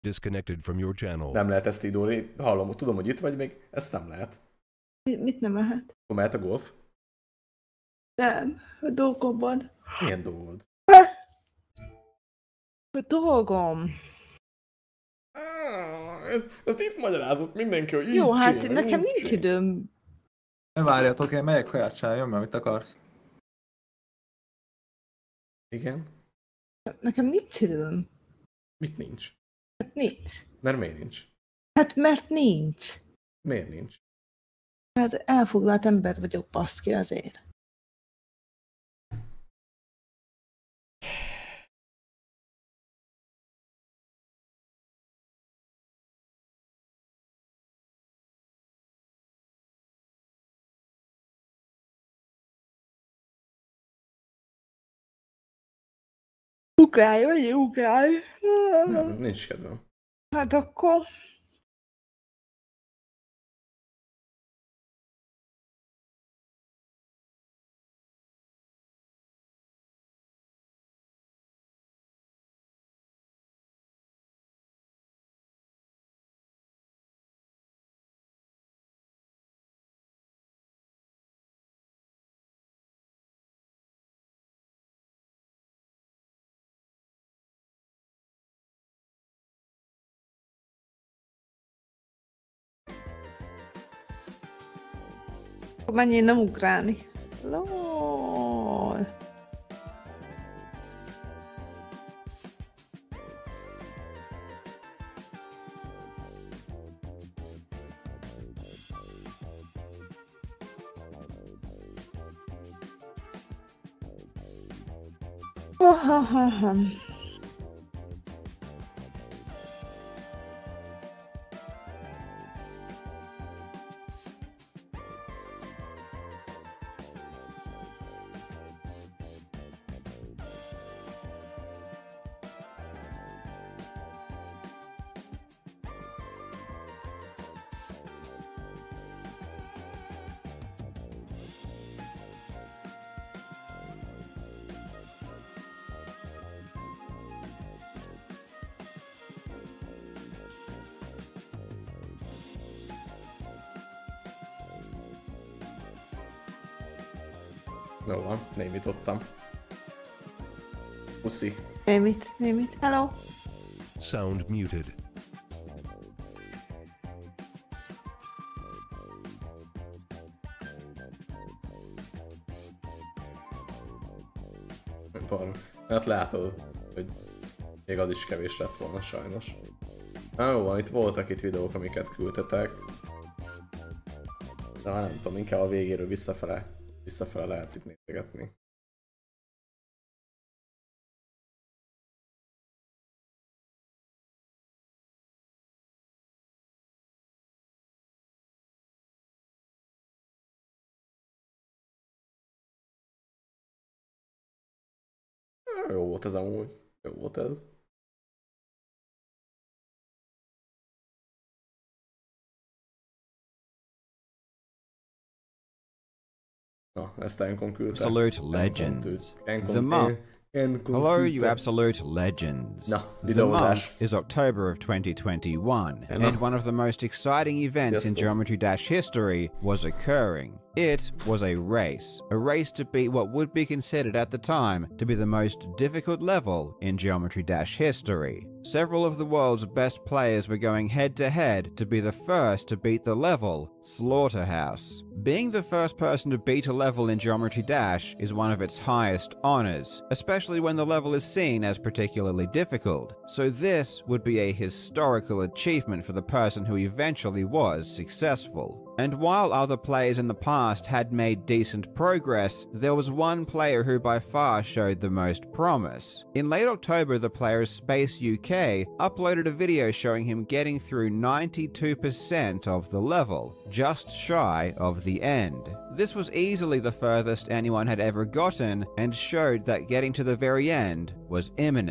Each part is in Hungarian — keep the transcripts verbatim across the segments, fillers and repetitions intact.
Disconnected from your channel. Nem lehet ezt idolni. Hallom, tudom, hogy itt vagy még. Ezt nem lehet. Mit nem lehet? Akkor mehet a golf? Nem, a dolgom van. Milyen dolgod? A dolgom. Ezt itt magyarázott mindenki, hogy így Jó, hát csinál, nekem így nincs csinál. időm. Ne várjatok, én megyek kaját csinálni, mert mit akarsz? Igen? Nekem nincs időm. Mit nincs? Hát nincs. Mert miért nincs? Hát mert nincs. Miért nincs? Hát elfoglalt ember vagyok, baszki, azért. Ugrálj, vagy ugrálj. Nem, nincs kedvem. Hát akkor... Menjél nem ugrálni. Lol. Ahaha. Jó van, némítottam. Puszi. Némit, némit. Hello. Sound muted. Van. Hát látod, hogy még az is kevés lett volna sajnos. Na jó van, itt voltak itt videók, amiket küldtetek. De már nem tudom, inkább a végéről visszafele, visszafele lehet itt nézegetni. Jó volt ez amúgy. Jó volt ez. Na, ezt Enkon küldte. Absolute legends. The month. Hello, you absolute legends. Na, the videózás. month is October of twenty twenty-one, Yeah. and one of the most exciting events Yes, in sir. Geometry Dash history was occurring. It was a race. A race to beat what would be considered at the time to be the most difficult level in Geometry Dash history. Several of the world's best players were going head to head to be the first to beat the level, Slaughterhouse. Being the first person to beat a level in Geometry Dash is one of its highest honors, especially when the level is seen as particularly difficult, so this would be a historical achievement for the person who eventually was successful. And while other players in the past had made decent progress, there was one player who by far showed the most promise. In late October, the player Space U K uploaded a video showing him getting through ninety-two percent of the level, just shy of the end. This was easily the furthest anyone had ever gotten, and showed that getting to the very end was imminent.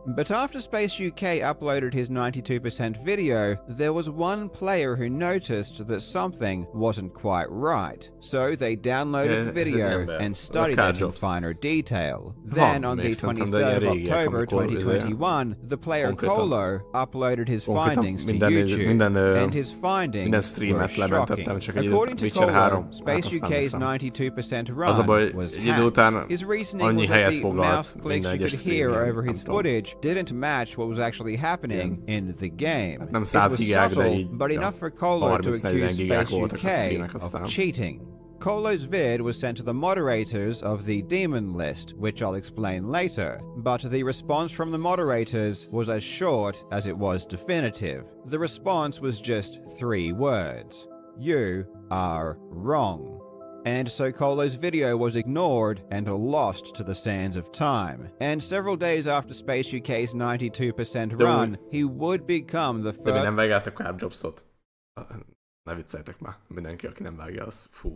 But after Space U K uploaded his ninety-two percent video, there was one player who noticed that something wasn't quite right. So they downloaded Yeah, the video remember. and studied Car it in jobs. finer detail. Then on the még szerintem, de twenty-third of ilyen régiek, October amikor twenty twenty-one, the player konkrétan- Colo uploaded his konkrétan findings to minden- YouTube, minden, ö, and his findings minden were streamet shocking. lementettem, csak egy According időt to Witcher Colo, három, hát Space azt nem U K's hiszem. ninety-two percent Az a baj, run was egy idő hacked. után His reasoning annyi was that helyet the foglalt mouse clicks minden you egyes could hear streamje, over nem his tudom. footage didn't match what was actually happening in the game. nem It száz was gigák, de subtle, így, but ja, enough for Colo to harminc-negyven accuse gigák Space voltak a U K streamek of aztán. cheating. Colo's vid was sent to the moderators of the demon list, which I'll explain later, but the response from the moderators was as short as it was definitive. The response was just three words. You are wrong. And so Colo's video was ignored and lost to the sands of time. And several days after Space U K's ninety-two percent run, he would become the De mi first... nem vágjátok Car Jobs-ot? Ne vicceljetek már, mindenki, aki nem vágja, az fú.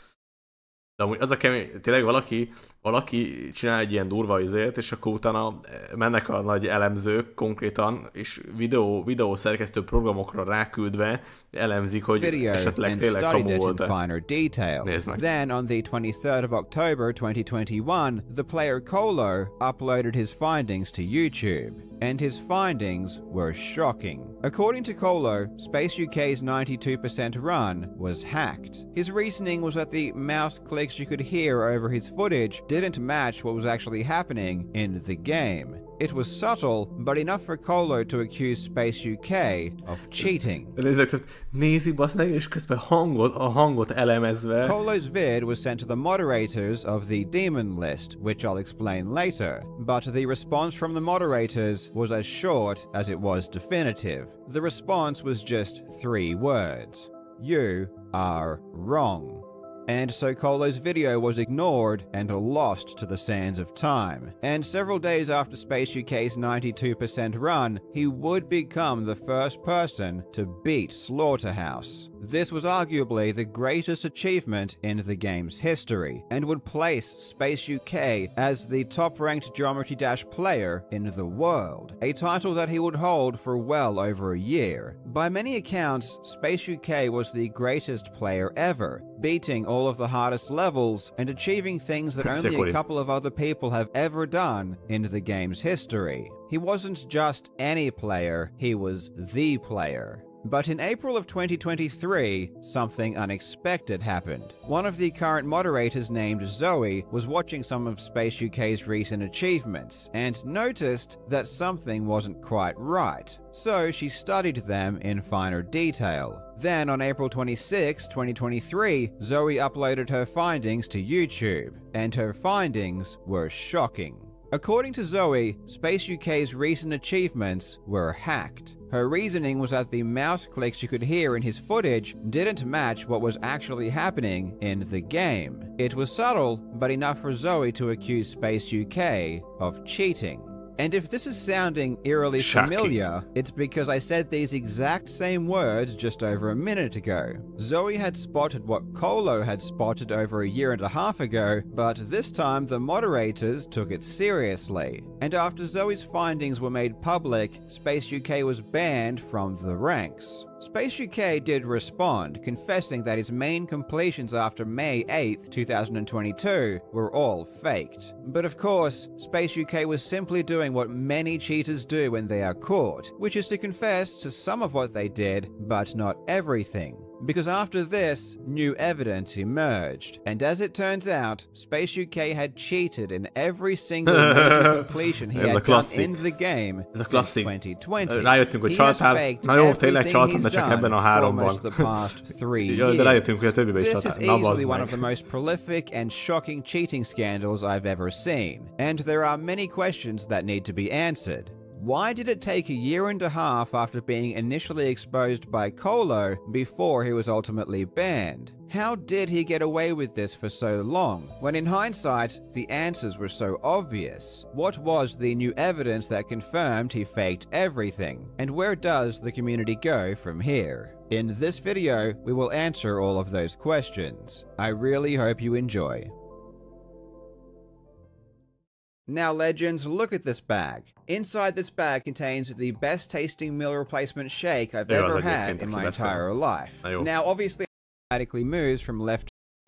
De amúgy az a kemény, tényleg valaki, valaki csinál egy ilyen durva izét, és akkor utána mennek a nagy elemzők konkrétan, és videó, videó szerkesztő programokra ráküldve elemzik, hogy video esetleg and tényleg studied kamu it in volt-e. finer detail. Nézd meg. Then, on the twenty-third of October twenty twenty-one, the player Colo uploaded his findings to YouTube, and his findings were shocking. According to Colo, Space U K's ninety-two percent run was hacked. His reasoning was that the mouse clicks you could hear over his footage didn't match what was actually happening in the game. It was subtle, but enough for Colo to accuse Space U K of cheating. Nézzek, tehát nézi basznak, és közben hangot, a hangot elemezve. Colo's vid was sent to the moderators of the demon list, which I'll explain later, but the response from the moderators was as short as it was definitive. The response was just three words. You are wrong. And so Colo's video was ignored and lost to the sands of time. And several days after Space U K's ninety-two percent run, he would become the first person to beat Slaughterhouse. This was arguably the greatest achievement in the game's history, and would place Space U K as the top-ranked Geometry Dash player in the world, a title that he would hold for well over a year. By many accounts, Space U K was the greatest player ever, beating all of the hardest levels and achieving things that only a couple of other people have ever done in the game's history. He wasn't just any player, he was the player. But in April of twenty twenty-three, something unexpected happened. One of the current moderators named Zoe was watching some of Space U K's recent achievements and noticed that something wasn't quite right. So she studied them in finer detail. Then on April twenty-sixth, twenty twenty-three, Zoe uploaded her findings to YouTube, and her findings were shocking. According to Zoe, Space U K's recent achievements were hacked. Her reasoning was that the mouse clicks you could hear in his footage didn't match what was actually happening in the game. It was subtle, but enough for Zoe to accuse Space U K of cheating. And if this is sounding eerily Shocking. familiar, it's because I said these exact same words just over a minute ago. Zoe had spotted what Colo had spotted over a year and a half ago, but this time the moderators took it seriously. And after Zoe's findings were made public, Space U K was banned from the ranks. Space U K did respond, confessing that his main completions after May eighth, two thousand twenty-two were all faked. But of course, Space U K was simply doing what many cheaters do when they are caught, which is to confess to some of what they did, but not everything. Because after this, new evidence emerged, and as it turns out, Space U K had cheated in every single major completion he Ez a had done klasszik. in the game Ez a since klasszik. twenty twenty. Rájöttünk, hogy He has csaltál. faked Na jó, tényleg everything csaltad, de he's csak done ebben a for háromban. almost the past three Jó, de years. rájöttünk, hogy a többiben is This is csaltál. Na, bazd easily one of the meg. most prolific and shocking cheating scandals I've ever seen, and there are many questions that need to be answered. Why did it take a year and a half after being initially exposed by Colo before he was ultimately banned? How did he get away with this for so long, when in hindsight, the answers were so obvious? What was the new evidence that confirmed he faked everything? And where does the community go from here? In this video, we will answer all of those questions. I really hope you enjoy. Now legends, look at this bag. Inside this bag contains the best tasting meal replacement shake I've Jó, az ever had egyébként, in aki my beszél. entire life. Na jó. Now obviously automatically moves from left.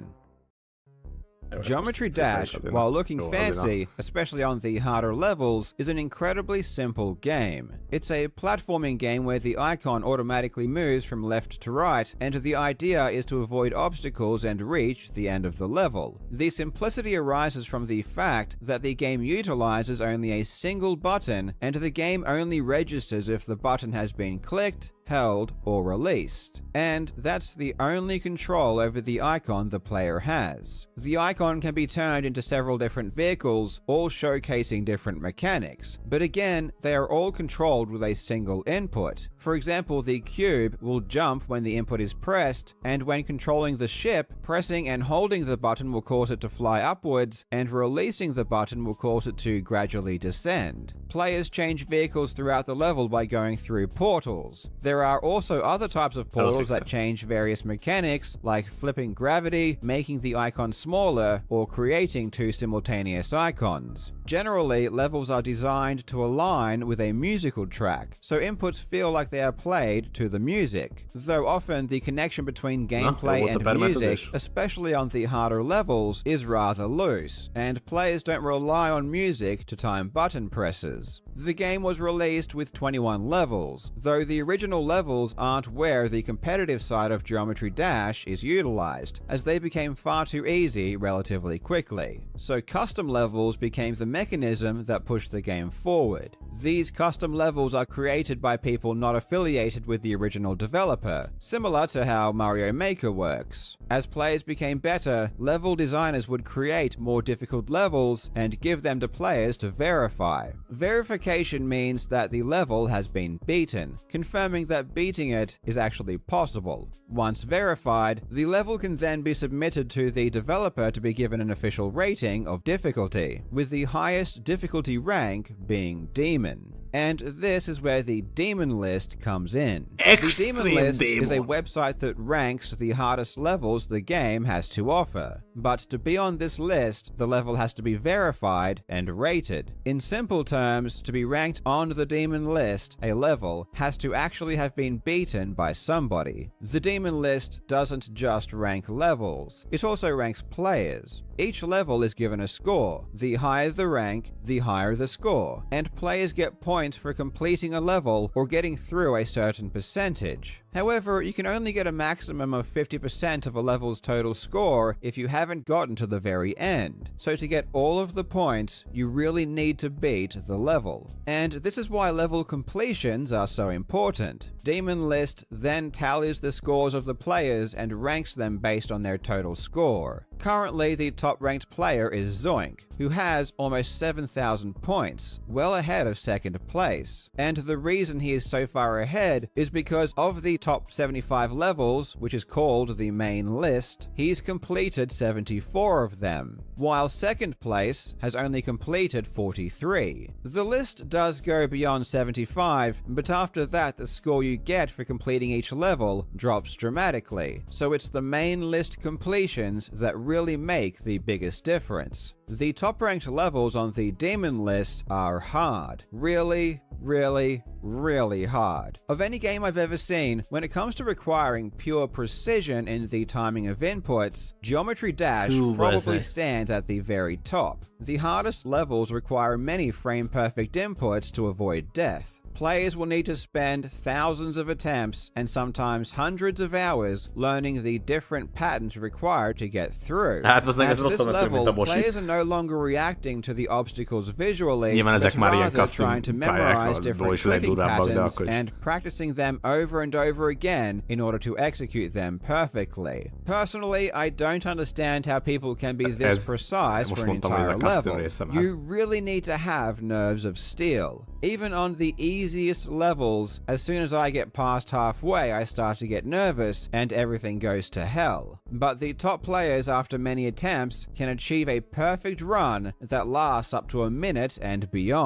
Jó, ezt Geometry most szépen Dash, is adina. while looking Jó, adina. fancy, especially on the harder levels, is an incredibly simple game. It's a platforming game where the icon automatically moves from left to right, and the idea is to avoid obstacles and reach the end of the level. The simplicity arises from the fact that the game utilizes only a single button, and the game only registers if the button has been clicked, held, or released. And that's the only control over the icon the player has. The icon can be turned into several different vehicles, all showcasing different mechanics, but again, they are all controlled with a single input. For example, the cube will jump when the input is pressed, and when controlling the ship, pressing and holding the button will cause it to fly upwards, and releasing the button will cause it to gradually descend. Players change vehicles throughout the level by going through portals. There are also other types of portals that change various mechanics, like flipping gravity, making the icon smaller, or creating two simultaneous icons. Generally, levels are designed to align with a musical track, so inputs feel like they are played to the music, though often the connection between gameplay No, and music, especially on the harder levels, is rather loose, and players don't rely on music to time button presses. The game was released with twenty-one levels, though the original levels aren't where the competitive side of Geometry Dash is utilized, as they became far too easy relatively quickly. So custom levels became the mechanism that pushed the game forward. These custom levels are created by people not affiliated with the original developer, similar to how Mario Maker works. As players became better, level designers would create more difficult levels and give them to players to verify. Verification means that the level has been beaten, confirming that beating it is actually possible. Once verified, the level can then be submitted to the developer to be given an official rating of difficulty, with the highest difficulty rank being Demon. And this is where the Demon List comes in. Extreme the Demon List Demon. is a website that ranks the hardest levels the game has to offer. But to be on this list, the level has to be verified and rated. In simple terms, to be ranked on the Demon List, a level has to actually have been beaten by somebody. The Demon List doesn't just rank levels, it also ranks players. Each level is given a score. The higher the rank, the higher the score, and players get points for completing a level or getting through a certain percentage. However, you can only get a maximum of fifty percent of a level's total score if you haven't gotten to the very end. So to get all of the points, you really need to beat the level. And this is why level completions are so important. Demon List then tallies the scores of the players and ranks them based on their total score. Currently, the top-ranked player is Zoink, who has almost seven thousand points, well ahead of second place. And the reason he is so far ahead is because of the top seventy-five levels, which is called the main list, he's completed seventy-four of them, while second place has only completed forty-three. The list does go beyond seventy-five, but after that the score you get for completing each level drops dramatically, so it's the main list completions that really make the biggest difference. The top-ranked levels on the Demon List are hard. Really, really, really hard. Of any game I've ever seen, when it comes to requiring pure precision in the timing of inputs, Geometry Dash Ooh, probably it? stands at the very top. The hardest levels require many frame-perfect inputs to avoid death. Players will need to spend thousands of attempts and sometimes hundreds of hours learning the different patterns required to get through. Hát, At this level, players are no longer reacting to the obstacles visually, Nyilván ezek but már ilyen rather custom trying to pályák, memorize ahol different is clicking legdurvábbak, de patterns akkor is. and practicing them over and over again in order to execute them perfectly. Personally, I don't understand how people can be this Ez- precise most for an mondtam, hogy ez a entire custom level. része már. You really need to have nerves of steel. Even on the easiest levels, as soon as I get past halfway, I start to get nervous and everything goes to hell. But the top players, after many attempts, can achieve a perfect run that lasts up to a minute and beyond.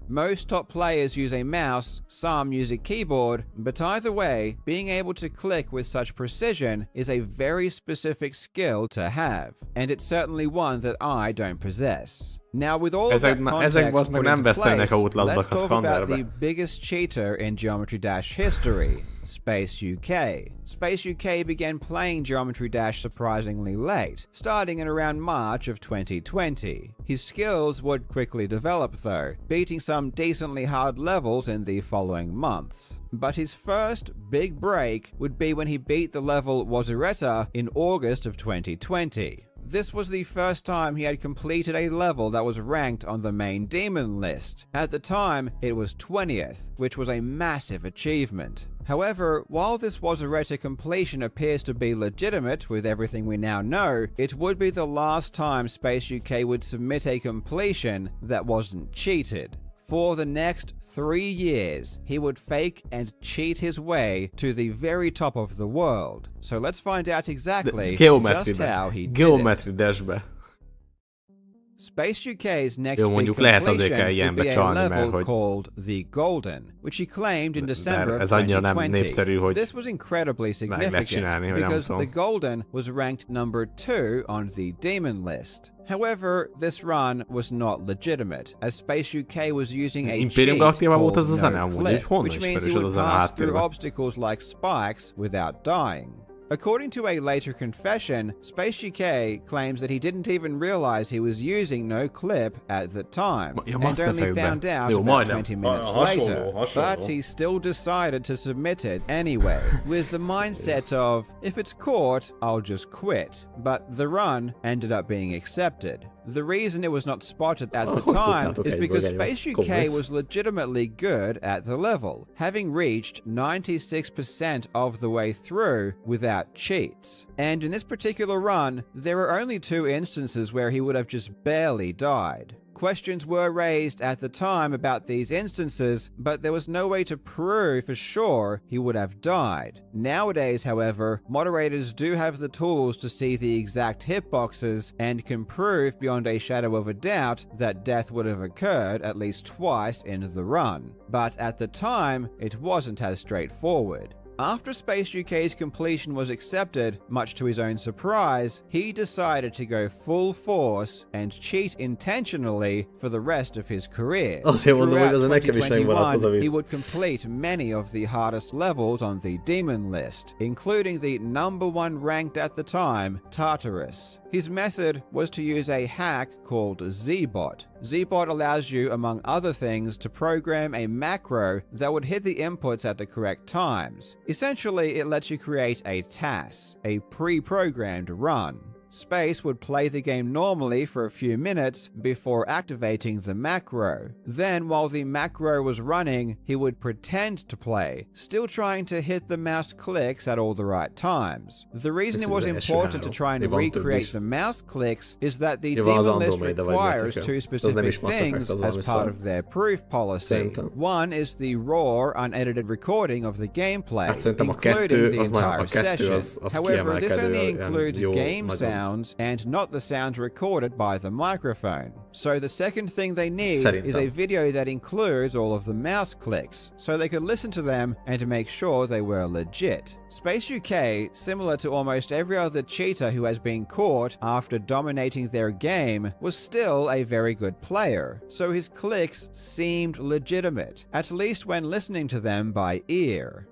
Most top players use a mouse, some use a keyboard, but either way, being able to click with such precision is a very specific skill to have, and it's certainly one that I don't possess. Now, with all of that context put into place, let's talk about the biggest cheater in Geometry Dash history, Space U K. Space U K began playing Geometry Dash surprisingly late, starting in around March of twenty twenty. His skills would quickly develop though, beating some decently hard levels in the following months. But his first big break would be when he beat the level Wazireta in August of twenty twenty. This was the first time he had completed a level that was ranked on the main demon list. At the time, it was twentieth, which was a massive achievement. However, while this Wazireta completion appears to be legitimate with everything we now know, it would be the last time Space U K would submit a completion that wasn't cheated. For the next three years, he would fake and cheat his way to the very top of the world. So let's find out exactly just how he did Geometry Dashbe. Space U K's next Jó, big mondjuk lehet azért kell completion would ilyenbe be a csalni, level mert hogy called the Golden, which he claimed in December of ez annyira nem twenty twenty. népszerű, hogy This was incredibly significant megcsinálni, hogy nem because tudom. the Golden was ranked number two on the demon list. However, this run was not legitimate, as Space U K was using a Imperium cheat Galacticában volt called ez a zene no amúgy, clip, hogy honnan which means he ismerős ez a would zene a pass through háttérben. obstacles like spikes without dying. According to a later confession, Space U K claims that he didn't even realize he was using no clip at the time, Ja, and Mass only Effectben. found out Jó, about majdnem. twenty minutes Ha- hasonló, later. hasonló. But he still decided to submit it anyway, with the mindset of, if it's caught, I'll just quit. But the run ended up being accepted. The reason it was not spotted at the Hogy time tudtátok is egyből, because Gergő? Space U Komoly K lesz. was legitimately good at the level, having reached ninety-six percent of the way through without cheats. And in this particular run, there are only two instances where he would have just barely died. Questions were raised at the time about these instances, but there was no way to prove for sure he would have died. Nowadays, however, moderators do have the tools to see the exact hitboxes and can prove beyond a shadow of a doubt that death would have occurred at least twice in the run. But at the time, it wasn't as straightforward. After Space U K's completion was accepted, much to his own surprise, he decided to go full force and cheat intentionally for the rest of his career. Azért mondom, hogy Throughout az nekem is megmaradt az a twenty twenty-one, he vicc. would complete many of the hardest levels on the demon list, including the number one ranked at the time, Tartarus. His method was to use a hack called Z-Bot. Z-Bot allows you, among other things, to program a macro that would hit the inputs at the correct times. Essentially, it lets you create a T A S, a pre-programmed run. Space would play the game normally for a few minutes before activating the macro. Then, while the macro was running, he would pretend to play, still trying to hit the mouse clicks at all the right times. The reason it was important to try and recreate the mouse clicks is that the demon list requires two specific things as part of their proof policy. One is the raw, unedited recording of the gameplay, including the entire session. However, this only includes game sound and not the sounds recorded by the microphone. So the second thing they need is a video that includes all of the mouse clicks, so they could listen to them and make sure they were legit. Space U K, similar to almost every other cheater who has been caught after dominating their game, was still a very good player, so his clicks seemed legitimate, at least when listening to them by ear.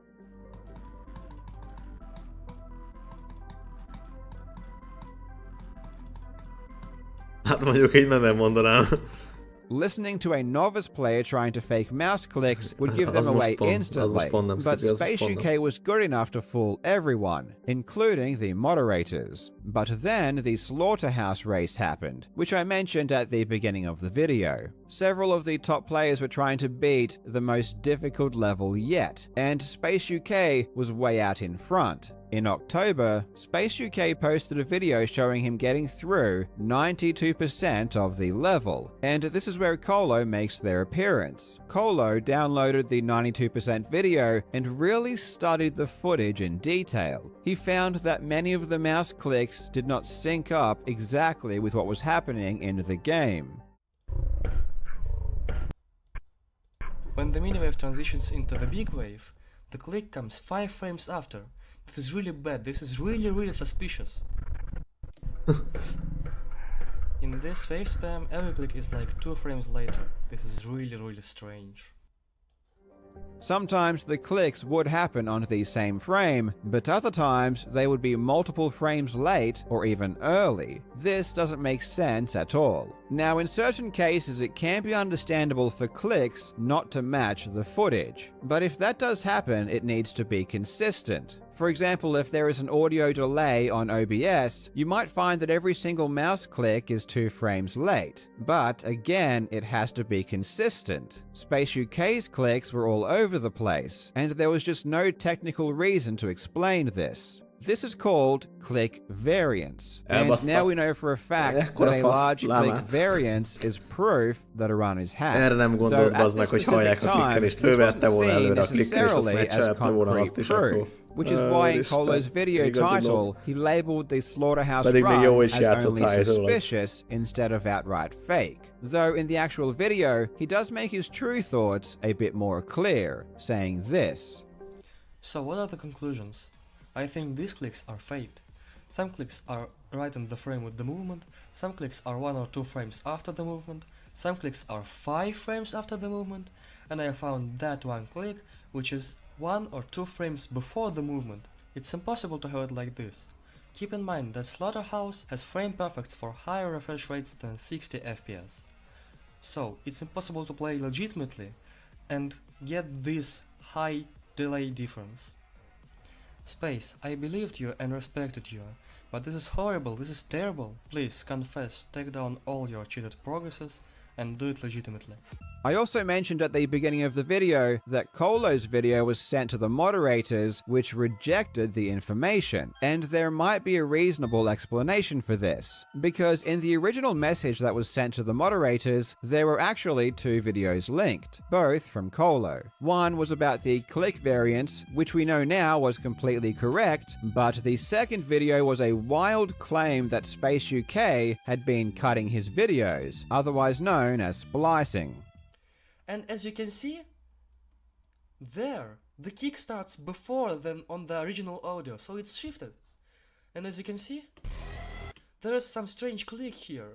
Hát mondjuk így nem mondanám. Listening to a novice player trying to fake mouse clicks would give them away instantly, but Space U K was good enough to fool everyone, including the moderators. But then the Slaughterhouse race happened, which I mentioned at the beginning of the video. Several of the top players were trying to beat the most difficult level yet, and Space U K was way out in front. In October, Space U K posted a video showing him getting through ninety-two percent of the level, and this is where Colo makes their appearance. Colo downloaded the ninety-two percent video and really studied the footage in detail. He found that many of the mouse clicks did not sync up exactly with what was happening in the game. When the mini wave transitions into the big wave, the click comes five frames after. This is really bad, this is really really suspicious. In this wave spam, every click is like two frames later. This is really really strange. Sometimes the clicks would happen on the same frame, but other times they would be multiple frames late or even early. This doesn't make sense at all. Now, in certain cases it can be understandable for clicks not to match the footage, but if that does happen, it needs to be consistent. For example, if there is an audio delay on O B S, you might find that every single mouse click is two frames late. But again, it has to be consistent. Space U K's clicks were all over the place, and there was just no technical reason to explain this. This is called click variance, and now we know for a fact that a large click variance is proof that a run is hacked. Erre nem gondolt bazd meg, hogy hallják a klikkelést, fölvette volna előre a klikkelést, azt megcsinálta volna azt is akkor. Which is why in Kolo's video title, he labeled the Slaughterhouse run as only suspicious instead of outright fake. Though in the actual video, he does make his true thoughts a bit more clear, saying this. So what are the conclusions? I think these clicks are faked. Some clicks are right in the frame with the movement, some clicks are one or two frames after the movement, some clicks are five frames after the movement, and I found that one click which is one or two frames before the movement. It's impossible to have it like this. Keep in mind that Slaughterhouse has frame perfects for higher refresh rates than sixty F P S. So it's impossible to play legitimately and get this high delay difference. Space, I believed you and respected you, but this is horrible, this is terrible. Please confess, take down all your cheated progresses and do it legitimately. I also mentioned at the beginning of the video that Kolo's video was sent to the moderators, which rejected the information, and there might be a reasonable explanation for this, because in the original message that was sent to the moderators, there were actually two videos linked, both from Kolo. One was about the click variance, which we know now was completely correct, but the second video was a wild claim that Space U K had been cutting his videos, otherwise known as splicing. And as you can see, there, the kick starts before than on the original audio, so it's shifted. And as you can see, there is some strange click here.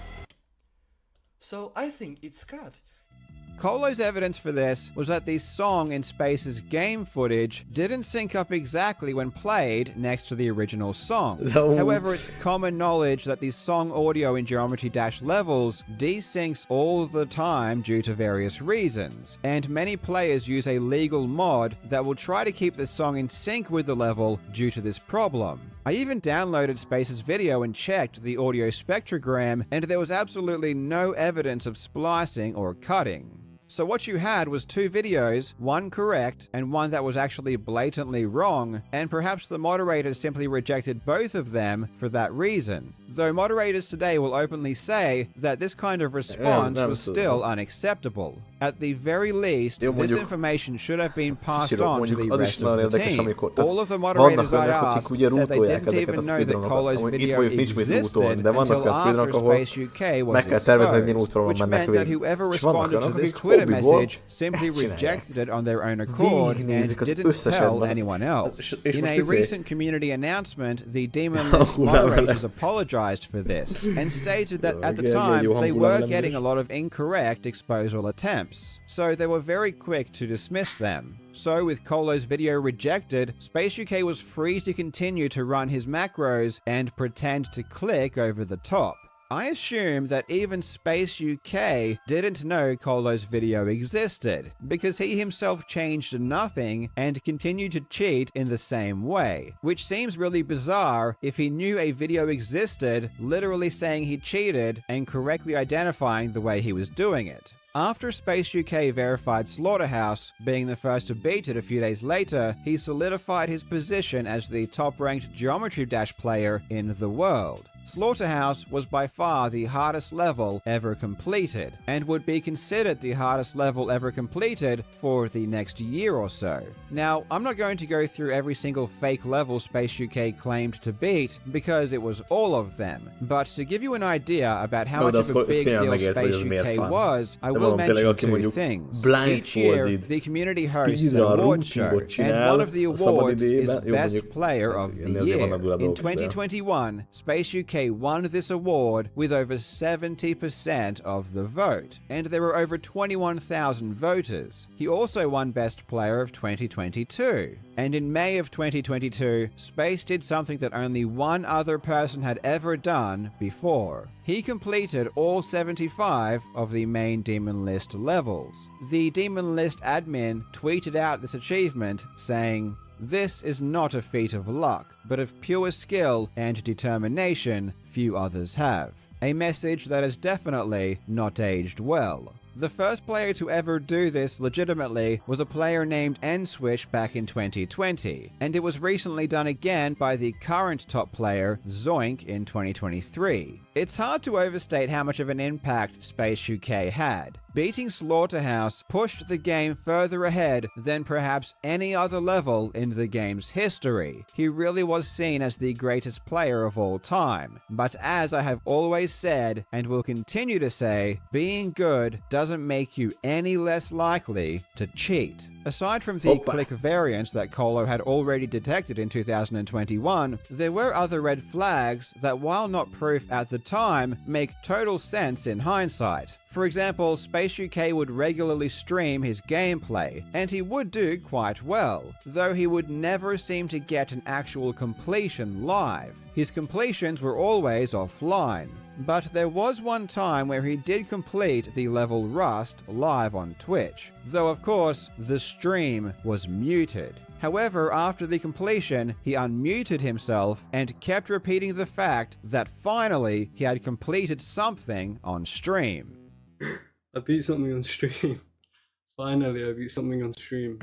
So I think it's cut. Kolo's evidence for this was that the song in Space's game footage didn't sync up exactly when played next to the original song. No. However, it's common knowledge that the song audio in Geometry Dash levels desyncs all the time due to various reasons, and many players use a legal mod that will try to keep the song in sync with the level due to this problem. I even downloaded Space's video and checked the audio spectrogram, and there was absolutely no evidence of splicing or cutting. So what you had was two videos, one correct and one that was actually blatantly wrong, and perhaps the moderators simply rejected both of them for that reason. Though moderators today will openly say that this kind of response was still unacceptable. At the very least, this information should have been passed on to the rest of the team. All of the moderators I asked said they didn't even know that Kolo's video existed until after Space U K was exposed, which meant that whoever responded to this Twitter message simply rejected it on their own accord and didn't tell anyone else. In a recent community announcement, the Demon List moderators apologized for this and stated that at the time they were getting a lot of incorrect exposal attempts, so they were very quick to dismiss them. So with Kolo's video rejected, Space U K was free to continue to run his macros and pretend to click over the top. I assume that even Space U K didn't know Kolo's video existed, because he himself changed nothing and continued to cheat in the same way, which seems really bizarre if he knew a video existed, literally saying he cheated and correctly identifying the way he was doing it. After Space U K verified Slaughterhouse, being the first to beat it a few days later, he solidified his position as the top-ranked Geometry Dash player in the world. Slaughterhouse was by far the hardest level ever completed, and would be considered the hardest level ever completed for the next year or so. Now, I'm not going to go through every single fake level Space U K claimed to beat, because it was all of them, but to give you an idea about how Jó, much of a big deal Space U K was, I will mention two things. Each year, the community hosts an award show, and one of the awards is Best Player of the Year. In twenty twenty-one, Space U K won this award with over seventy percent of the vote, and there were over twenty-one thousand voters. He also won Best Player of twenty twenty-two. And in May of twenty twenty-two, Space did something that only one other person had ever done before. He completed all seventy-five of the main Demon List levels. The Demon List admin tweeted out this achievement, saying, "This is not a feat of luck, but of pure skill and determination few others have." A message that has definitely not aged well. The first player to ever do this legitimately was a player named Nswish back in twenty twenty, and it was recently done again by the current top player, Zoink, in twenty twenty-three. It's hard to overstate how much of an impact Space U K had. Beating Slaughterhouse pushed the game further ahead than perhaps any other level in the game's history. He really was seen as the greatest player of all time. But as I have always said, and will continue to say, being good doesn't make you any less likely to cheat. Aside from the Opa. click variance that Colo had already detected in two thousand twenty-one, there were other red flags that, while not proof at the time, make total sense in hindsight. For example, Space U K would regularly stream his gameplay, and he would do quite well, though he would never seem to get an actual completion live. His completions were always offline. But there was one time where he did complete the level Rust live on Twitch, though of course the stream was muted. However, after the completion, he unmuted himself and kept repeating the fact that finally he had completed something on stream. I beat something on stream. Finally, I beat something on stream.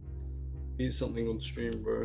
Beat something on stream, bro.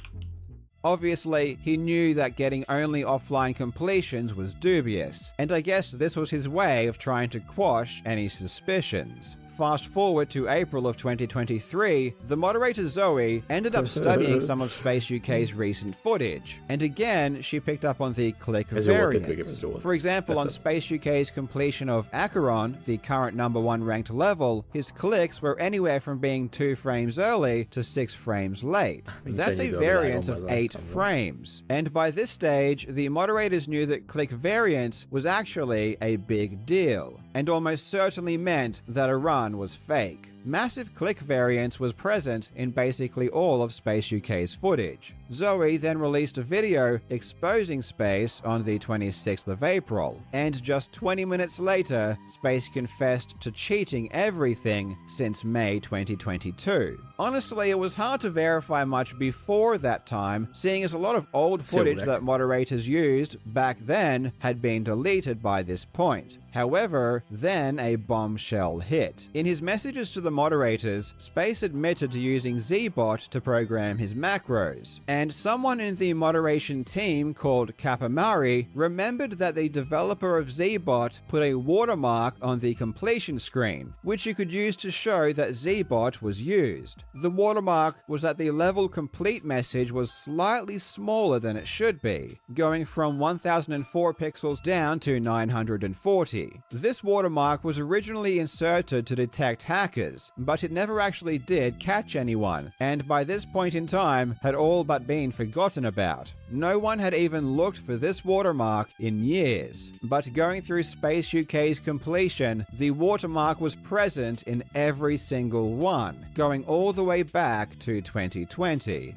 Obviously, he knew that getting only offline completions was dubious, and I guess this was his way of trying to quash any suspicions. Fast forward to April of twenty twenty-three, the moderator Zoe ended up studying some of Space U K's recent footage, and again she picked up on the click variance. For example, on Space U K's completion of Acheron, the current number one ranked level, his clicks were anywhere from being two frames early to six frames late. That's a variance of eight frames, and by this stage, the moderators knew that click variance was actually a big deal, and almost certainly meant that a run was fake. Massive click variance was present in basically all of Space U K's footage. Zoe then released a video exposing Space on the twenty-sixth of April, and just twenty minutes later, Space confessed to cheating everything since May twenty twenty-two. Honestly, it was hard to verify much before that time, seeing as a lot of old footage that moderators used back then had been deleted by this point. However, then a bombshell hit. In his messages to the moderators, Space admitted to using Zbot to program his macros, and someone in the moderation team called Kapamari remembered that the developer of Zbot put a watermark on the completion screen, which you could use to show that Zbot was used. The watermark was that the level complete message was slightly smaller than it should be, going from one thousand four pixels down to nine hundred forty. This watermark was originally inserted to detect hackers, but it never actually did catch anyone, and by this point in time had all but been forgotten about. No one had even looked for this watermark in years, but going through Space U K's completion, the watermark was present in every single one, going all the way back to twenty twenty.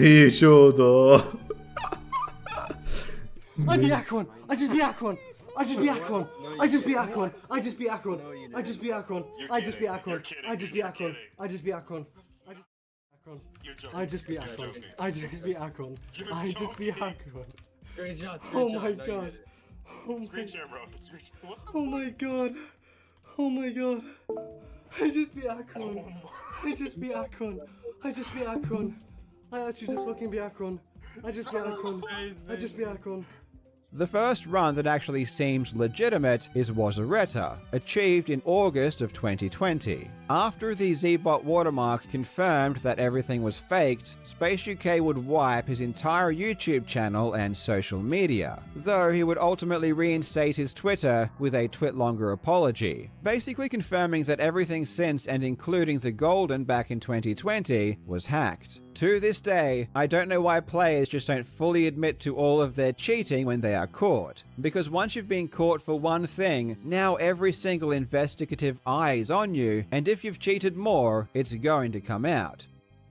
Micsoda! I beat Acheron! I just beat Acheron! I just beat Acheron! I just beat Acheron! I just beat Acheron! I just beat Acheron! I just beat Acheron! I just beat Acheron! I just beat Acheron! I just beat Acheron! I just beat Acheron! I just beat Acheron! Screenshot, screenshot. Oh my god! Oh my god! Oh my god! Oh my god! I just beat Acheron! I just beat Acheron! I just beat Acheron! I actually just fucking beat Acheron! I just beat Acheron! I just beat Acheron! The first run that actually seems legitimate is Wazareta, achieved in August of twenty twenty. After the Zbot watermark confirmed that everything was faked, Space U K would wipe his entire YouTube channel and social media, though he would ultimately reinstate his Twitter with a twit-longer apology, basically confirming that everything since and including the Golden back in twenty twenty was hacked. To this day, I don't know why players just don't fully admit to all of their cheating when they are caught. Because once you've been caught for one thing, now every single investigative eye is on you, and if you've cheated more, it's going to come out.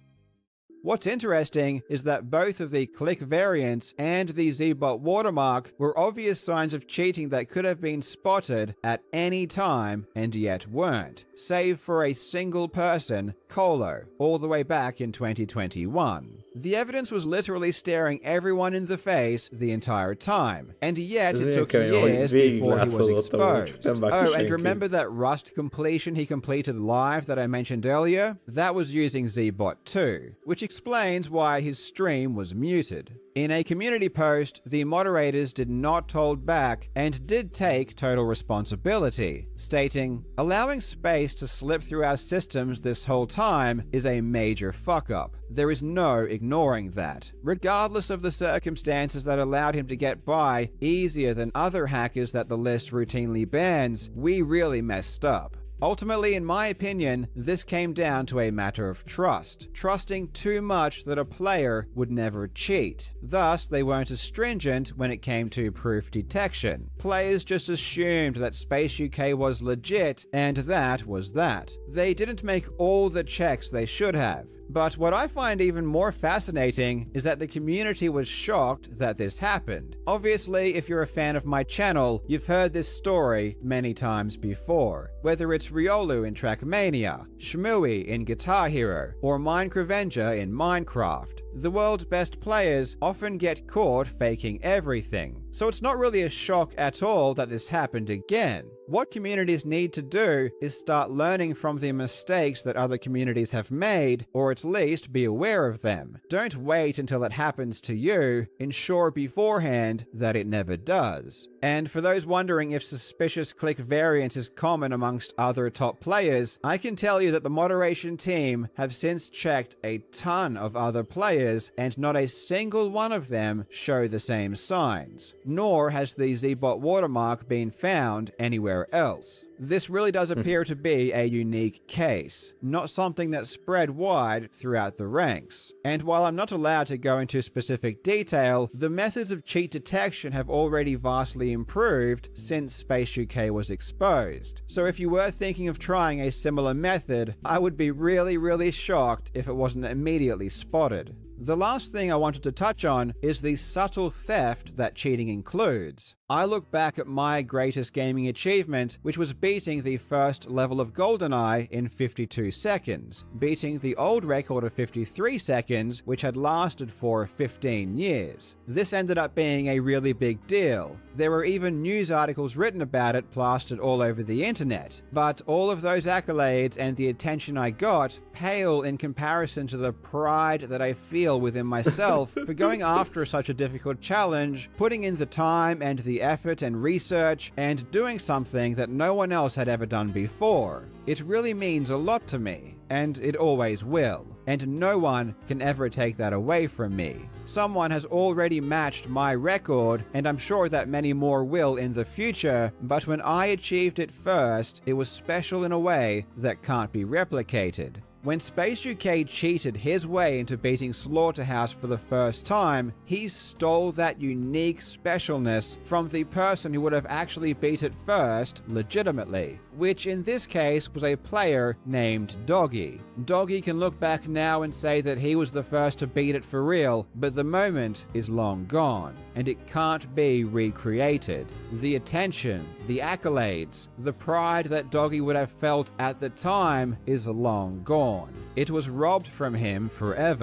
What's interesting is that both of the click variants and the Zbot watermark were obvious signs of cheating that could have been spotted at any time and yet weren't, save for a single person, Colo, all the way back in twenty twenty-one. The evidence was literally staring everyone in the face the entire time, and yet it took years before he was exposed. Oh, and remember that Rust completion he completed live that I mentioned earlier? That was using Zbot two, which explains why his stream was muted. In a community post, the moderators did not hold back and did take total responsibility, stating, "Allowing space to slip through our systems this whole time is a major fuck-up. There is no ignoring that. Regardless of the circumstances that allowed him to get by easier than other hackers that the list routinely bans, we really messed up." Ultimately, in my opinion, this came down to a matter of trust. Trusting too much that a player would never cheat. Thus, they weren't as stringent when it came to proof detection. Players just assumed that Space U K was legit, and that was that. They didn't make all the checks they should have. But what I find even more fascinating is that the community was shocked that this happened. Obviously, if you're a fan of my channel, you've heard this story many times before. Whether it's Riolu in Trackmania, Shmooey in Guitar Hero, or Minecravenja in Minecraft, the world's best players often get caught faking everything. So it's not really a shock at all that this happened again. What communities need to do is start learning from the mistakes that other communities have made, or at least be aware of them. Don't wait until it happens to you, ensure beforehand that it never does. And for those wondering if suspicious click variance is common amongst other top players, I can tell you that the moderation team have since checked a ton of other players, and not a single one of them show the same signs. Nor has the Zbot watermark been found anywhere else. This really does appear to be a unique case, not something that spread wide throughout the ranks. And while I'm not allowed to go into specific detail, the methods of cheat detection have already vastly improved since Space U K was exposed. So if you were thinking of trying a similar method, I would be really, really shocked if it wasn't immediately spotted. The last thing I wanted to touch on is the subtle theft that cheating includes. I look back at my greatest gaming achievement, which was beating the first level of GoldenEye in fifty-two seconds, beating the old record of fifty-three seconds, which had lasted for fifteen years. This ended up being a really big deal. There were even news articles written about it plastered all over the internet. But all of those accolades and the attention I got pale in comparison to the pride that I feel within myself for going after such a difficult challenge, putting in the time and the effort and research, and doing something that no one else had ever done before. It really means a lot to me, and it always will, and no one can ever take that away from me. Someone has already matched my record, and I'm sure that many more will in the future, but when I achieved it first, it was special in a way that can't be replicated. When Space U K cheated his way into beating Slaughterhouse for the first time, he stole that unique specialness from the person who would have actually beat it first legitimately, which in this case was a player named Doggy. Doggy can look back now and say that he was the first to beat it for real, but the moment is long gone, and it can't be recreated. The attention, the accolades, the pride that Doggy would have felt at the time is long gone. It was robbed from him forever.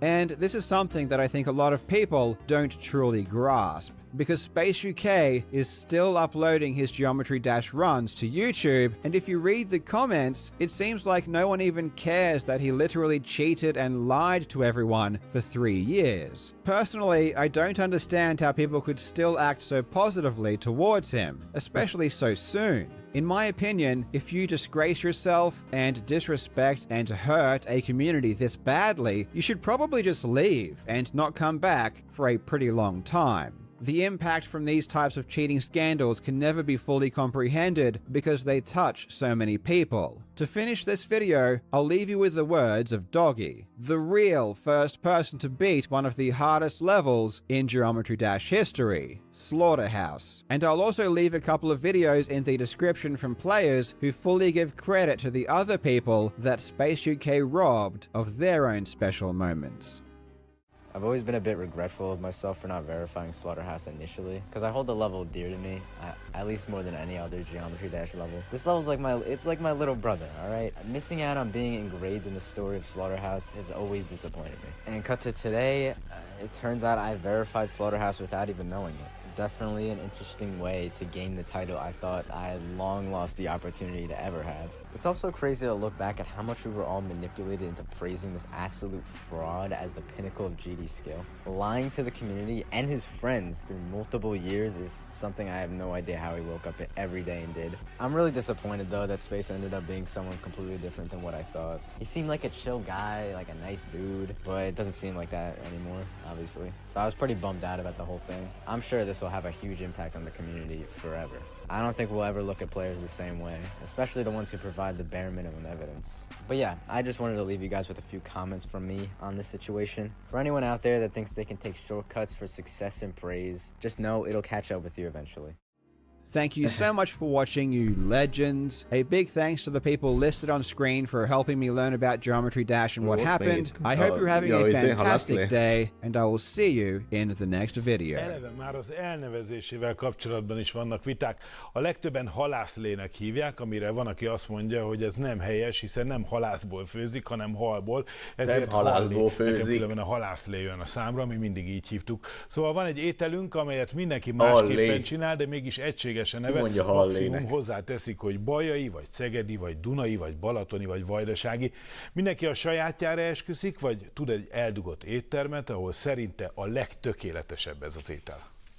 And this is something that I think a lot of people don't truly grasp, because Space U K is still uploading his Geometry Dash runs to YouTube, and if you read the comments, it seems like no one even cares that he literally cheated and lied to everyone for three years. Personally, I don't understand how people could still act so positively towards him, especially so soon. In my opinion, if you disgrace yourself and disrespect and hurt a community this badly, you should probably just leave and not come back for a pretty long time. The impact from these types of cheating scandals can never be fully comprehended because they touch so many people. To finish this video, I'll leave you with the words of Doggy, the real first person to beat one of the hardest levels in Geometry Dash history, Slaughterhouse. And I'll also leave a couple of videos in the description from players who fully give credit to the other people that Space U K robbed of their own special moments. I've always been a bit regretful of myself for not verifying Slaughterhouse initially, because I hold the level dear to me, at least more than any other Geometry Dash level. This level's like my, it's like my little brother, alright? Missing out on being engraved in the story of Slaughterhouse has always disappointed me. And cut to today, uh, it turns out I verified Slaughterhouse without even knowing it. Definitely an interesting way to gain the title I thought I had long lost the opportunity to ever have. It's also crazy to look back at how much we were all manipulated into praising this absolute fraud as the pinnacle of G D skill. Lying to the community and his friends through multiple years is something I have no idea how he woke up every day and did. I'm really disappointed though that Space ended up being someone completely different than what I thought. He seemed like a chill guy, like a nice dude, but it doesn't seem like that anymore, obviously. So I was pretty bummed out about the whole thing. I'm sure this will have a huge impact on the community forever. I don't think we'll ever look at players the same way, especially the ones who provide the bare minimum evidence. But yeah, I just wanted to leave you guys with a few comments from me on this situation. For anyone out there that thinks they can take shortcuts for success and praise, just know it'll catch up with you eventually. Thank you so much for watching, you legends. A big thanks to the people listed on screen for helping me learn about Geometry Dash and what happened. I hope you're having a fantastic day, and I will see you in the next video. Eleve már az elnevezésével kapcsolatban is vannak viták. A legtöbben halászlének hívják, amire van, aki azt mondja, hogy ez nem helyes, hiszen nem halászból főzik, hanem halból. Ezért halászból főzik. Különben a halászlé jön a számra, mi mindig így hívtuk. Szóval van egy ételünk, amelyet mindenki másképpen csinál, de mégis egységes a neve, maximum hozzáteszik, hogy bajai, vagy szegedi, vagy dunai, vagy balatoni, vagy vajdasági. Mindenki a sajátjára esküszik, vagy tud egy eldugott éttermet, ahol szerinte a legtökéletesebb ez az étel.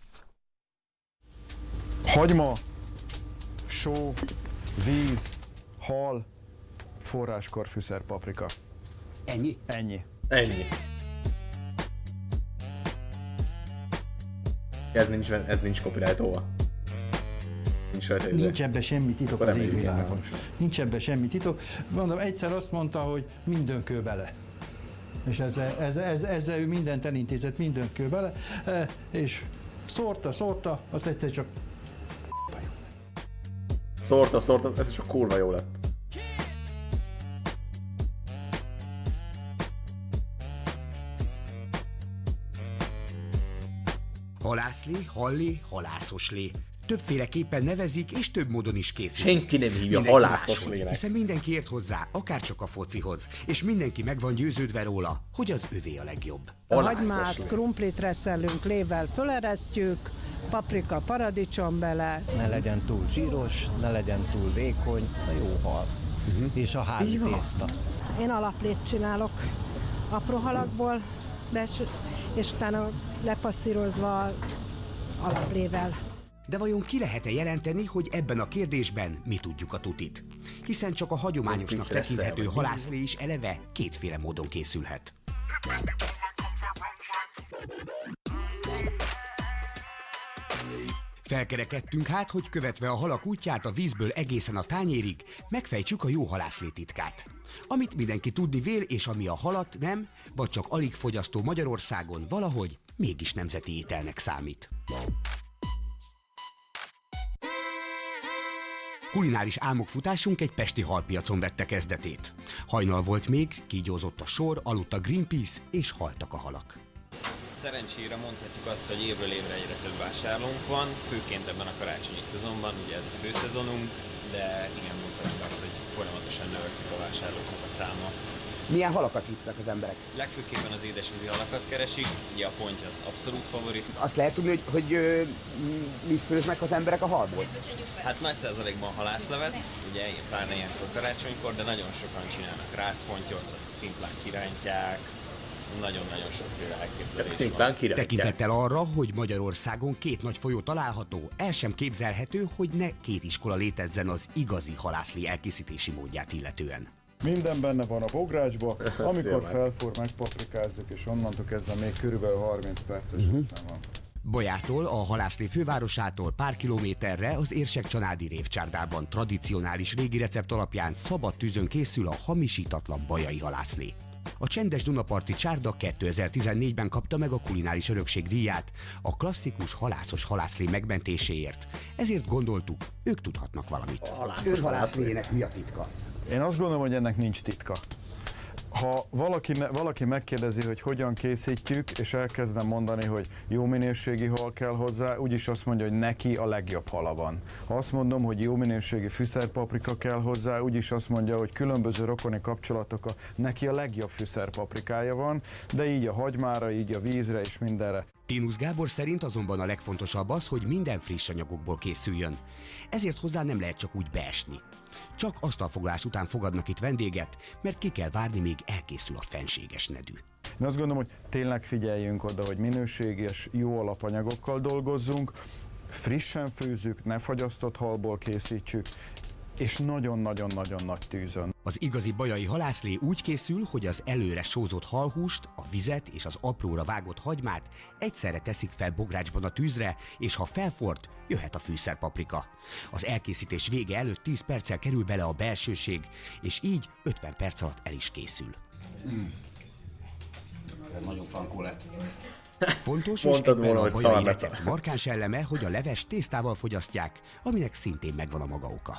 Hagyma, só, víz, hal, forráskor, fűszer, paprika. Ennyi? Ennyi. Ennyi. Ez nincs, ez nincs copyrightolva. Nincs, Nincs ebben semmi titok az égvilágon. Nincs ebben semmi titok. Mondom, egyszer azt mondta, hogy mindent kő bele. És ezzel, ezzel, ezzel, ezzel ő mindent elintézett, mindent kő bele. És szórta, szórta, azt egyszer csak... Szórta, szórta, ez csak kurva jó lett. Halászlé, hallé, halászoslé. Többféleképpen nevezik, és több módon is készül. Senki nem hívja halászoslének. Hiszen mindenki ért hozzá, akárcsak a focihoz, és mindenki meg van győződve róla, hogy az övé a legjobb. A hagymát, krumplit reszelünk, lével föleresztjük, paprika, paradicsom bele. Ne legyen túl zsíros, ne legyen túl vékony, a jó hal. Uh-huh. És a házi tészta. Én alaplét csinálok apró halakból, és utána lepasszírozva alaplével. De vajon ki lehet-e jelenteni, hogy ebben a kérdésben mi tudjuk a tutit? Hiszen csak a hagyományosnak tekinthető halászlé is eleve kétféle módon készülhet. Felkerekedtünk hát, hogy követve a halak útját a vízből egészen a tányérig, megfejtsük a jó halászlé titkát. Amit mindenki tudni vél, és ami a halat nem, vagy csak alig fogyasztó Magyarországon valahogy mégis nemzeti ételnek számít. Kulináris álmokfutásunk egy pesti halpiacon vette kezdetét. Hajnal volt még, kígyózott a sor, aludt a Greenpeace, és haltak a halak. Szerencsére mondhatjuk azt, hogy évről évre egyre több vásárlónk van, főként ebben a karácsonyi szezonban, ugye ez a főszezonunk, de igen, mondhatjuk azt, hogy folyamatosan növekszik a vásárlóknak a száma. Milyen halakat hisznek az emberek? Legfőképpen az édesvízi halakat keresik, ugye a pontja az abszolút favorit. Azt lehet tudni, hogy, hogy ö, mit főznek az emberek a halból? Hát nagy százalékban halászlevet, ugye pláne ilyenkor karácsonykor, de nagyon sokan csinálnak rákpontyot, vagy szimplán kirántják. Nagyon-nagyon sokféle elképzelés van. Tekintettel arra, hogy Magyarországon két nagy folyó található, el sem képzelhető, hogy ne két iskola létezzen az igazi halászlé elkészítési módját illetően. Minden benne van a bográcsba, amikor felfor, megpaprikázzuk, és onnantól kezdve még körülbelül harminc perces uh-huh. van. Bolyától, a halászlé fővárosától pár kilométerre az Érsek-Csanádi révcsárdában tradicionális régi recept alapján szabad tűzön készül a hamisítatlan bajai halászlé. A csendes Dunaparti csárda kétezer-tizennégyben kapta meg a kulináris örökség díját a klasszikus halászos halászlé megmentéséért. Ezért gondoltuk, ők tudhatnak valamit. Ön halászléjének mi a titka? Én azt gondolom, hogy ennek nincs titka. Ha valaki, valaki megkérdezi, hogy hogyan készítjük, és elkezdem mondani, hogy jó minőségi hal kell hozzá, úgyis azt mondja, hogy neki a legjobb hala van. Ha azt mondom, hogy jó minőségi fűszerpaprika kell hozzá, úgyis azt mondja, hogy különböző rokoni kapcsolatok, a, neki a legjobb fűszerpaprikája van, de így a hagymára, így a vízre és mindenre. Ténusz Gábor szerint azonban a legfontosabb az, hogy minden friss anyagokból készüljön. Ezért hozzá nem lehet csak úgy beesni. Csak asztalfoglalás után fogadnak itt vendéget, mert ki kell várni, még elkészül a fenséges nedű. Én azt gondolom, hogy tényleg figyeljünk oda, hogy minőséges, jó alapanyagokkal dolgozzunk, frissen főzzük, ne fagyasztott halból készítsük, és nagyon-nagyon-nagyon nagy tűzön. Az igazi bajai halászlé úgy készül, hogy az előre sózott halhúst, a vizet és az apróra vágott hagymát egyszerre teszik fel bográcsban a tűzre, és ha felfort, jöhet a fűszerpaprika. Az elkészítés vége előtt tíz perccel kerül bele a belsőség, és így ötven perc alatt el is készül. Mm. Ez nagyon frankó lett. Fontos, és ebben a bajai recept markáns eleme, hogy a leves tésztával fogyasztják, aminek szintén megvan a maga oka.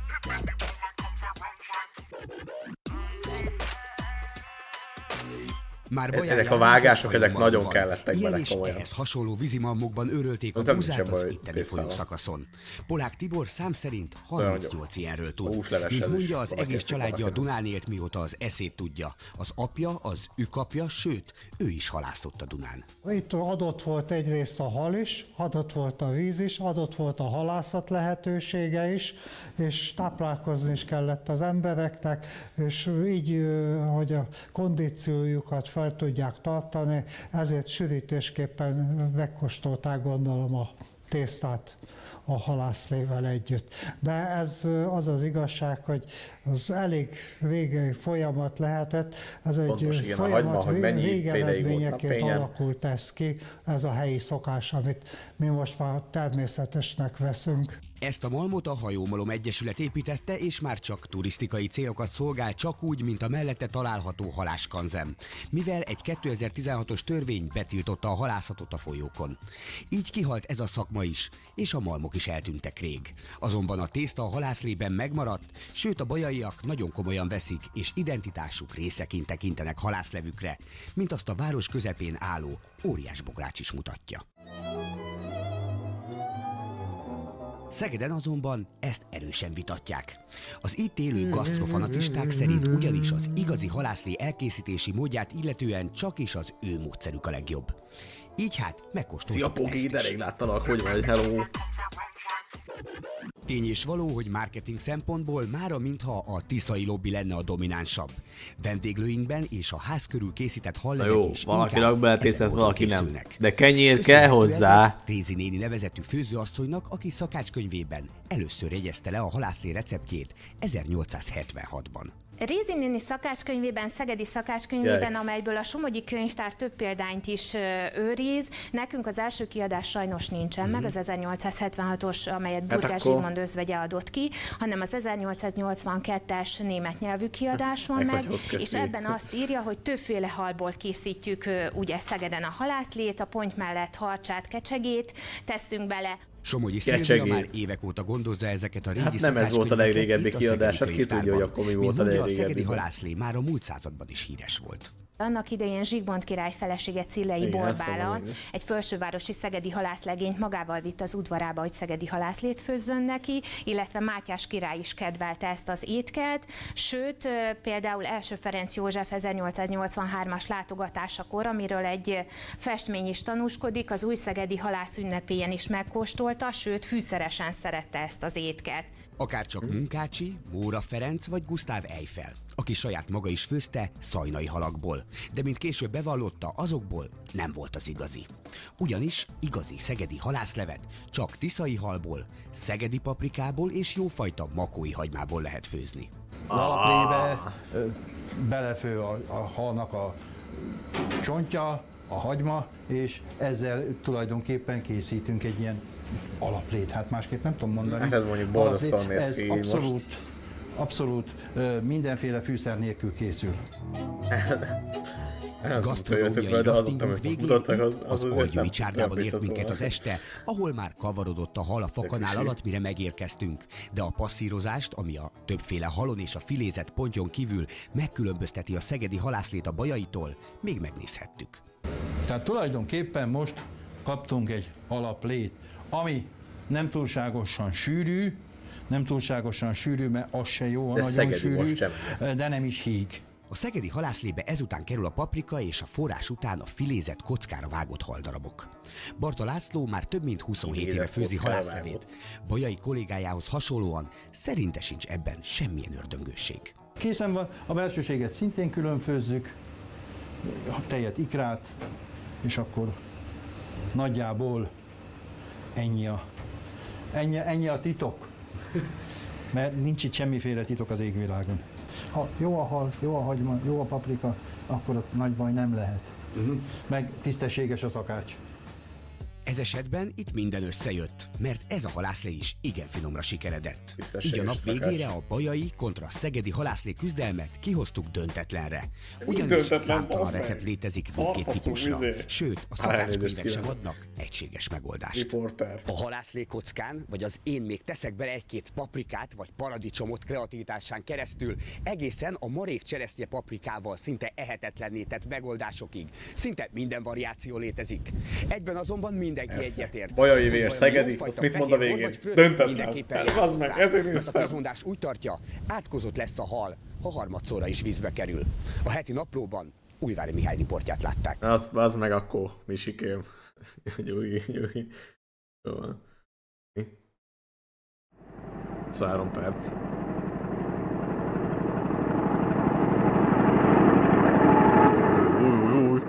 Már ezek a vágások, ezek nagyon kellettek ilyen bele és komolyan. Ehhez hasonló vízimalmokban örölték a búzát az itteni folyószakaszon. Polák Tibor szám szerint harmincnyolc ilyenről tud. Mint mondja, az egész családja a Dunán élt, mióta az eszét tudja. Az apja, az ükapja, sőt, ő is halászott a Dunán. Itt adott volt egyrészt a hal is, adott volt a víz is, adott volt a halászat lehetősége is, és táplálkozni is kellett az embereknek, és így, hogy a kondíciójukat fel tudják tartani, ezért sűrítésképpen megkóstolták, gondolom, a tésztát a halászlével együtt. De ez az az igazság, hogy az elég régi folyamat lehetett, ez Pontos, egy igen, folyamat hagyma, végeredményeként alakult ez ki, ez a helyi szokás, amit mi most már természetesnek veszünk. Ezt a malmot a Hajómalom Egyesület építette, és már csak turisztikai célokat szolgál, csak úgy, mint a mellette található haláskanzem, mivel egy kétezer-tizenhatos törvény betiltotta a halászatot a folyókon. Így kihalt ez a szakma is, és a malmok is eltűntek rég. Azonban a tészta a halászlében megmaradt, sőt a bajaiak nagyon komolyan veszik, és identitásuk részeként tekintenek halászlevükre, mint azt a város közepén álló óriás bogrács is mutatja. Szegeden azonban ezt erősen vitatják. Az itt élő gasztrofanatisták szerint ugyanis az igazi halászlé elkészítési módját illetően csak is az ő módszerük a legjobb. Így hát megkóstoltuk Szia, Pogi, de rég láttalak, hogy vagy, hello! Tény és való, hogy marketing szempontból mára mintha a tiszai lobby lenne a dominánsabb. Vendéglőinkben és a ház körül készített hallevek jó, is valakinek beletészed, valaki nem. De kenyér Köszönhető kell hozzá. Rézi néni nevezetű főzőasszonynak, aki szakácskönyvében először jegyezte le a halászlé receptjét ezernyolcszázhetvenhatban. Rézi néni szakácskönyvében, szegedi szakácskönyvében, Yes. amelyből a Somogyi Könyvtár több példányt is őriz. Nekünk az első kiadás sajnos nincsen Mhm. meg, az ezernyolcszázhetvenhatos, amelyet Hát Burgás akkor- Zsigmond özvegye adott ki, hanem az ezernyolcszáznyolcvankettes német nyelvű kiadás van Meg meg, hogy hogy és köszönjük. ebben azt írja, hogy többféle halból készítjük ö, ugye Szegeden a halászlét, a ponty mellett harcsát, kecsegét teszünk bele. Somogyi Kecsegét. Szilvia már évek óta gondozza ezeket a régi Hát nem ez volt a szakácskönyveket legrégebbi itt a kiadás, szegedi hát ki tudja, hogy könyvtárban. akkor mi Mint volt a mondja, legrégebbi. a szegedi halászlé már a múlt században is híres volt. Annak idején Zsigmond király felesége Cillei Borbála egy felsővárosi szegedi halászlegényt magával vitt az udvarába, hogy szegedi halászlét főzzön neki, illetve Mátyás király is kedvelte ezt az étkelt, sőt, például Első Ferenc József ezernyolcszáznyolcvanhármas látogatásakor, amiről egy festmény is tanúskodik, az új szegedi halász ünnepélyen is megkóstolta, sőt, fűszeresen szerette ezt az étkelt. Akárcsak Munkácsi, Móra Ferenc vagy Gusztáv Eiffel, aki saját maga is főzte szajnai halakból, de mint később bevallotta, azokból nem volt az igazi. Ugyanis igazi szegedi halászlevet csak tiszai halból, szegedi paprikából és jófajta makói hagymából lehet főzni. Az alaplébe belefő a, a halnak a csontja, a hagyma, és ezzel tulajdonképpen készítünk egy ilyen alaplét. Hát másképp nem tudom mondani. Hát ez mondjuk borzasztóan néz ki Ez abszolút, abszolút mindenféle fűszer nélkül készül. Gasztronómiai raftingunk végén az Algyői csárdában ért minket az este, ahol már kavarodott a hal a fakanál alatt, mire megérkeztünk. De a passzírozást, ami a többféle halon és a filézett pontyon kívül megkülönbözteti a szegedi halászlét a bajaitól, még megnézhettük. Tehát tulajdonképpen most kaptunk egy alaplét, ami nem túlságosan sűrű, nem túlságosan sűrű, mert az se jó, de nagyon sűrű, de nem is híg. A szegedi halászlébe ezután kerül a paprika és a forrás után a filézett kockára vágott haldarabok. Barta László már több mint huszonhét éve főzi halászlevét. Bajai kollégájához hasonlóan szerinte sincs ebben semmilyen ördöngőség. Készen van, a belsőséget szintén külön főzzük, a tejet, ikrát, és akkor nagyjából ennyi a, ennyi, ennyi a titok. Mert nincs itt semmiféle titok az égvilágon. Ha jó a hal, jó a hagyma, jó a paprika, akkor ott nagy baj nem lehet. Uh-huh. Meg tisztességes a szakács. Ez esetben itt minden összejött, mert ez a halászlé is igen finomra sikeredett. Így a nap végére a bajai kontra a szegedi halászlé küzdelmet kihoztuk döntetlenre. Ugyanis számtalan recept létezik mindkét típusra, sőt a szakácskönyvek sem adnak egységes megoldást. A halászlé kockán, vagy az én még teszek bele egy-két paprikát vagy paradicsomot kreativitásán keresztül, egészen a marék cseresznye paprikával szinte ehetetlenné tett megoldásokig. Szinte minden variáció létezik. Egyben azonban mind mindenki egyetért. Bajai vér, Szegedi, azt mit mond a végén? Döntetlen. Az meg, ezért hiszem. A közmondás úgy tartja, átkozott lesz a hal, ha harmadszorra is vízbe kerül. A heti naplóban Újvári Mihály riportját látták. Az, az meg akkor, Misikém. Nyugi, nyugi. Jó van. huszonhárom perc. Új, új, új.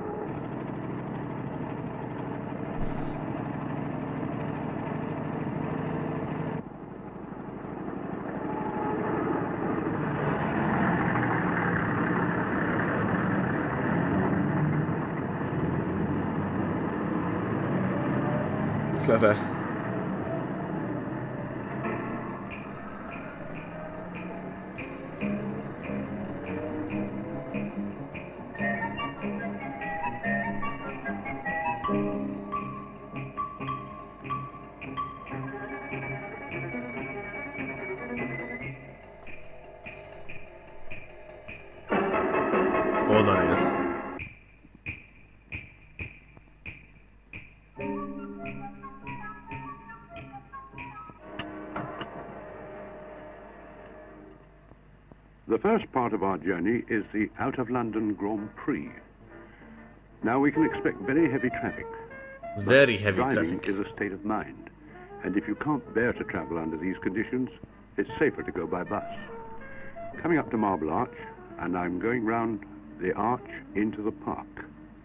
Leve. Oda néz. The first part of our journey is the Out of London Grand Prix. Now we can expect very heavy traffic. Very heavy driving traffic. is a state of mind, and if you can't bear to travel under these conditions, it's safer to go by bus. Coming up to Marble Arch, and I'm going round the arch into the park.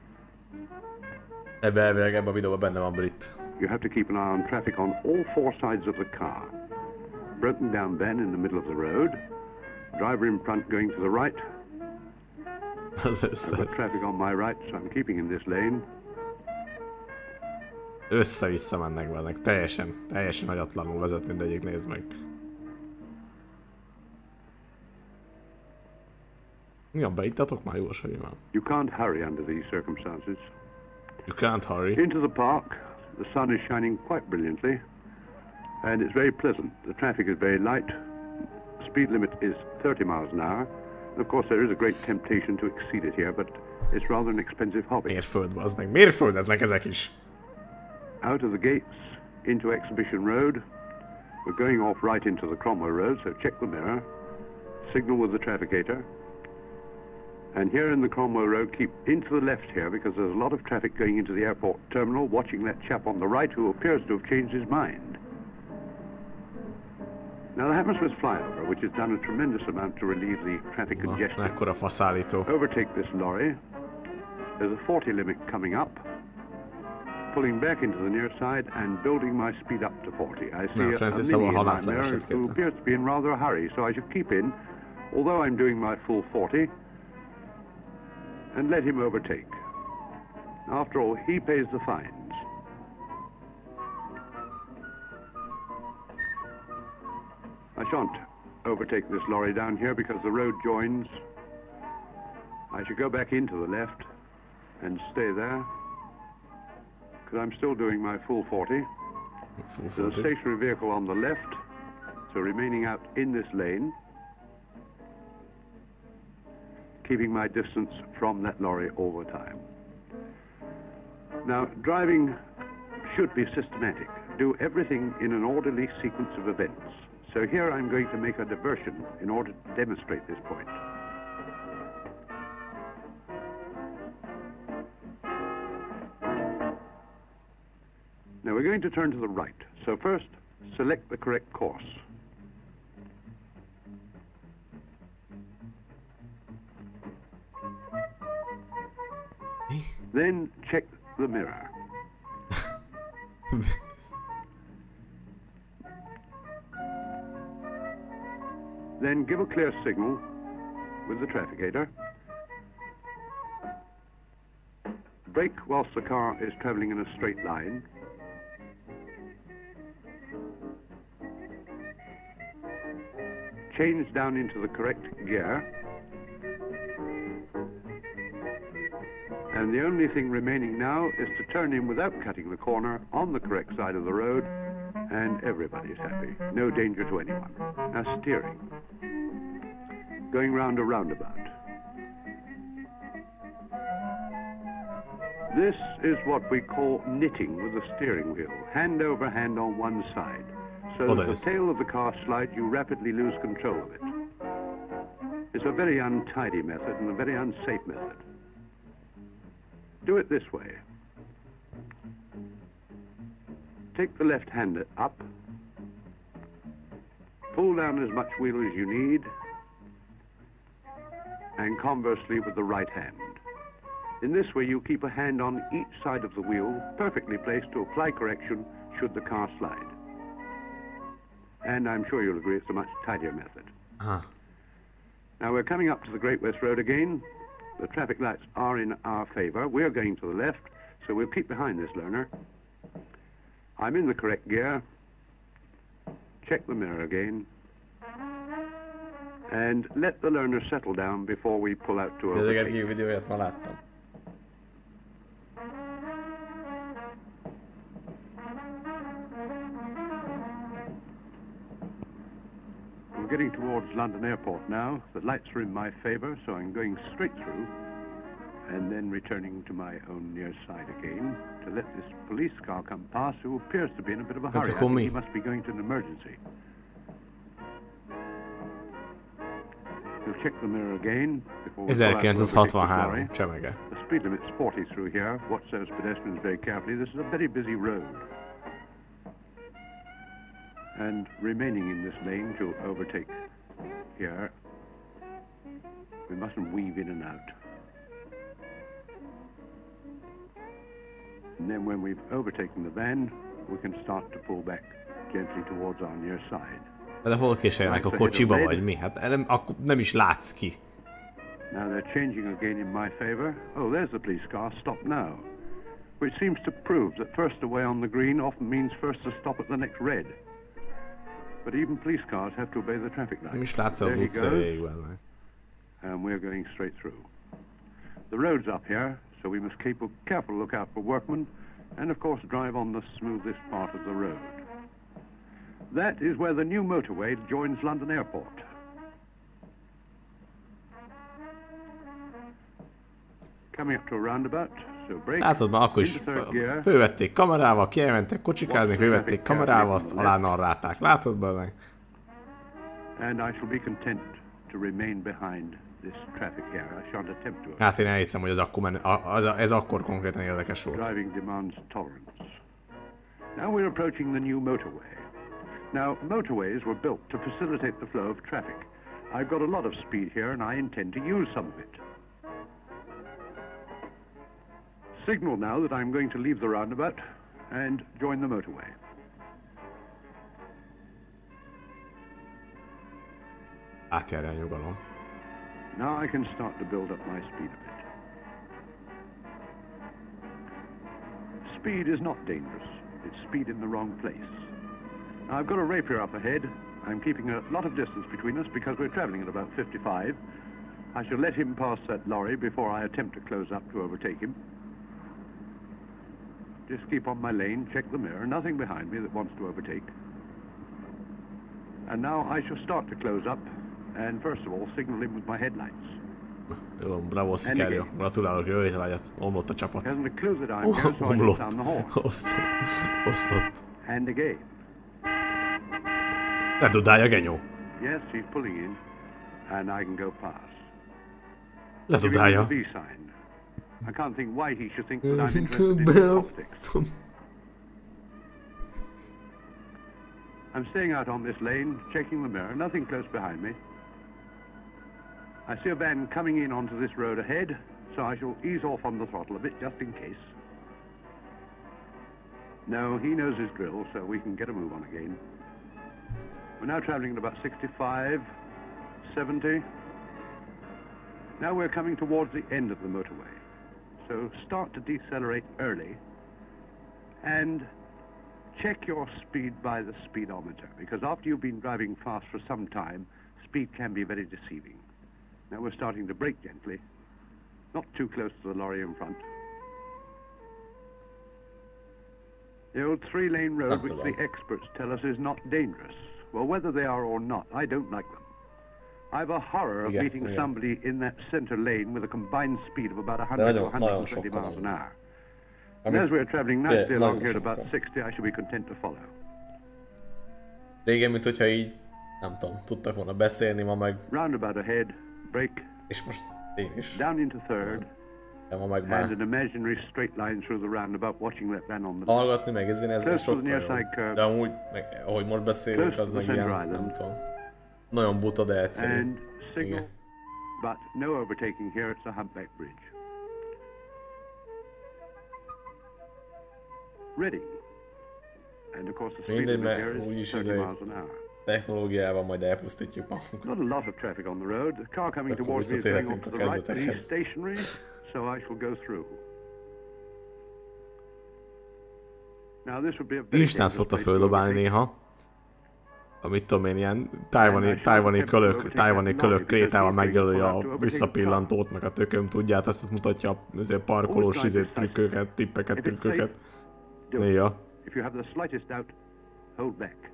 Ebbe elvileg ebbe a videóban benne van brit. You have to keep an eye on traffic on all four sides of the car. Broken down then in the middle of the road. Driver in front going to the right. I've got traffic on my right, so I'm keeping in this lane. Össze-vissza mennek velnek, teljesen, teljesen agyatlanul vezet mindegyik, nézd meg. Mi a beítatok már jós, hogy van? You can't hurry under these circumstances. You can't hurry. Into the park, the sun is shining quite brilliantly, and it's very pleasant. The traffic is very light. Speed limit is thirty miles an hour, Of course, there is a great temptation to exceed it here, but it's rather an expensive hobby. Mérföld, az meg. Mérföldeznek ezek is. Out of the gates into Exhibition Road. We're going off right into the Cromwell Road, so check the mirror. Signal with the trafficator. And here in the Cromwell Road, keep into the left here because there's a lot of traffic going into the airport terminal, watching that chap on the right who appears to have changed his mind. Now the Hammersmith flyover, which has done a tremendous amount to relieve the traffic congestion. Ekkora faszállító. Overtake this lorry. There's a forty limit coming up. Pulling back into the near side and building my speed up to forty. I see no, a, Francis, a mini in my mirror who appears to be in rather a hurry, so I should keep in, although I'm doing my full forty, and let him overtake. After all, he pays the fines. I shan't overtake this lorry down here because the road joins. I should go back into the left and stay there. I'm still doing my full forty. Full forty. There's a stationary vehicle on the left, so remaining out in this lane, keeping my distance from that lorry all the time. Now, driving should be systematic. Do everything in an orderly sequence of events. So here I'm going to make a diversion in order to demonstrate this point. Now we're going to turn to the right. So first, select the correct course. Then check the mirror. Then give a clear signal with the trafficator. Brake whilst the car is traveling in a straight line. Change down into the correct gear. And the only thing remaining now is to turn in without cutting the corner on the correct side of the road, and everybody's happy. No danger to anyone. Now steering. Going round a roundabout. This is what we call knitting with the steering wheel. Hand over hand on one side. So Oh, that that the is- tail of the car slide, you rapidly lose control of it. It's a very untidy method and a very unsafe method. Do it this way. Take the left hand up. Pull down as much wheel as you need. And conversely with the right hand. In this way, you keep a hand on each side of the wheel, perfectly placed to apply correction should the car slide. And I'm sure you'll agree it's a much tidier method. Uh-huh. Now we're coming up to the Great West Road again. The traffic lights are in our favor. We're going to the left, so we'll keep behind this learner. I'm in the correct gear. Check the mirror again. And let the learner settle down before we pull out to De legalább overtake. jó videóját ma láttam. We're getting towards London Airport now. The lights are in my favor, so I'm going straight through and then returning to my own near side again to let this police car come past who appears to be in a bit of a That's hurry. a I think commie. he must be going to an emergency. We'll check the mirror again before we pull out to overtake the ezerkilencszázhatvanhárom, lorry. csemege. The speed limit's forty through here. Watch those pedestrians very carefully. This is a very busy road. And remaining in this lane to overtake here, we mustn't weave in and out. And then when we've overtaken the van, we can start to pull back gently towards our near side. De hol késeljenek a kocsiba, vagy mi? Hát nem, akkor nem is látsz ki. Now they're changing again in my favor. Oh, there's the police car. Stop now. Which seems to prove that first away on the green often means first to stop at the next red. But even police cars have to obey the traffic lights. Nem is látsz az There he utca goes. végül. And we're going straight through. The road's up here, so we must keep a careful lookout for workmen, and of course drive on the smoothest part of the road. That is where the new motorway joins London Airport. Coming up to a roundabout, so break. Látod, már akkor is fölvették kamerával, kielmentek kocsikázni, fölvették kamerával, azt alá narrálták. Látod, meg? And I shall be content to remain behind this traffic here. I shan't attempt to. Hát én elhiszem, hogy az akkor men, az, ez akkor konkrétan érdekes volt. Driving demands tolerance. Now we're approaching the new motorway. Now, motorways were built to facilitate the flow of traffic. I've got a lot of speed here and I intend to use some of it. Signal now that I'm going to leave the roundabout and join the motorway. Átjárja a nyugalom. Now I can start to build up my speed a bit. Speed is not dangerous. It's speed in the wrong place. Now I've got a rapier up ahead. I'm keeping a lot of distance between us because we're traveling at about fifty-five. I shall let him pass that lorry before I attempt to close up to overtake him. Just keep on my lane, check the mirror, nothing behind me that wants to overtake. And now I shall start to close up, and first of all signal him with my headlights. Jó, bravo, Sicario. Gratulálok, jó étvágyat. Omlott a csapat. Hasn't a clue that I'm here, so I Omlott. down the hall. Oszlott. Oszlott. And again. Ledudálja, genyó. Yes, she's pulling in, and I can go past. Ledudálja. Giving him the V sign. I can't think why he should think that I'm interested in politics. I'm staying out on this lane, checking the mirror, nothing close behind me. I see a van coming in onto this road ahead, so I shall ease off on the throttle a bit just in case. No, he knows his drill, so we can get a move on again. We're now travelling at about sixty-five, seventy. Now we're coming towards the end of the motorway. So start to decelerate early and check your speed by the speedometer, because after you've been driving fast for some time, speed can be very deceiving. Now we're starting to brake gently, not too close to the lorry in front. The old three-lane road, which the experts tell us is not dangerous. Well, whether they are or not, I don't like them. I've a horror of Yeah, meeting yeah. somebody in that center lane with a combined speed of about one hundred to nagyon- one hundred nagyon twenty sokkal miles an nagyon. hour. And Amit- as we're traveling de nicely along nagyon here at about sokkal. sixty, I shall be content to follow. Régen, mint hogyha így, nem tudom, tudtak volna beszélni, ma meg... Roundabout ahead, brake. És most én is. Down into third. De ma meg And már an imaginary straight line through the roundabout, watching that van on the hallgatni, meg ezért ez, ez Close to the sokkal near jobb. side curve. De amúgy, meg, ahogy most beszélünk, Close az to meg the ilyen, center nem island. tudom. Nagyon buta, de egyszerű. And signal, Igen. but no overtaking here, it's a humpback bridge. Ready. And of course the speed Mindegy, limit mert here is úgyis thirty azért miles an hour. technológiával majd elpusztítjuk magunkat. Not a lot of traffic on the road. The car coming Akkor towards me is going off visszatérhetünk to a the right, but he's kezdetekhez. stationary, so I shall go through. Now this would be a very Isten dangerous szokta place to földobálni overtake. néha. Amit tudom én, ilyen tájvani, tájvani kölök, tájvani kölök krétával megjelöli a visszapillantót, meg a tököm tudját, ezt ott mutatja a azért parkolós izét, trükköket, tippeket, If it's safe, trükköket. do it. Néha. If you have the slightest doubt, hold back.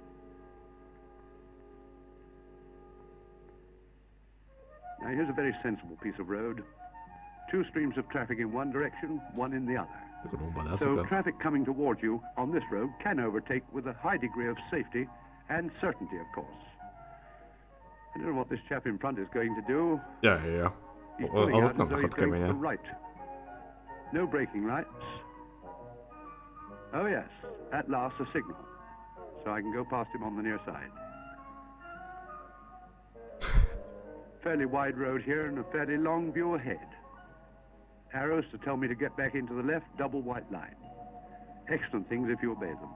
Now here's a very sensible piece of road. Two streams of traffic in one direction, one in the other. So traffic coming towards you on this road can overtake with a high degree of safety and certainty, of course. I don't know what this chap in front is going to do. Ja, ja, ja. He's Az pulling ott out nem as though lakad he's going to keményen. the right. No braking lights. Oh yes, at last a signal. So I can go past him on the near side. Fairly wide road here and a fairly long view ahead. Arrows to tell me to get back into the left, double white line. Excellent things if you obey them.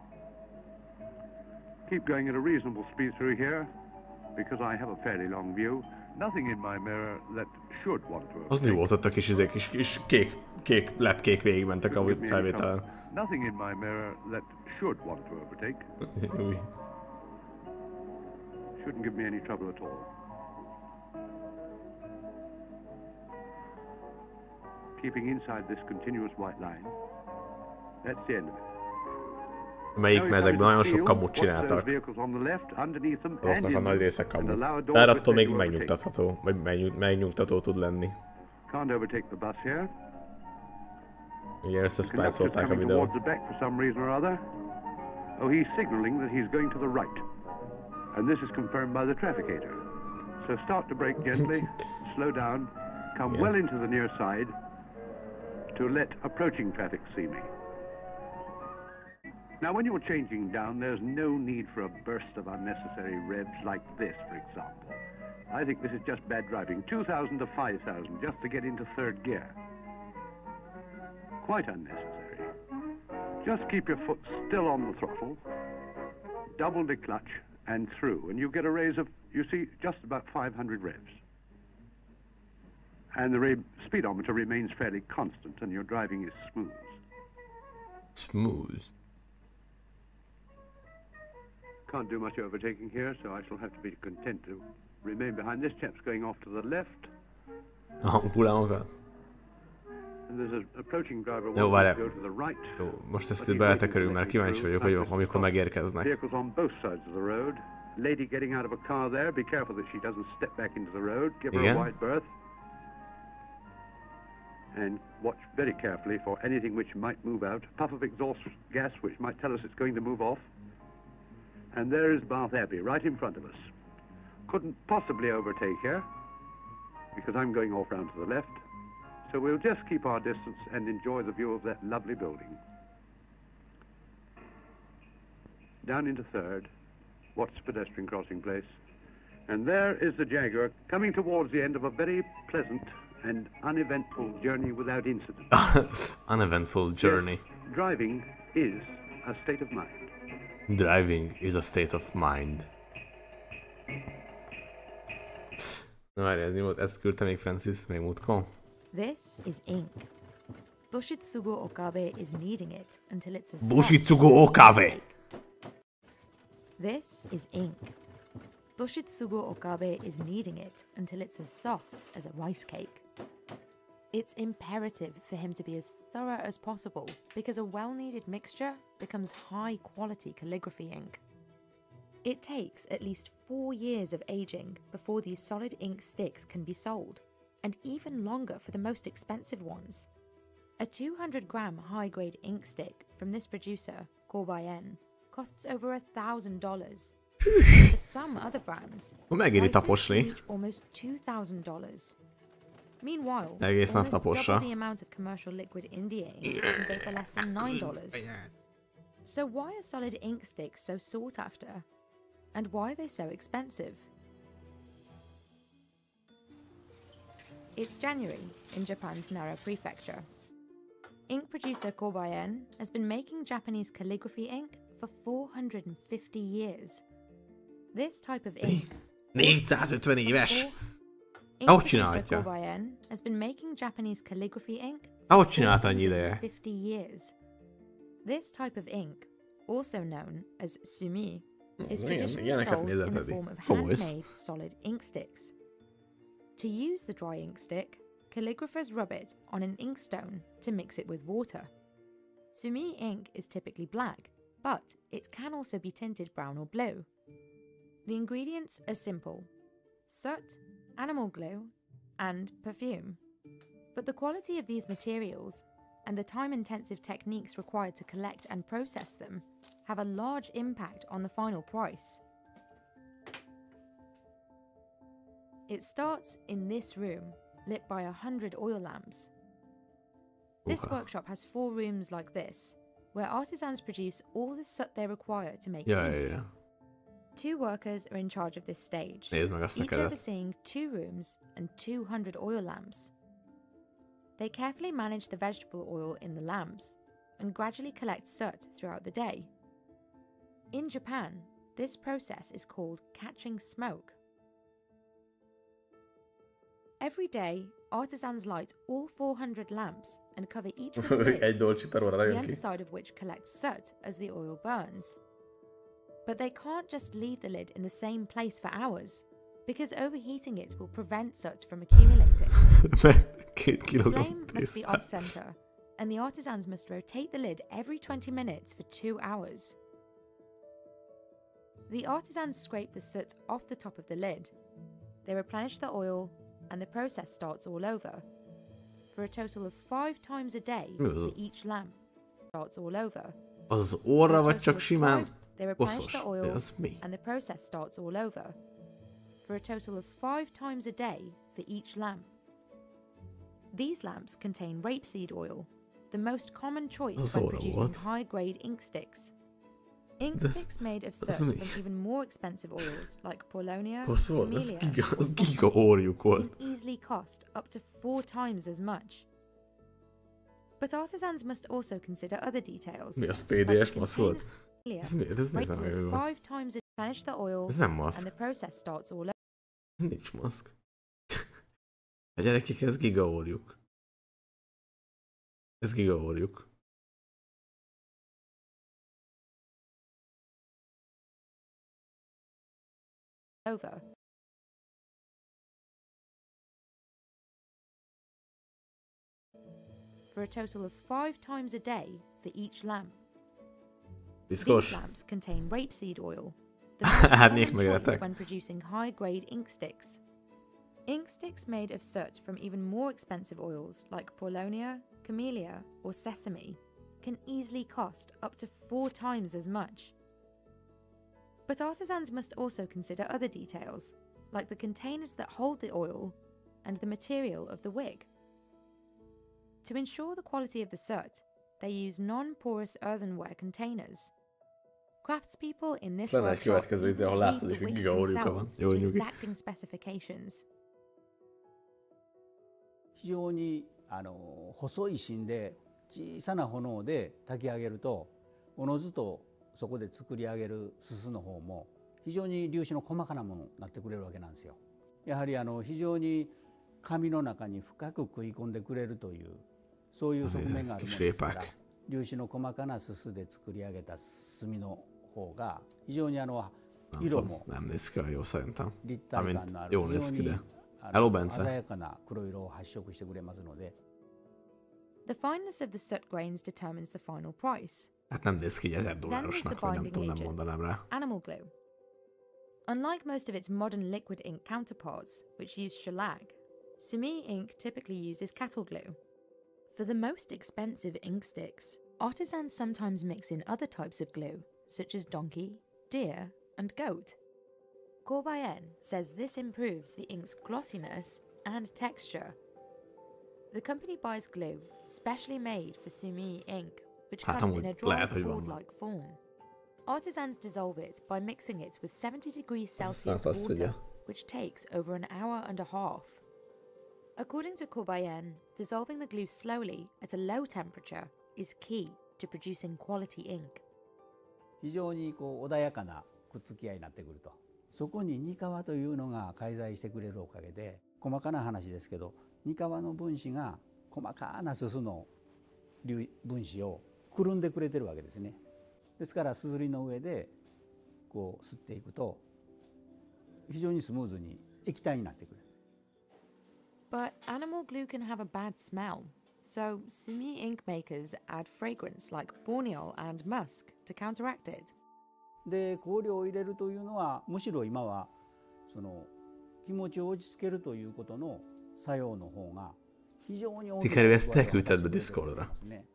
Keep going at a reasonable speed through here, because I have a fairly long view. Nothing in my mirror that should want to Az mi volt ott a kis izék, kis, kis kék, kék lepkék végigmentek a felvételen. Nothing in my mirror that should want to overtake. Új. Shouldn't give me any trouble at all. Keeping inside this continuous white line. That's the end of it. Melyik mezekben nagyon sok kamut csináltak. Azoknak a nagy része kamu. De hát attól még megnyugtatható, vagy megnyug, megnyugtató tud lenni. Can't overtake the bus here. Igen, összespájszolták a coming videót. towards the back for some reason or other. Oh, he's signaling that he's going to the right. And this is confirmed by the trafficator. So start to brake gently, slow down, come Yeah. well into the near side to let approaching traffic see me. Now, when you're changing down, there's no need for a burst of unnecessary revs like this, for example. I think this is just bad driving. two thousand to five thousand just to get into third gear. Quite unnecessary. Just keep your foot still on the throttle, double the clutch, and through, and you get a raise of, you see, just about five hundred revs. And the re speedometer remains fairly constant, and your driving is smooth. Smooth. Can't do much overtaking here, so I shall have to be content to remain behind. This chap's going off to the left, A hangulánkat. and there's an approaching driver Jó, wanting to várjál. go to the right. Jó, most ezt így beletekerünk, mert kíváncsi vagyok, hogy amikor megérkeznek. Vehicles on both sides of the road. Lady getting out of a car there. Be careful that she doesn't step back into the road. Give her Igen. a wide berth. And watch very carefully for anything which might move out. Puff of exhaust gas which might tell us it's going to move off. And there is Bath Abbey right in front of us. Couldn't possibly overtake here because I'm going off round to the left. So we'll just keep our distance and enjoy the view of that lovely building. Down into third. Watch the pedestrian crossing place. And there is the Jaguar coming towards the end of a very pleasant and uneventful journey without incident. Uneventful journey. Driving is a state of mind. Driving is a state of mind. Na várjál, ez mi volt? Ezt küldte még Francis, még múltkor? This is ink. Bushitsugu Okabe is kneading it until it's a Bushitsugu Okabe! This is ink. Bushitsugu Okabe is kneading it until it's as soft as a rice cake. It's imperative for him to be as thorough as possible because a well-kneaded mixture becomes high-quality calligraphy ink. It takes at least four years of aging before these solid ink sticks can be sold, and even longer for the most expensive ones. A two hundred gram high-grade ink stick from this producer, Kobayen, costs over a thousand dollars. For some other brands, prices reach almost two thousand dollars. Meanwhile, Egész nap almost taposra. double the amount of commercial liquid India ink can go for less than nine dollars. So why are solid ink sticks so sought after? And why are they so expensive? It's January in Japan's Nara Prefecture. Ink producer Kobayen has been making Japanese calligraphy ink for four hundred fifty years. This type of ink... négyszázötven éves! Ink Ahogy producer csinálhatja. Kobayen has been making Japanese calligraphy ink Ahogy csinált annyi ideje. fifty years. This type of ink, also known as sumi, is Igen, traditionally ilyeneket sold in the nézett form of Komoly. handmade solid ink sticks. To use the dry ink stick, calligraphers rub it on an inkstone to mix it with water. Sumi ink is typically black, but it can also be tinted brown or blue. The ingredients are simple: soot, animal glue, and perfume. But the quality of these materials and the time-intensive techniques required to collect and process them have a large impact on the final price. It starts in this room, lit by a hundred oil lamps. This Okay. workshop has four rooms like this, where artisans produce all the soot they require to make Ja, ink. ja, ja. Two workers are in charge of this stage, Nézd meg azt a each kedet. overseeing two rooms and two hundred oil lamps. They carefully manage the vegetable oil in the lamps and gradually collect soot throughout the day. In Japan, this process is called catching smoke. Every day, artisans light all four hundred lamps and cover each with a lid, Egy dolcsi per óra the jön ki. underside of which collects soot as the oil burns. But they can't just leave the lid in the same place for hours, because overheating it will prevent soot from accumulating. Két The kilogramm flame must be tésztát. off-center, and the artisans must rotate the lid every twenty minutes for two hours. The artisans scrape the soot off the top of the lid. They replenish the oil, and the process starts all over, for a total of five times a day Mi az? for each lamp. Starts all over. Az az orra, vagy csak simán They replenish koszos? the oil, Ez mi? and the process starts all over. For a total of five times a day for each lamp. These lamps contain rapeseed oil, the most common choice That's when all I producing want. high-grade ink sticks. Ink This- sticks made of that's soot me. from even more expensive oils like Polonia, Az volt, ez Camellia, giga, or az sesame giga orjuk volt. can easily cost up to four times as much. But artisans must also consider other details. Mi az like pé dé es the masz volt? container Ez mi? Ez nézem meg rated jól. five times a replenish the oil, Ez nem maszk. and the process starts all over. Nincs maszk. A gyerekek, ez giga orjuk. Ez giga orjuk. over. For a total of five times a day for each lamp. Piszkos. These lamps contain rapeseed oil, the most Árnyék common choice megletek. when producing high-grade ink sticks. Ink sticks made of soot from even more expensive oils like Polonia, Camellia, or sesame can easily cost up to four times as much. But artisans must also consider other details, like the containers that hold the oil and the material of the wig. To ensure the quality of the soot, they use non-porous earthenware containers. Craftspeople in this Lenne egy workshop következő izé, ahol even látszik, made the hogy wigs giga orjuka van. themselves Jó, to nyugi. exacting specifications. 非常にあの細い芯で小さな炎で炊き上げるとおのずとそこで作り上げるすすの方も非常に粒子の細かなものになってくれるわけなんですよ。やはりあの非常に紙の中に深く食い込んでくれるというそういう側面があるものですから粒子の細かなすすで作り上げた墨の方が非常にあの Nem 色 tudom, も nem néz ki olyan jó szerintem. 立体感 Amint のある jól 非 néz 常 ki, に de... あ Hello, の Bence. 鮮やかな黒色を発色してくれますので The fineness of the soot grains determines the final price. Hát nem néz ki ezer Then there's the dollárosnak, vagy nem binding tudom, nem agent, mondanám rá. animal glue. Unlike most of its modern liquid ink counterparts, which use shellac, Sumi ink typically uses cattle glue. For the most expensive ink sticks, artisans sometimes mix in other types of glue, such as donkey, deer, and goat. Corbayen says this improves the ink's glossiness and texture. The company buys glue specially made for Sumi ink, which Hát comes in amúgy a dry lehet, hogy van. board-like form. Artisans dissolve it by mixing it with seventy degrees Aztán Celsius azt water, tudja. which takes over an hour and a half. According to Corbayen, dissolving the glue slowly at a low temperature is key to producing quality ink. 非常にこう穏やかなくっつき合いになってくるとそこにニカワというのが介在してくれるおかげで細かな話ですけどニカワの分子が細かなすすの分子をくるんでくれてるわけですね。ですからすずりの上でこう吸っていくと非常にスムーズに液体になってくる。 But animal glue can have a bad smell, so Sumi ink makers add fragrance like borneol and musk to counteract it. で香料を入れるというのはむしろ今はその気持ちを落ち着けるということの作用の方が非常に大きな Tikerül, ezt te küldted be Discordra.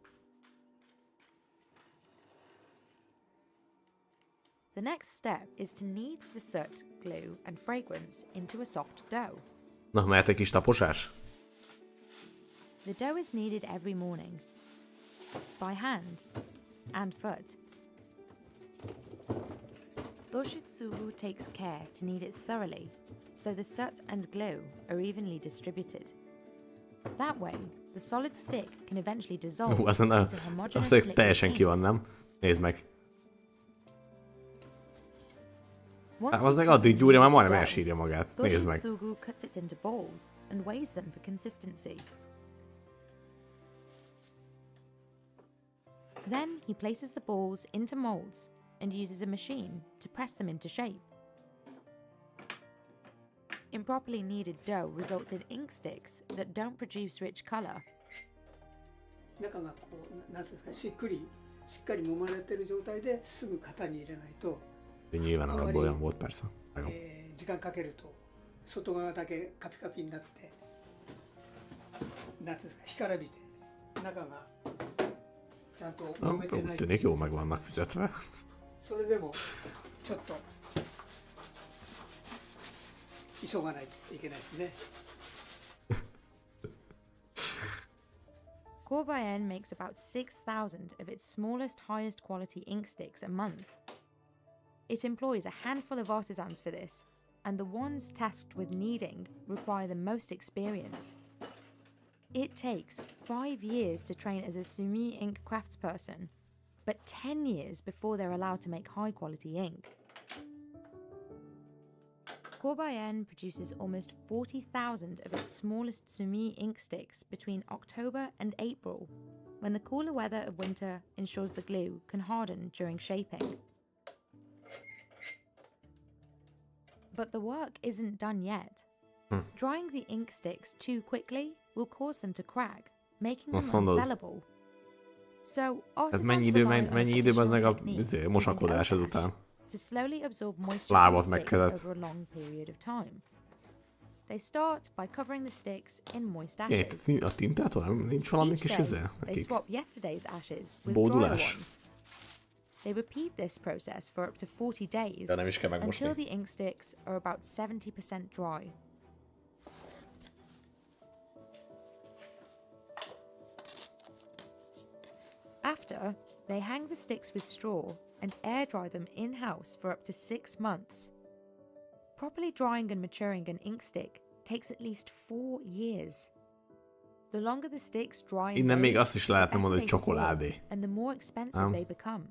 The next step is to knead the soot, glue, and fragrance into a soft dough. Na, mehet egy kis taposás? The dough is kneaded every morning, by hand and foot. Doshitsugu takes care to knead it thoroughly, so the soot and glue are evenly distributed. That way, the solid stick can eventually dissolve Hú, aztán into homogeneous azt liquid teljesen ink. ki van, nem? Nézd meg. Once Hát az it's meg addig gyúrja, már majdnem dough, elsírja magát. Nézd meg. Doshitsugu cuts it into balls and weighs them for consistency. Then he places the balls into molds and uses a machine to press them into shape. Improperly kneaded dough results in ink sticks that don't produce rich color. 中がこうなんていうんですかしっくりしっかり揉まれてる状態ですぐ型に入れないと Nyilván alapból olyan volt, persze. Megom. えー時間かけると外側だけカピカピになってなんていうんですか、干からびて中がちゃんと揉 Nem, めてない。 úgy tűnik, jól meg vannak fizetve. それでもちょっと急がないといけないですね。 Corbayen makes about six thousand of its smallest, highest quality ink sticks a month. It employs a handful of artisans for this, and the ones tasked with kneading require the most experience. It takes five years to train as a Sumi ink craftsperson, but ten years before they're allowed to make high quality ink. Corbayen produces almost forty thousand of its smallest Sumi ink sticks between October and April, when the cooler weather of winter ensures the glue can harden during shaping. But the work isn't done yet. Hmm. Drying the ink sticks too quickly will cause them to crack, making them Azt mondod. unsellable. So Hát artisans mennyi idő, rely mennyi, on mennyi idő az meg a technique izé, using mosakodás oak ezután? to slowly absorb moisture from Lábad the sticks megkezett. over a long period of time. They start by covering the sticks in moist Én, ashes. a tintától nem, nincs valami Each kis day, izé? they Nekik? swap yesterday's ashes with drier Bódulás? ones. They repeat this process for up to forty days De nem is kell megmosni. until the ink sticks are about seventy percent dry. After, they hang the sticks with straw and air dry them in-house for up to six months. Properly drying and maturing an ink stick takes at least four years. The longer the sticks dry and Innen még bake, azt is lehetne the better mondani, hogy they perform, csokoládé. and the more expensive Nem? they become.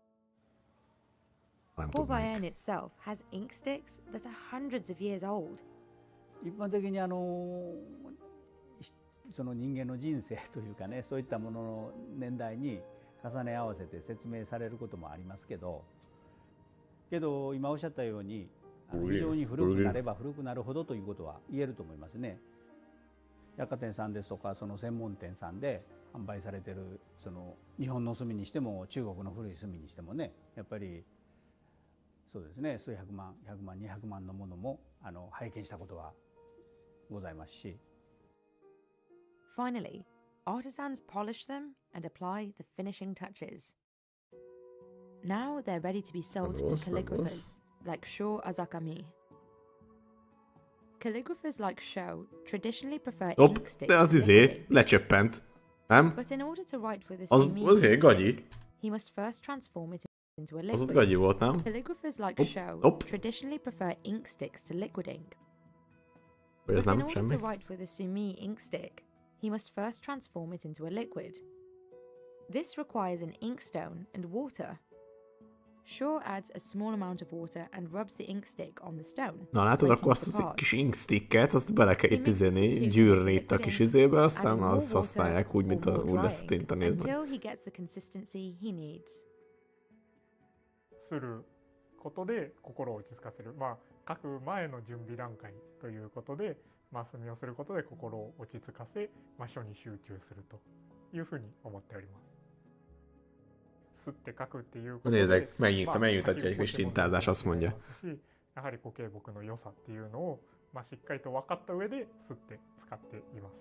Nem tudnék. Corbayen itself has ink sticks that are hundreds of years old. 一般的にあのひその人間の人生というかね、そういったものの年代に重ね合わせて説明されることもありますけど、けど今おっしゃったようにあの非常に古くなれば古くなるほどということは言えると思いますね。百貨店さんですとかその専門店さんで販売されてるその日本の炭にしても中国の古い炭にしてもね、やっぱりそうですね、数百万、百万、二百万のものもあの拝見したことはございますし。 Finally, artisans polish them and apply the finishing touches. Now they're ready to be sold to calligraphers like Sho Azakami. Calligraphers like Sho traditionally prefer Hopp, ink sticks de az to izé, liquid. lecsöppent. Nem? But in order to write with a Az, Sumi azért ink gagyi. stick, he must first transform it into a Az ott liquid. gagyi volt, nem? Calligraphers like Hopp, Sho hopp. traditionally prefer ink sticks to liquid ink. Vagy ez But in nem order semmi? to write with a Sumi ink stick, he must first transform it into a liquid. This requires an inkstone and water. Shaw adds a small amount of water and rubs the ink stick on the stone. Na látod, breaking akkor it azt az apart. kis inksticket, azt bele kell itt izéni, gyűrni itt a kis izébe, aztán Adding more azt water használják úgy, mint a, or more úgy lesz a drying tinta, nézd meg. until he gets the consistency he needs. することで心を落ち着かせる、まあ、書く前の準備段階ということで、まあ、墨をすることで心を落ち着かせ、まあ、書に集中するというふうに思っております。吸って書くっていうことで、 Nézzek, megint, まあ megmutatja egy kis tintázás, azt mondja. やはり固形木の良さっていうのを、まあ、しっかりと分かった上で吸って使っています。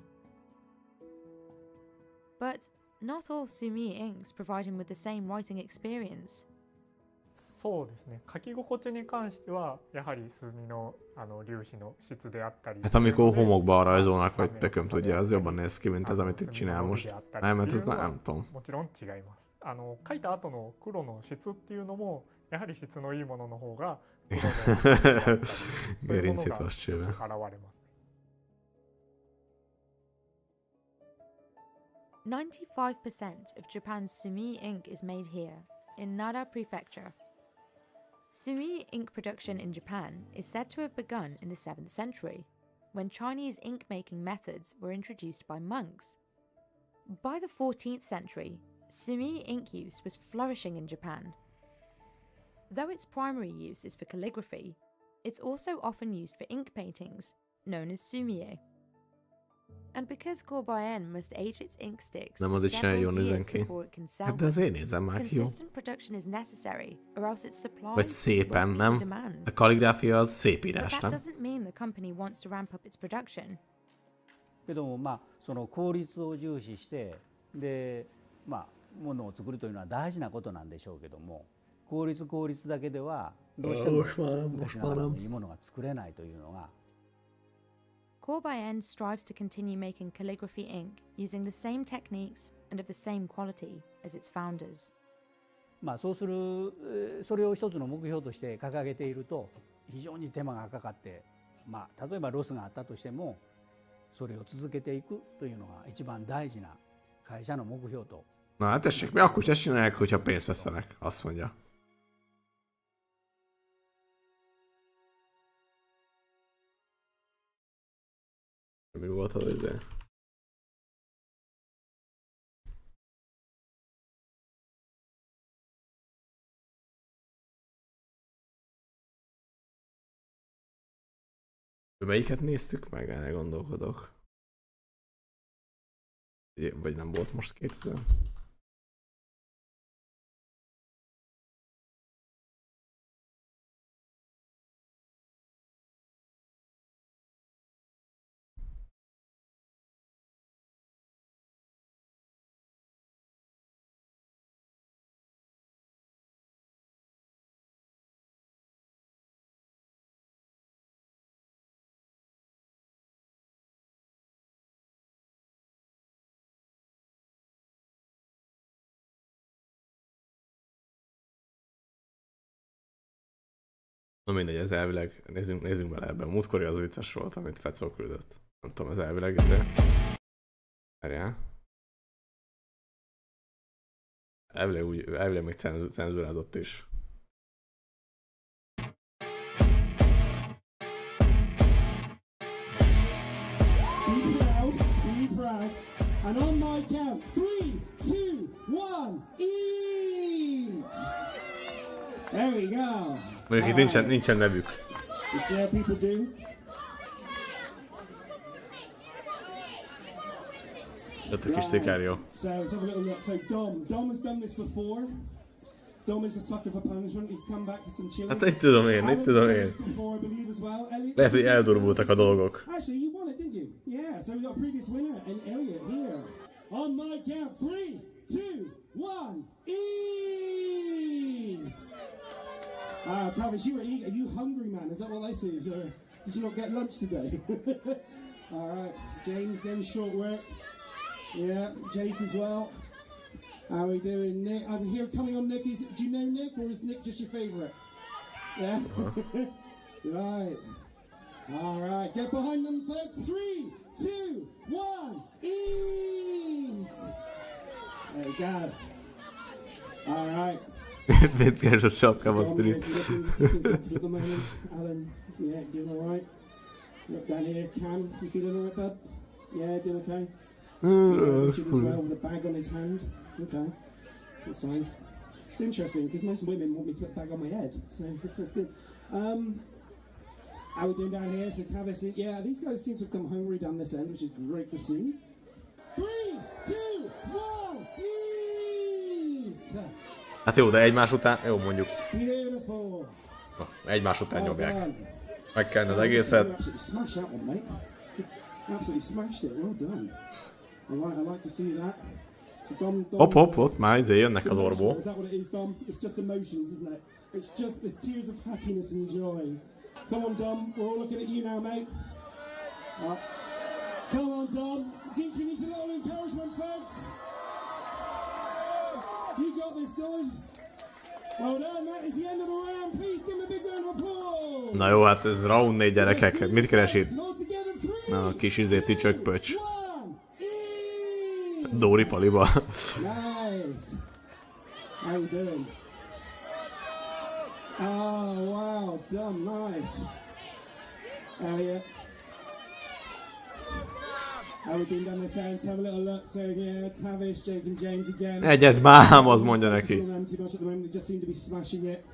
But not all Sumi inks provide him with the same writing experience. そうですね、書き心地に関してはやはり墨のあの粒子の質であったり、 Hát amikor homokban rajzolnak, vagy tököm tudja, az jobban néz ki, mint ez, amit itt csinál most. Nem, mert ez nem, nem tudom. もちろん違います。あの書いた後の黒の質っていうのもやはり質のいいものの方が黒の質があったりそういうものが現れます。 ninety-five percent of Japan's Sumi ink is made here, in Nara Prefecture. Sumi ink production in Japan is said to have begun in the seventh century, when Chinese ink-making methods were introduced by monks. By the fourteenth century, Sumi ink use was flourishing in Japan. Though its primary use is for calligraphy, it's also often used for ink paintings, known as sumie. And because Corbayen must age its ink sticks Nem for az is several jól nézzen years ki. before it can sell Hát de azért them, nézem már ki jó. consistent production is necessary, or else its supply Vagy szépen, won't meet nem? the demand. A kalligráfia az But szépírás, that nem? doesn't mean the company wants to ramp up its production. けどもまあその効率を重視してでまあものを作るというのは大事なことなんでしょうけども、効率効率だけではどうしても昔ながらのいいものが作れないというのが。 Corbière strives to continue making calligraphy ink using the same techniques and of the same quality as its founders. まあそうするそれを一つの目標として掲げていると非常に手間がかかって、まあ例えばロスがあったとしてもそれを続けていくというのが一番大事な会社の目標と。 Na hát tessék, mi akkor ezt csinálják, hogyha pénzt vesztenek, azt mondja. Mi volt az ide? Melyiket néztük meg? Elgondolkodok. Vagy nem volt most kétezer? Na mindegy, ez elvileg, nézzünk, nézzünk bele ebben. A múltkori az vicces volt, amit Fecó küldött. Nem tudom, ez elvileg ezért. Várjál. Elvileg, úgy, elvileg még cenzúrádott is. Be proud, be proud. And on my count, three, two, one, eat! There we go. Mondjuk itt nincsen, nincsen nevük. You see how people do? Jött a kis szikárió. So let's have a little look. So Dom, Dom has done this before. Dom is a sucker for punishment. He's come back for some chili. Hát így tudom én, így tudom én. Lehet, hogy eldurvultak a dolgok. Actually, you won it, didn't you? Yeah, so we got a previous winner, and Elliot here. On my count, three, two, one, eat! Ah, Tavis, you were eating. Are you hungry, man? Is that what I see? Is there, did you not get lunch today? All right, James getting short work. Yeah, Jake as well. How are we doing, Nick? I'm here coming on Nick. Is, do you know Nick, or is Nick just your favourite? Yeah. Right. All right, get behind them, folks. Three, two, one, eat. There you go. All right. Mit keres a sapkában, Spirit? Alan, yeah, doing all right. Look down here, Cam, you feeling all right, bud? Yeah, doing okay. Oh, as well with a bag on his hand. Okay, that's fine. It's interesting because most women want me to put a bag on my head, so this is good. Um, how are we doing down here? So Tavis, yeah, these guys seem to have come hungry down this end, which is great to see. Three, two, one, eat! Hát jó, de egymás után, jó mondjuk. Beautiful. Na, egymás után nyomják. Meg kellene az egészet. Absolutely smashed that one, mate. Absolutely smashed it. Well done. I like, I like to see that. So Dom, Dom, Hopp, hopp, ott már izé jönnek az orból. Is that what it is, Dom? It's just emotions, isn't it? It's just this tears of happiness and joy. Come on, Dom. We're all looking at you now, mate. Uh, come on, Dom. I think you need a little encouragement, folks. You got this, Dom. Well done. That is the end of the round. Please give him a big round of applause. Na jó, hát ez round négy gyerekek. Mit keres itt? Na, a kis izé tücsökpöcs. Dóri paliba. Nice. How you doing? Oh, wow. Done. Nice. Elliot. How we been down the sands? Have a little look. So, yeah, Tavis, Jake and James again. Egyet mám, az mondja neki. Just seem to be smashing it.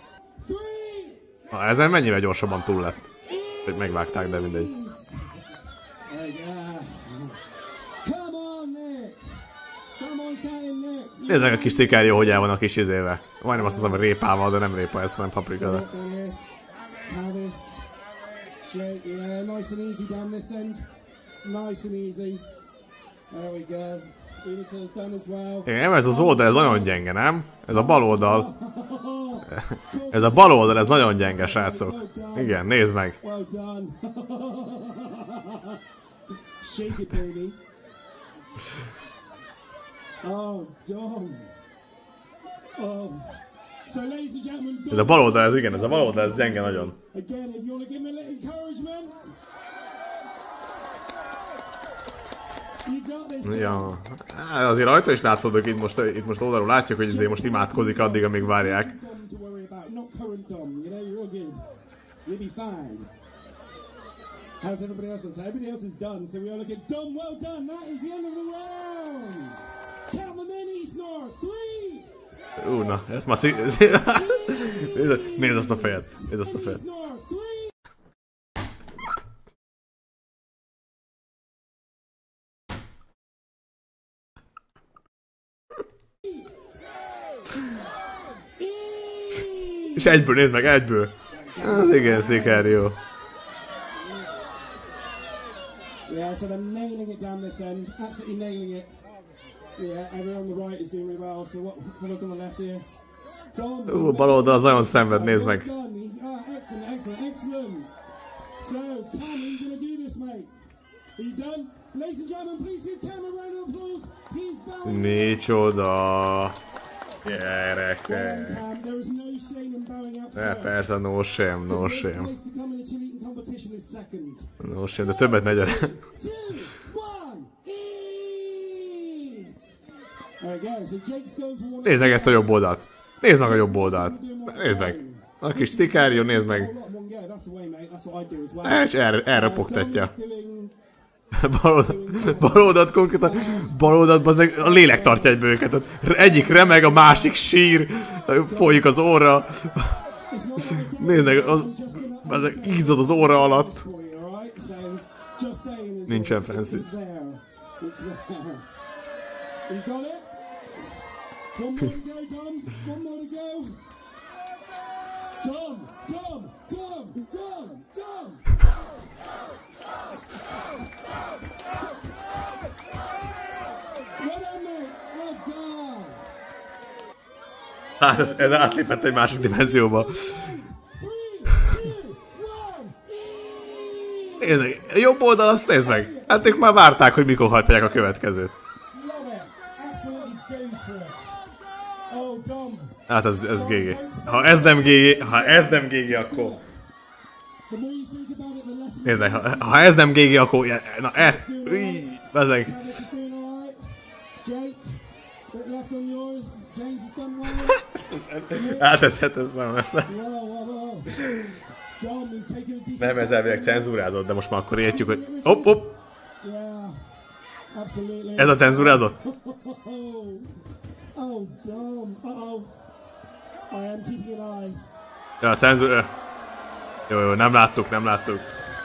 Na, ezen mennyivel gyorsabban túl lett? Hogy megvágták, de mindegy. Nézzük a kis szikárió, hogy el van a kis izével. Majdnem azt mondtam, hogy répával, de nem répa, ez nem paprika. De... Nice and easy. There we go. Inoto's done as well. Igen, ez az oldal, ez nagyon gyenge, nem? Ez a bal oldal. Ez a bal oldal, ez nagyon gyenge, srácok. Igen, nézd meg. Well done. Shake it, baby. Oh, Dom. Oh. So, ladies and gentlemen, Ez a bal oldal, ez igen, ez a bal oldal, ez gyenge nagyon. Again, if you want to give me a little encouragement. Ja, azért rajta is látszódok, itt most, itt most oldalról látjuk, hogy azért most imádkozik addig, amíg várják. How's everybody else? So everybody else is done, so we all look at done, well done, that is the end of the round! Count them in, Eastnor! Three! Ú, na, ez már szí... Nézd azt a fejet, nézd azt a fejet. És egyből, nézd meg, egyből. Az igen, széker jó. Yeah, so they're nailing it down this end, absolutely nailing it. Yeah, everyone on the right is doing really well, so what, look on the left here. Ú, bal oldal az nagyon szenved, nézd meg. Ah, excellent, excellent, excellent. So, Cam, you're gonna do this, mate. Are you done? Ladies and gentlemen, please give Cam a round of applause. He's bowing. Micsoda. Gyerekek. Ne, persze, no shame, no shame. No shame, de többet ne gyere. Nézd meg ezt a jobb oldalt. Nézd meg a jobb oldalt. Nézd meg. A kis sticker jön, nézd meg. És erre, erre poktatja. Bal oldalt konkrétan, bal oldalt a lélek tartja egyből őket. Egyik remeg, a másik sír, folyik az óra. Nézd meg, az, az ízad az óra alatt. Nincsen Francis. Hát ez, ez átlépett egy másik dimenzióba. Nézd meg, a jobb oldal, azt nézd meg. Hát ők már várták, hogy mikor hagyják a következőt. Hát ez, ez gé gé. Ha ez nem gé gé, ha ez nem gé gé, akkor... Nézd meg, ha, ha ez nem gé gé, akkor... Na ez... Bezeg. Hát ez, hát ez nem, ez nem. Nem, ez elvileg cenzúrázott, de most már akkor értjük, hogy... Hopp, hopp! Ez a cenzúrázott? Ja, a cenzúra... Jó, jó, nem láttuk, nem láttuk.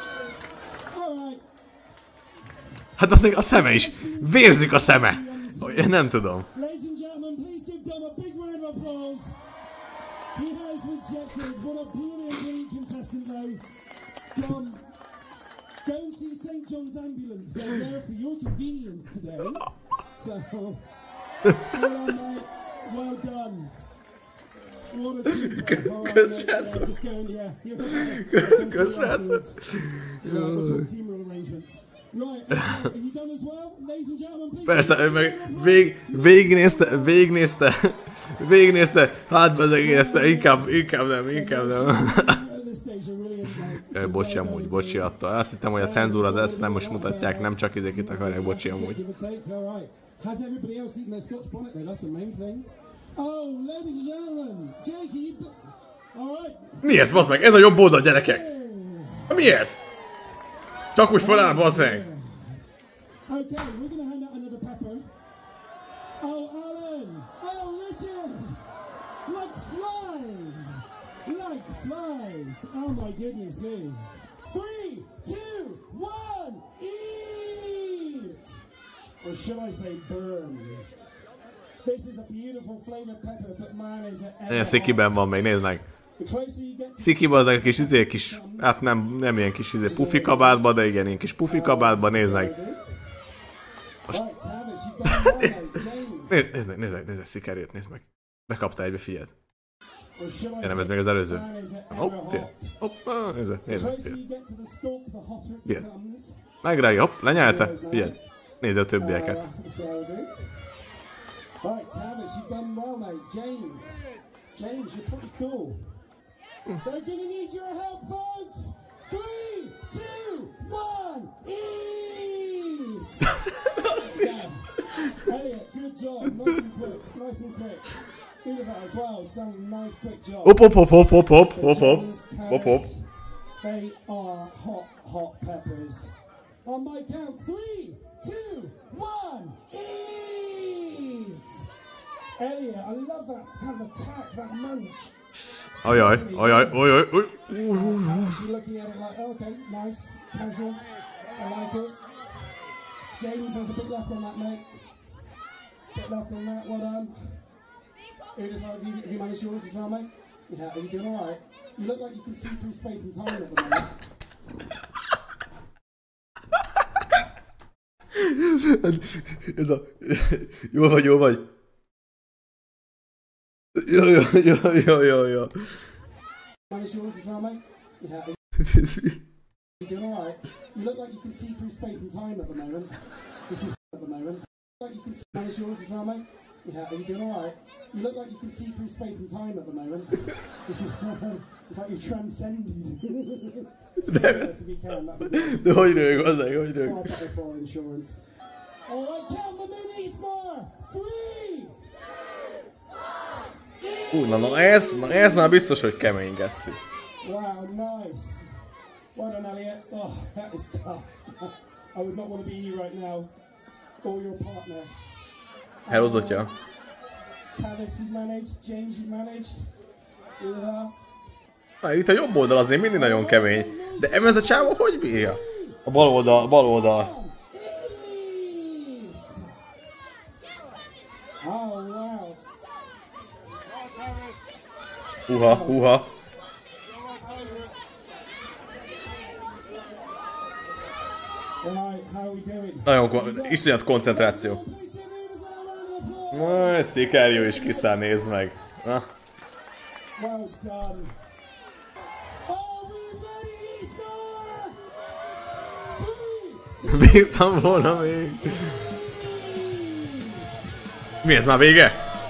Hát az a szeme is. Vérzik a szeme. Én nem tudom. Közsrácok. Közsrácok. Persze, meg vég, végignézte, végignézte, végignézte, hát bezegészte, inkább, inkább nem, inkább nem. Bocsi amúgy, bocsi attól. Azt hittem, hogy a cenzúra az ezt nem most mutatják, nem csak izékit akarják, bocsi amúgy. Mi ez, bassz meg? Ez a jobb oldal, gyerekek! Mi ez? Csak úgy feláll, bassz meg! Okay, we're gonna hand out another pepper. Oh, Alan! Oh, Richard! Like flies! Like flies! Oh my goodness me! Three, two, one, eat! Or should I say burn? This is a beautiful flavored pepper, but mine is a... Ilyen szikiben van még, nézd meg! Szikiba az egy kis izé, kis, hát nem, nem ilyen kis izé, pufi kabátba, de igen, ilyen kis pufi kabátba, nézd meg. Most... nézd, nézd meg, nézd meg, nézd meg, Szikerét, nézd meg. Bekapta egybe, figyeld. Ja, nem, ez még az előző. Hopp, figyeld. Hopp, nézd meg, nézd meg, figyeld. Figyeld. Megrágja, hopp, lenyelte, figyeld. Nézd a többieket. Right, Tavis, you've done well, mate. James, James, you're pretty cool. They're gonna need your help, folks. Three, two, one, eat. Yeah. Elliot, good job. Nice and quick. Nice and quick. Uliva as well. Done a nice, quick job. Hop, hop, hop, hop, hop, hop, hop, hop, hop, hop. They are hot, hot peppers. On my count, three, two, one, eat! Elliot, I love that kind of attack, that munch. Ajaj, ajaj, ajaj, ajaj. You're looking at it like, oh, okay, nice, casual, I like it. James has a bit left on that, mate. Bit left on that, well done. Edith, have you, have you managed yours as well, mate? Yeah, are you doing alright? You look like you can see through space and time at the moment. Ez a... Jól vagy, jól vagy. Jó, jó, jó, jó, jó, jó. Manage yours as well, mate? Yeah. You doing alright? You look like you can see through space and time at the moment. At the moment. Like you can see, manage yours as well, mate? Yeah, are you doing alright? You look like you can see through space and time at the moment. It's like you've transcended. De hogy rög, hozzá, hogy rög. Alright, count the minis more! Three! Ú, na, na ez, na ez már biztos, hogy kemény, geci. Wow, nice. Well done, Elliot. Oh, that is tough. I would not want to be you right now. Or your partner. Elhozottja. Tavis, you managed. James, you managed. Yeah. Na, itt a jobb oldal azért mindig nagyon kemény. De ez a csávó hogy bírja? A bal oldal, bal oldal. Oh, wow. Húha, húha. Nagyon kon- iszonyat koncentráció. Majd Szikerjó is kiszáll, nézd meg. Na. Well done. Bírtam volna még. Mi ez, már vége?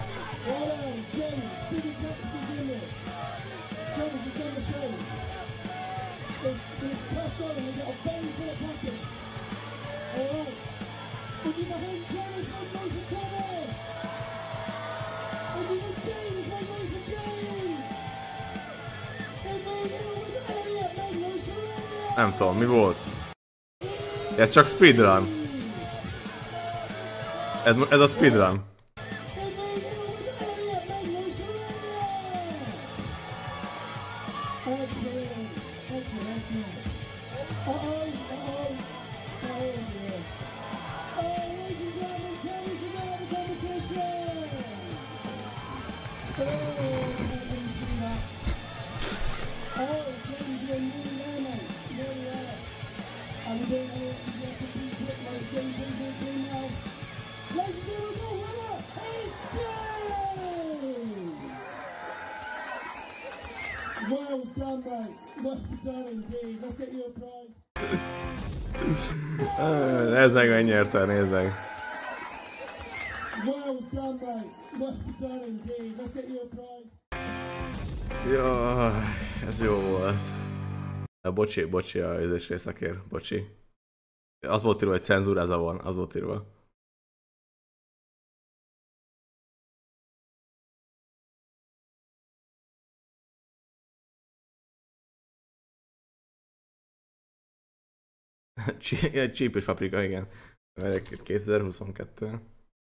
Nem tudom, mi volt? Ez csak speedrun. Ez, ez a speedrun. Well done, mate. Well done indeed. Let's get you a prize. Ez meg megnyerte, nézd meg. Well done, mate. Well done indeed. Let's get you a prize. Jaj, ez jó volt. Bocsi, bocsi a izés részekért, bocsi. Az volt írva, hogy cenzúráza van, az volt írva. Csípős paprika, igen. kétezer-huszonkettő.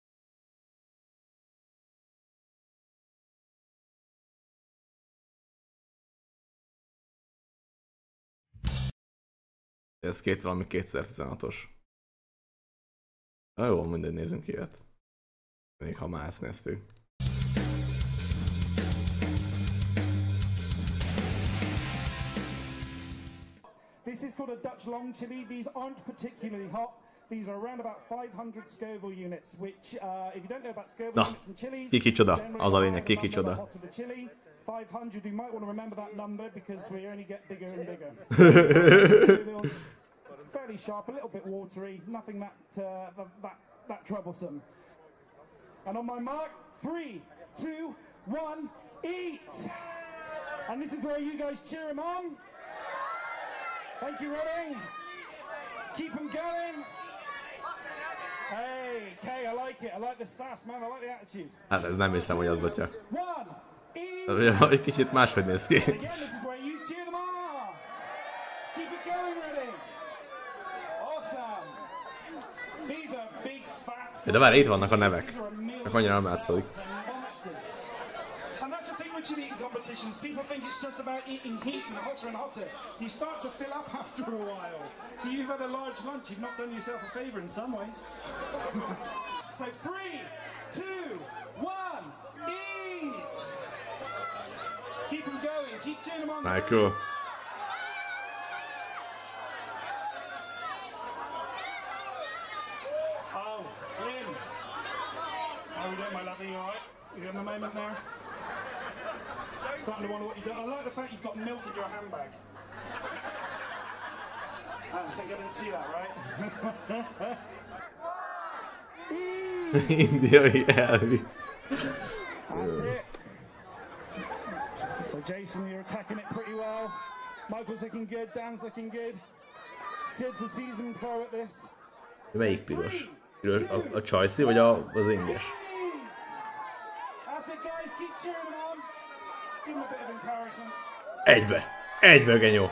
Ez két valami kétezer-tizenhatos. Na jó, mindegy, nézzünk ilyet. Még ha már ezt néztük. called a Dutch long chili. These aren't particularly hot. These are around about five hundred Scoville units, which, uh, if you don't know about Scoville Na, units and chilies, ki kicsoda? Az a lényeg, ki kicsoda? five hundred, you might want to remember that number because we only get bigger and bigger. Fairly sharp, a little bit watery, nothing that, uh, that, that, that troublesome. And on my mark, three, two, one, eat! And this is where you guys cheer him on. Thank you, Redding. Keep him going. Hey, Kay, I like it. I like the sass, man. I like the attitude. Hát ez nem hiszem, hogy az atya. One, eat! Egy kicsit máshogy néz ki. Again, this is where you cheer them on. Let's keep it going, Redding. Awesome. These are big, fat... De várj, itt vannak a nevek. Csak annyira nem látszódik. And that's the thing with chili eating competitions. People think it's just about eating heat and hotter and hotter. You start to fill up after a while. So you've had a large lunch, you've not done yourself a favour in some ways. So three, two, one, eat! Keep them going, keep cheering them on. Michael. Oh, Lynn. How are we doing, my lovely? You alright? You having a moment there? Starting to wonder what you've done. I like the fact you've got milk in your handbag. I think I didn't see that, right? Indiai Elvis. That's it. So Jason, you're attacking it pretty well. Michael's looking good, Dan's looking good. Sid's a seasoned pro at this. Melyik piros? Piros a, a csajszi, vagy a, az inges? That's it, guys. Keep cheering them on. Give them a bit of encouragement. Egybe! Egybe, genyó!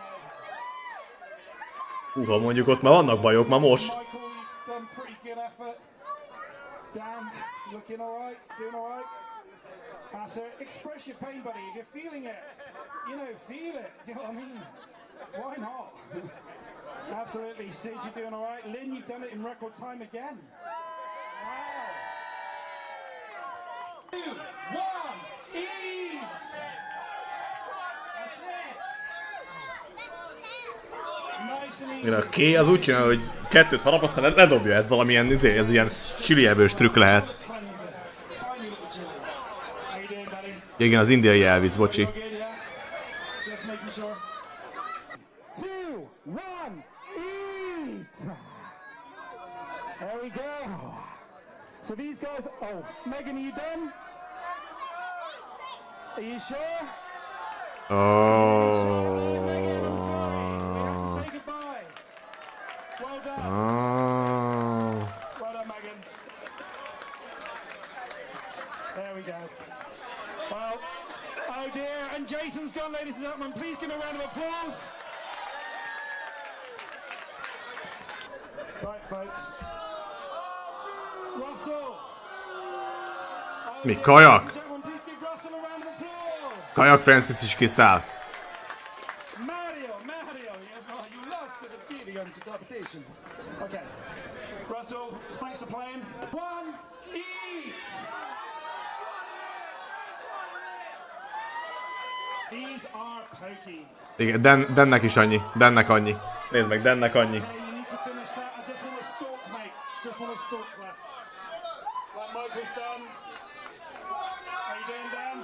Uha, mondjuk ott már vannak bajok, már most. Done pretty good effort. Dan, looking alright, doing alright. Uh, so express your pain, buddy. If you're feeling it, you know, feel it. Do you know what I mean? Why not? Absolutely. Sid, you're doing alright. Lynn, you've done it in record time again. Wow. Two, one, eat! That's it. Nice and easy. Igen, a K az úgy csinál, hogy kettőt harap, aztán ledobja, ez valamilyen, izé, ez ilyen chili evős trükk lehet. Igen, az indiai Elvis, bocsi. Just making sure. Two, one, eat! There we go. So these guys, oh, Megan, are you done? Are you sure? Oh. Say goodbye. Well done. Oh. Well done, Megan. There we go. Well, oh dear, and Jason's gone, ladies and gentlemen. Please give him a round of applause. Right, folks. Russell. Mi, kajak? Please give Russell a round of applause. Kajak Francis is kiszáll. Mario, Mario, you lost the defeating on competition. Okay. Russell, thanks for playing. One, eat! These are pokey. Igen, Dan, Dannek is annyi. Dannek annyi. Nézd meg, Dannek annyi. Okay, you need to finish that. I just want a stalk, mate. Just want a stalk left. Like Michael's done. How you doing, Dan?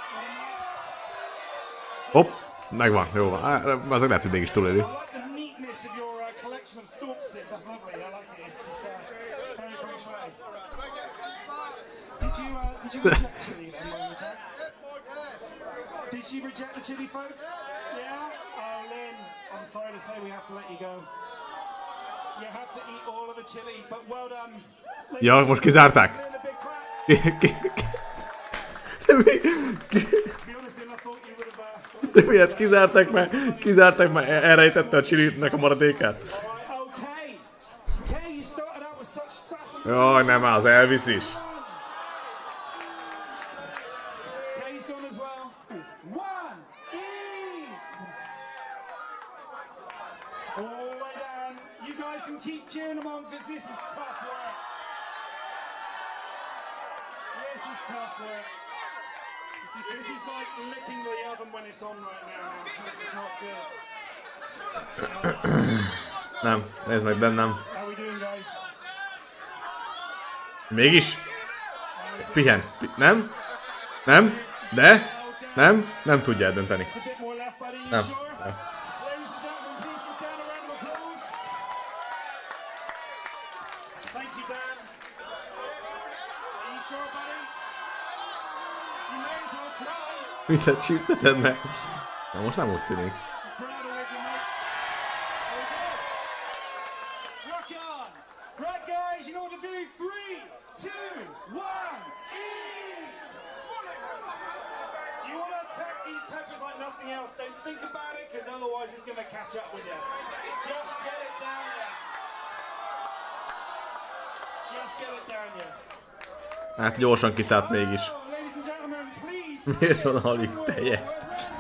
Hopp, megvan, jó van. Azok lehet, hogy mégis túléli. I like the neatness of your uh, collection of stalks, Sid. That's lovely. I like it. It's just, uh, very French way. Did you, uh, did you reject chili then, by any chance? Did she reject the chili, folks? Yeah? Oh, Lynn, I'm sorry to say we have to let you go. You have to eat all of the chili, but well done. Ja, most kizárták. De miért kizárták, mert kizárták, mert elrejtette a chilinek a maradékát. Jaj, nem, az Elvis is. Keep cheering them on because this is tough work. This is tough work. This is like licking the oven when it's on right now. This is not good. Nem, nézd meg, de nem. Mégis? Pihen. Pi nem? Nem? De? Nem? Nem tudja eldönteni. Nem. Nem. Mint a chipseted meg. Na most nem úgy tűnik. Hát gyorsan kiszállt mégis. Miért van alig teje?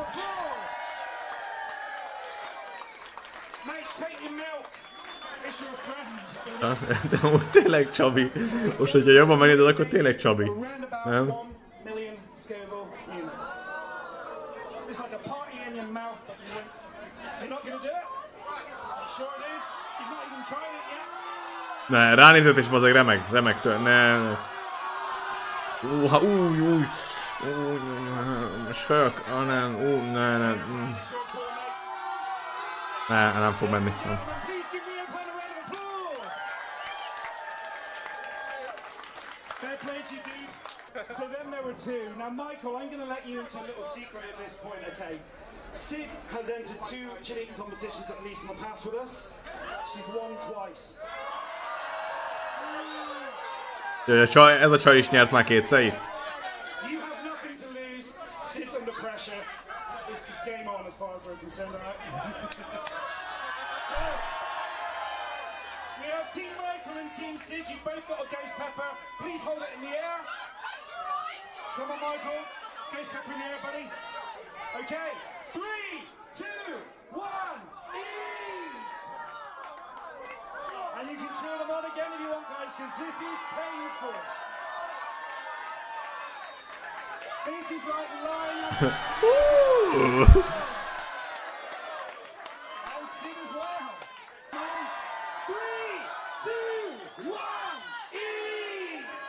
De amúgy tényleg Csabi. Most, hogyha jobban megnézed, akkor tényleg Csabi. Nem? Ne, ránézett és bazeg remeg, remeg tőle, ne, ne. Ú, ha, új, új. Skajak, ah nem, ú, ne, ne. Ne, nem fog menni. Nem. So then there were two. Now, Michael, I'm going to let you into a little secret at this point, okay? Sid has entered two cheating competitions at least in the past with us. She's won twice. A csaj, ez a csaj is nyert már kétszer itt. You have nothing to lose. Sid's under pressure. It's game on as far as we're concerned, alright? So, we have Team Michael and Team Sid. You've both got a ghost pepper. Please hold it in the air. Come on, Michael. Ghost pepper in the air, buddy. Okay. Three, two, one, eat! And you can cheer them on again if you want, guys, because this is painful. This is like lying on and Sid as well. Three, two, one, eat!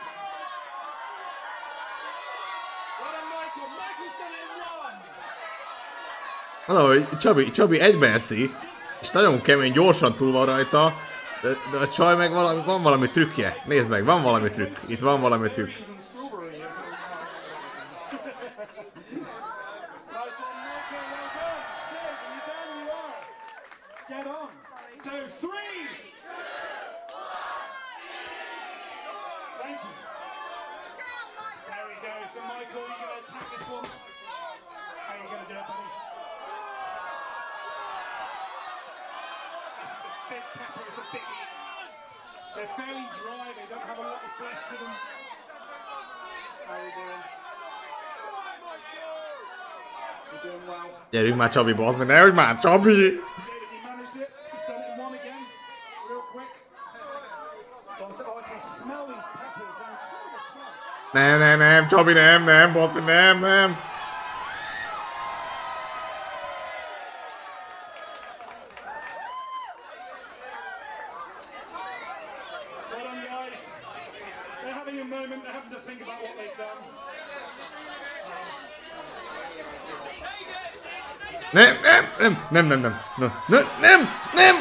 Well done, Michael. Michael's done it in one. Valahogy Csabi, Csabi egyben eszi, és nagyon kemény, gyorsan túl van rajta, de, de a csaj meg valami, van valami trükkje. Nézd meg, van valami trükk. Itt van valami trükk. They're fairly dry, they don't have a lot of flesh to them. How are we doing? You're doing well. Gyerünk már Csabi, bazd meg, nehogy már Csabi! You managed it. You've done it in one again. Real quick. Oh, I can smell these peppers. Nem, nem, nem, Csabi, nem, nem, bazd meg, nem, nem. Nem, nem, nem, nem, nem, nem, nem, nem, nem, nem!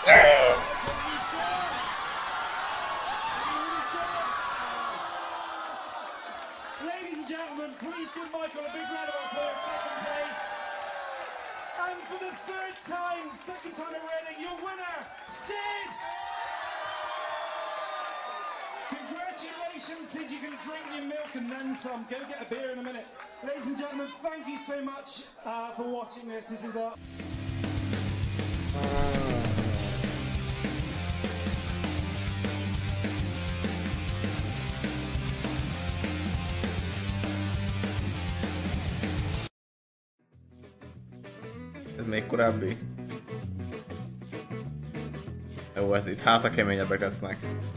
Ladies and gentlemen, please give Michael a big round of applause, second place. And for the third time, second time at Reading, your winner, Sid! Congratulations, Sid, you can drink your milk and then some. Go get a beer in a minute. Ladies and gentlemen, thank you so much uh, for watching this. This is our... Ez még korábbi. Jó, ez itt hát a keményebbek lesznek.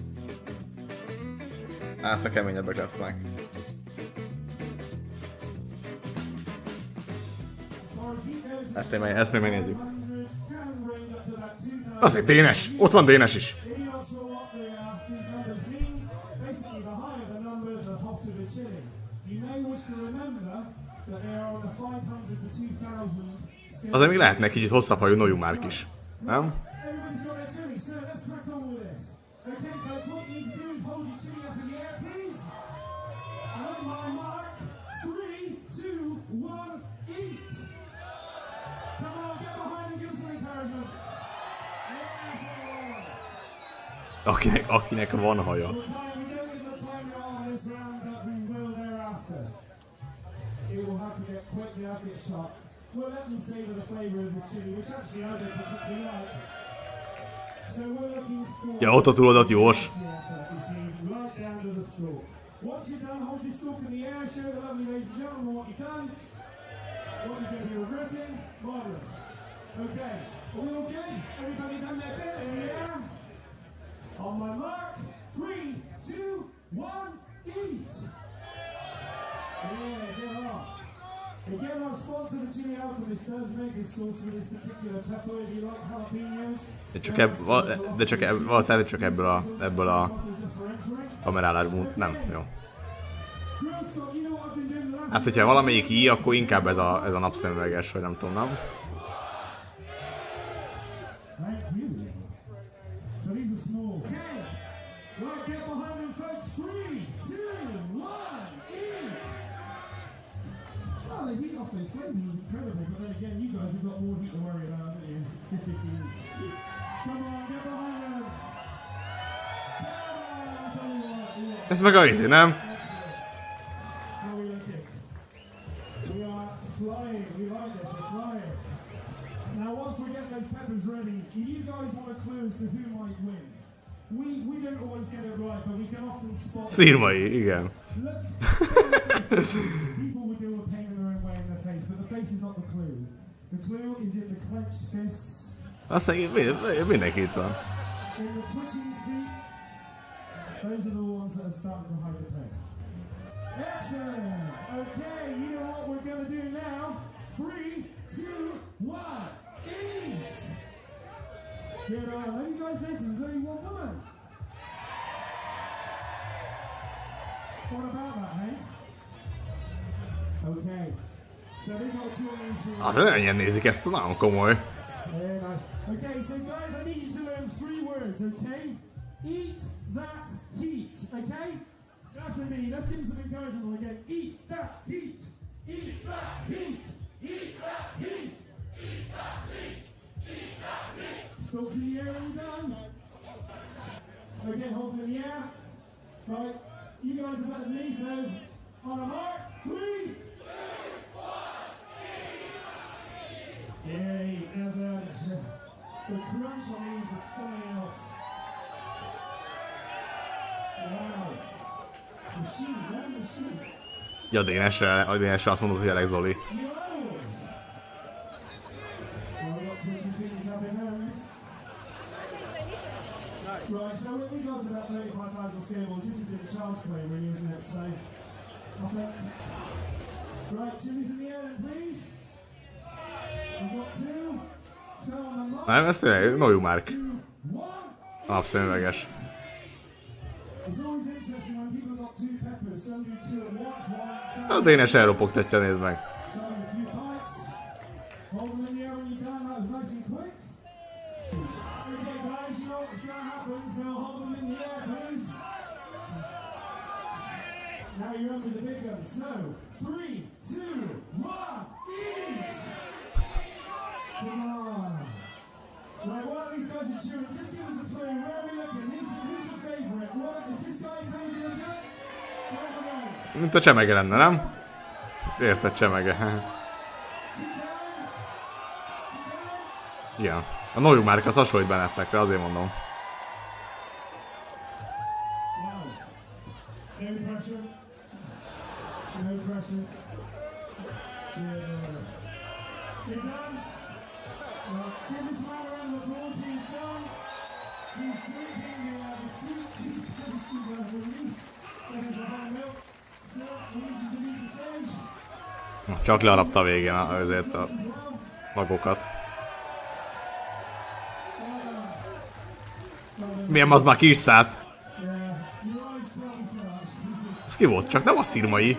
Hát a keményebbek lesznek. Ezt, én, ezt még megnézzük. Azért Dénes! Ott van Dénes is! Azért még lehetne egy kicsit hosszabb hajú Noju Márk is, nem? Akinek, akinek van haja. Ja, ott a túlodat gyors. On my mark, three, two, one, eat! Yeah, get off. Again, our sponsor, the Chili Alchemist, does make a sauce with this particular pepper. If you like jalapenos. De csak, ebb, de csak ebb, valószínűleg csak ebből a, ebből a kamerálásból, nem, jó. Hát, hogyha valamelyik i, akkor inkább ez a, ez a napszemüveges, vagy nem tudom, nem? The heat off those flames is incredible, but then again, you guys have got more heat to worry about, haven't you? Come on, get behind them! Ez meg a izé, nem? How we looking? We are flying, we like this, we're flying. Now once we get those peppers ready, if you guys want a clue as to who might win, we, we don't always get it right, but we can often spot... Szirmai, igen. People would do a pain in their own way in their face, but the face is not the clue. The clue is in the clenched fists. Aztán mindenki itt van. In the twitching feet. Those are the ones that are starting to hide the pain. Excellent. Okay, you know what we're going to do now. Three, two, one, eat. Good on. Let you guys listen. There's only one woman. What about that, hey? Okay. So they got two on these here. Hát ennyien nézik ezt, nagyon komoly. Very nice. Okay, so guys, I need you to learn three words, okay? Eat that heat, okay? So after me, let's give them some encouragement again. Eat that heat. Eat that heat. Eat that heat. Eat that heat. Eat that heat. Still to the air when we're done. Okay, hold them in the air. Right. You guys are better than me, so on a mark, three, two, one, eat! Yay, there's a, the crunch on these is something else. Wow. Machine, one machine. Ja, Dénesre, a Dénesre azt mondod, hogy elég Zoli. Right, so we got about thirty-five thousand scareballs. This has been a child's play, really, isn't it? So, I think. Right, chilies in the air, then, please. We've got two. So on the mark. Nem, ez tényleg Noju Márk. Napszemüveges. A Dénes elropogtatja, nézd meg. Now you're under the big gun. So, three, two, one, eat! Come on. Right, one of these guys are chewing. Just give us a clue. Where are we looking? Who's, who's your favorite? What, is this guy coming to the good? Mint a csemege lenne, nem? Érted, csemege. Igen. A Noju Márk az hasonlít Ben Affleckre, azért mondom. No pressure. No pressure. Yeah. You're done? Well, give this man a round of applause. He's done. He's drinking uh, the sweet, juice, tasty uh, relief. That is a high milk. So, we need you to leave the stage. Csak learapta a végén azért a magokat. Milyen az már ki is szállt? Ez ki volt? Csak nem a szirmai.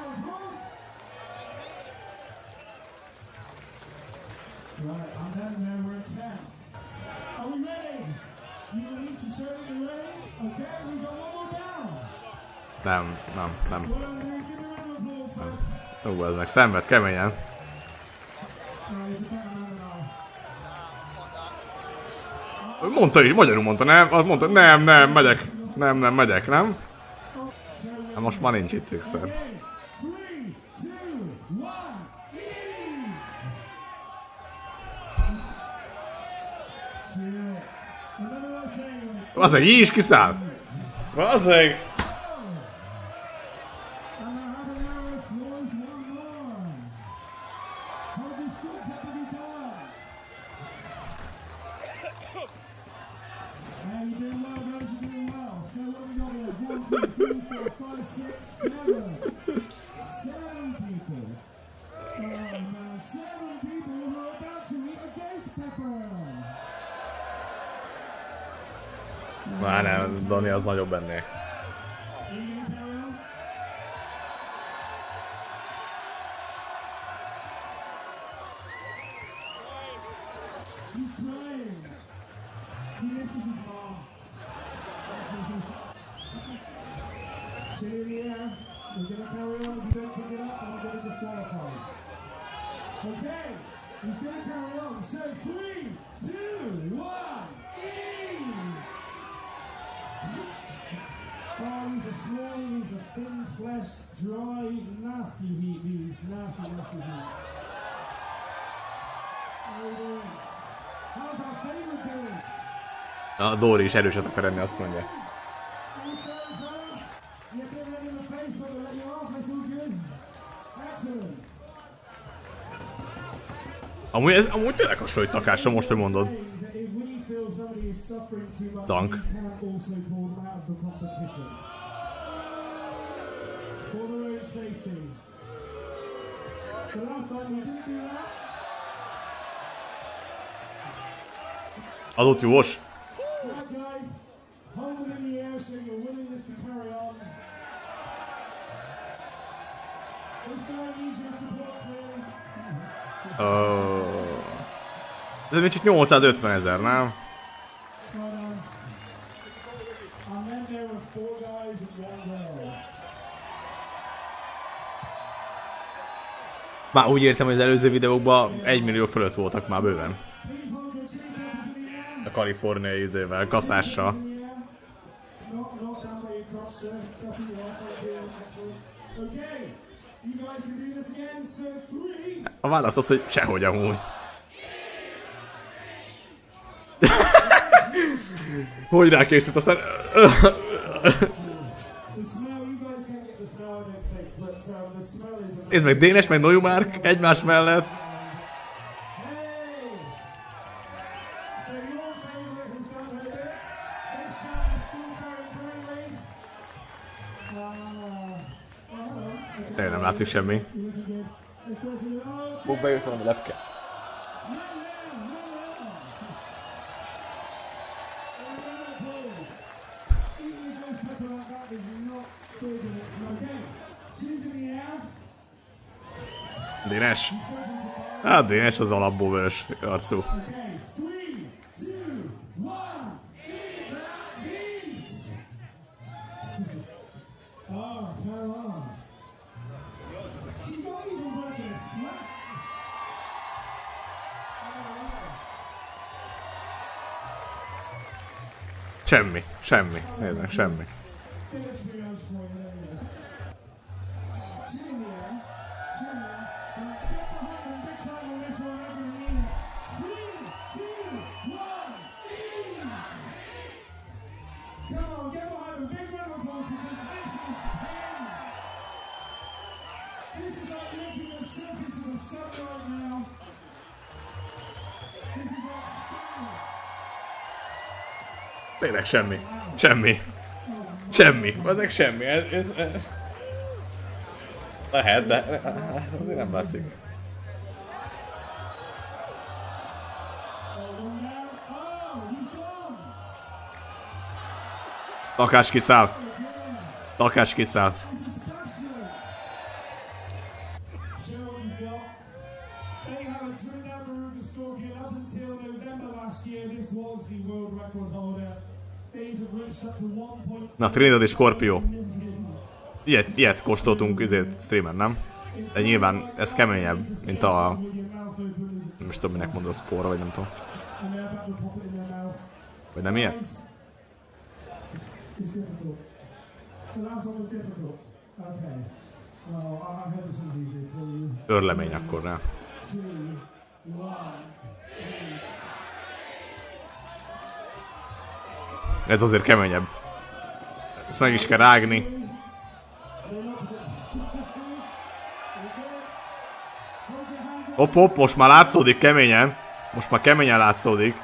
Nem, nem, nem. nem. Ó, ez meg szenved keményen. Mondta is, magyarul mondta, nem? Azt mondta, nem, nem, megyek. Nem, nem, megyek, nem? Na most már nincs itt fixer. Bazzeg, így is kiszáll! Bazzeg! Már nem, Dani az nagyobb ennél. A Dóri is erőset akar enni, azt mondja. Amúgy, ez, amúgy tényleg hasonlít takásra, most, hogy mondod. Dank. Adott jós. Oh. Ez még csak nyolcszázötven ezer, nem? Már úgy értem, hogy az előző videókban egy millió fölött voltak már bőven. A kaliforniai izével, kaszással. A válasz az, hogy sehogy amúgy. Hogy rákészült, aztán... Nézd meg, Dénes meg Neumark egymás mellett. Tényleg nem látszik semmi. Ó, bejött valami lepke. Dénes? Hát Dénes az alapból vörös arcú. Semmi, semmi, nézd meg, semmi. Tényleg semmi. Semmi. Semmi. Ezek semmi. Ez, ez, ez... Lehet, de azért nem látszik. Takás kiszáll. Takás kiszáll. Na, Trinidad és Scorpio. Ilyet, ilyet kóstoltunk izét streamen, nem? De nyilván ez keményebb, mint a... Nem is tudom, minek mondod, a Score, vagy nem tudom. Vagy nem ilyet? Örlemény akkor rá. Ez azért keményebb. Ezt meg is kell rágni. Hopp, hopp, most már látszódik keményen. Most már keményen látszódik.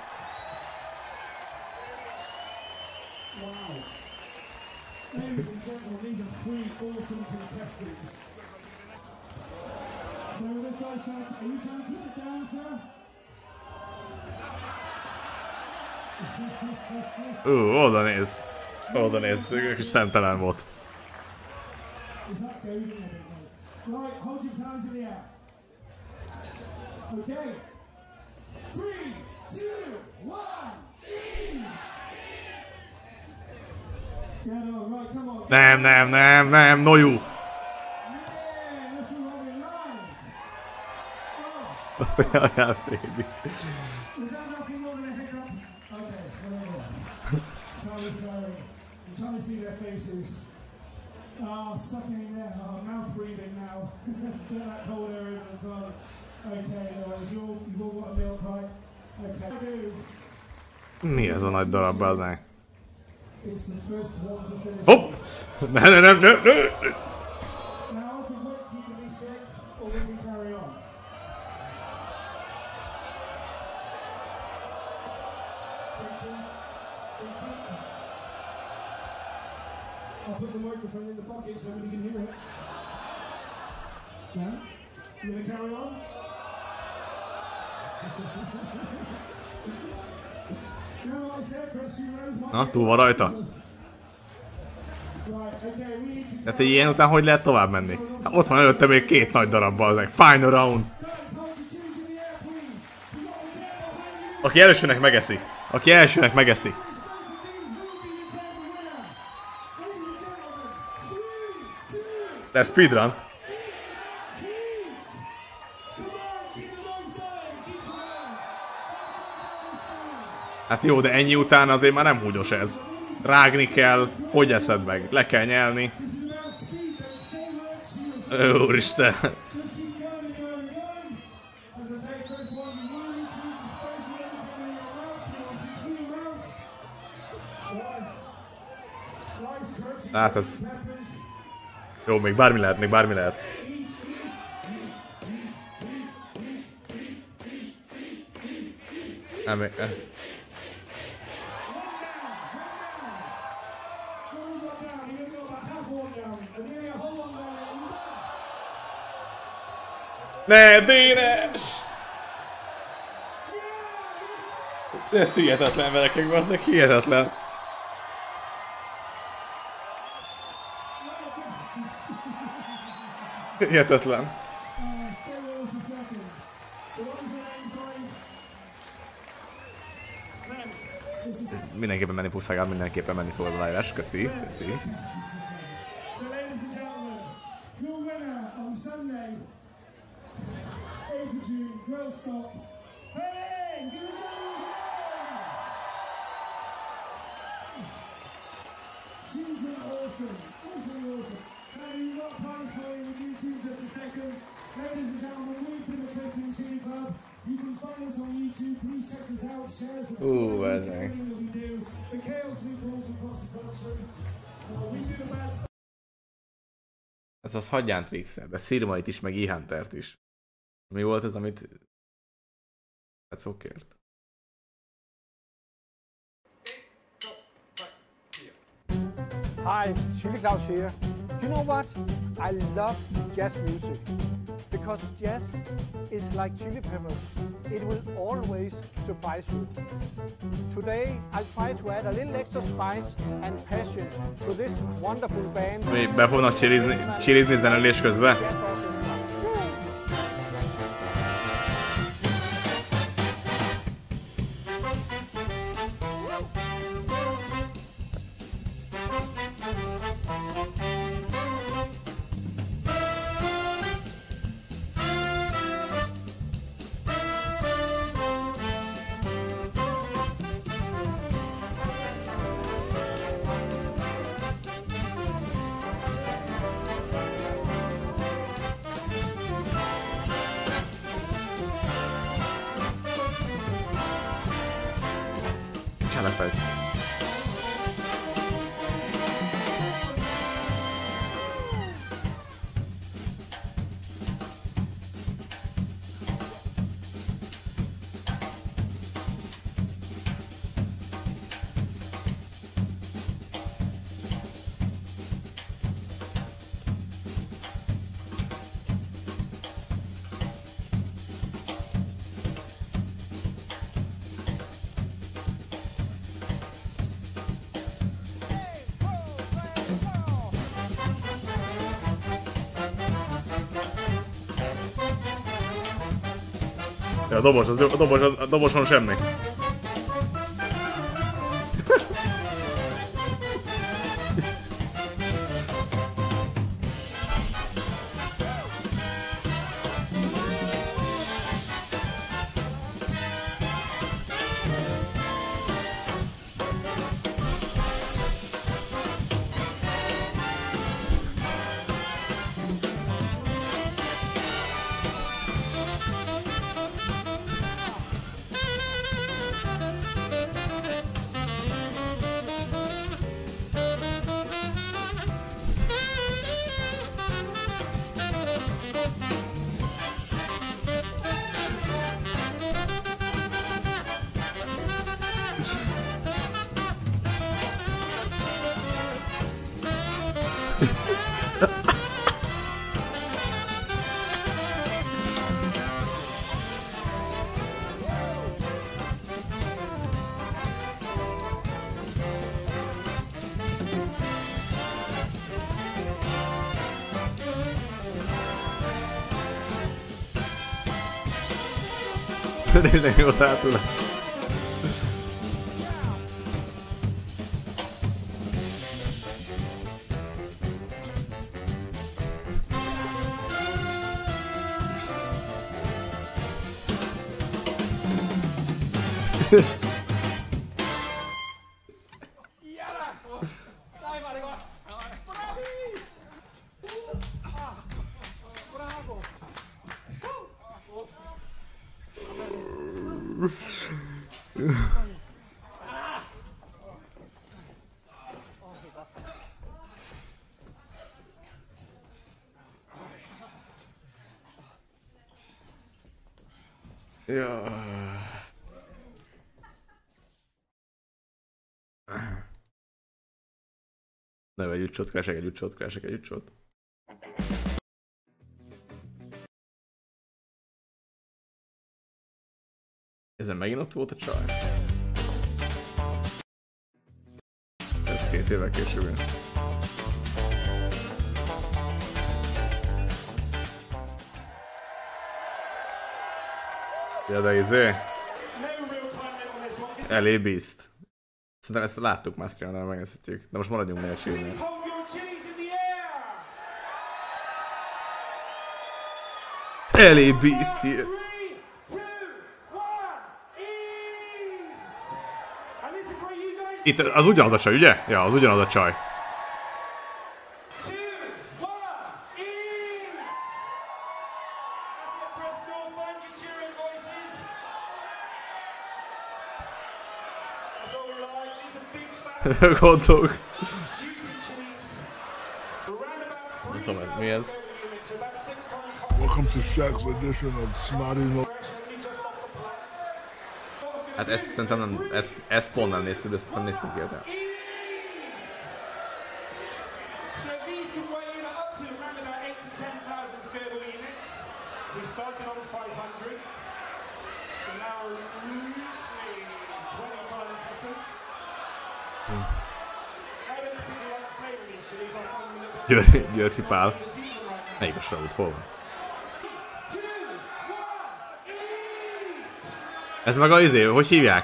Ó, oda néz. Oda néz, kis szemtelen volt. Nem, nem, nem, nem, Noju! Jajjá, Frédi. Mi ez a nagy darab, bazdmeg? Hopp! Ne, ne, ne, ne, ne! Na, túl van rajta? Tehát egy ilyen után hogy lehet tovább menni? Hát ott van előtte még két nagy darabban, az final round. Aki elsőnek megeszi. Aki elsőnek megeszi. De speedrun. Hát jó, de ennyi után azért már nem húgyos ez. Rágni kell, hogy eszed meg? Le kell nyelni. Úristen. Hát ez... Jó, még bármi lehet, még bármi lehet. Nem, még... Ne, Dénes! Ez hihetetlen, verekek, bazdmeg, hihetetlen. Hihetetlen. Mindenképpen menni fog Szagár, mindenképpen menni fog az aláírás. Köszi, köszi. Ú, ez meg. Ez az hagyján Twixer, de Szirmait is, meg E-Huntert is. Mi volt ez, amit... Hát szó kért. Hi, Chili Claus here. You know what? I love jazz music because jazz is like chili peppers. It will always surprise you. Today I'll try to add a little extra spice and passion to this wonderful band. Még be fognak csirizni, csirizni zenélés közben? A dobos, az, a dobos, a doboson semmi. Tényleg jó tátulat. Ja. Nem, egy ücsot, keresek egy ücsot, keresek egy ücsot. Ezen megint ott volt a csaj. Ez két évvel később. Ja, de izé... Elé Beast. Szerintem ezt láttuk már streamnál, megnézhetjük. De most maradjunk nélkülnél. Elé Beast here. Itt az ugyanaz a csaj, ugye? Ja, az ugyanaz a csaj. Gondolok. Nem tudom, mi ez? Welcome to Shaq's edition of Snotty. Hát ezt szerintem nem, ezt, ezt pont nem néztük, de szerintem néztünk ilyet el. We started on five hundred, so now loosely twenty times hotter. I don't particularly like the flavour of these chilies. I find them a little bit... Győr, Győrfi Pál. Melyik a sraut? Hol van? Ez meg a izé, hogy hívják?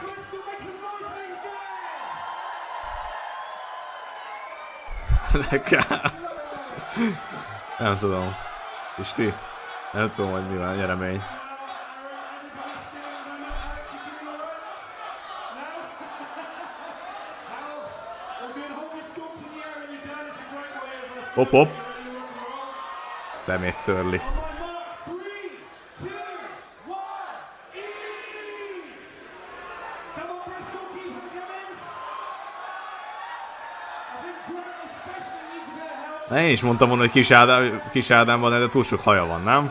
Nem tudom. Isti? Nem tudom, hogy mi van, nyeremény. Hopp, hopp. Szemét törli. Na, én is mondtam volna, hogy Kis Ádám, Kis Ádám van, de túl sok haja van, nem?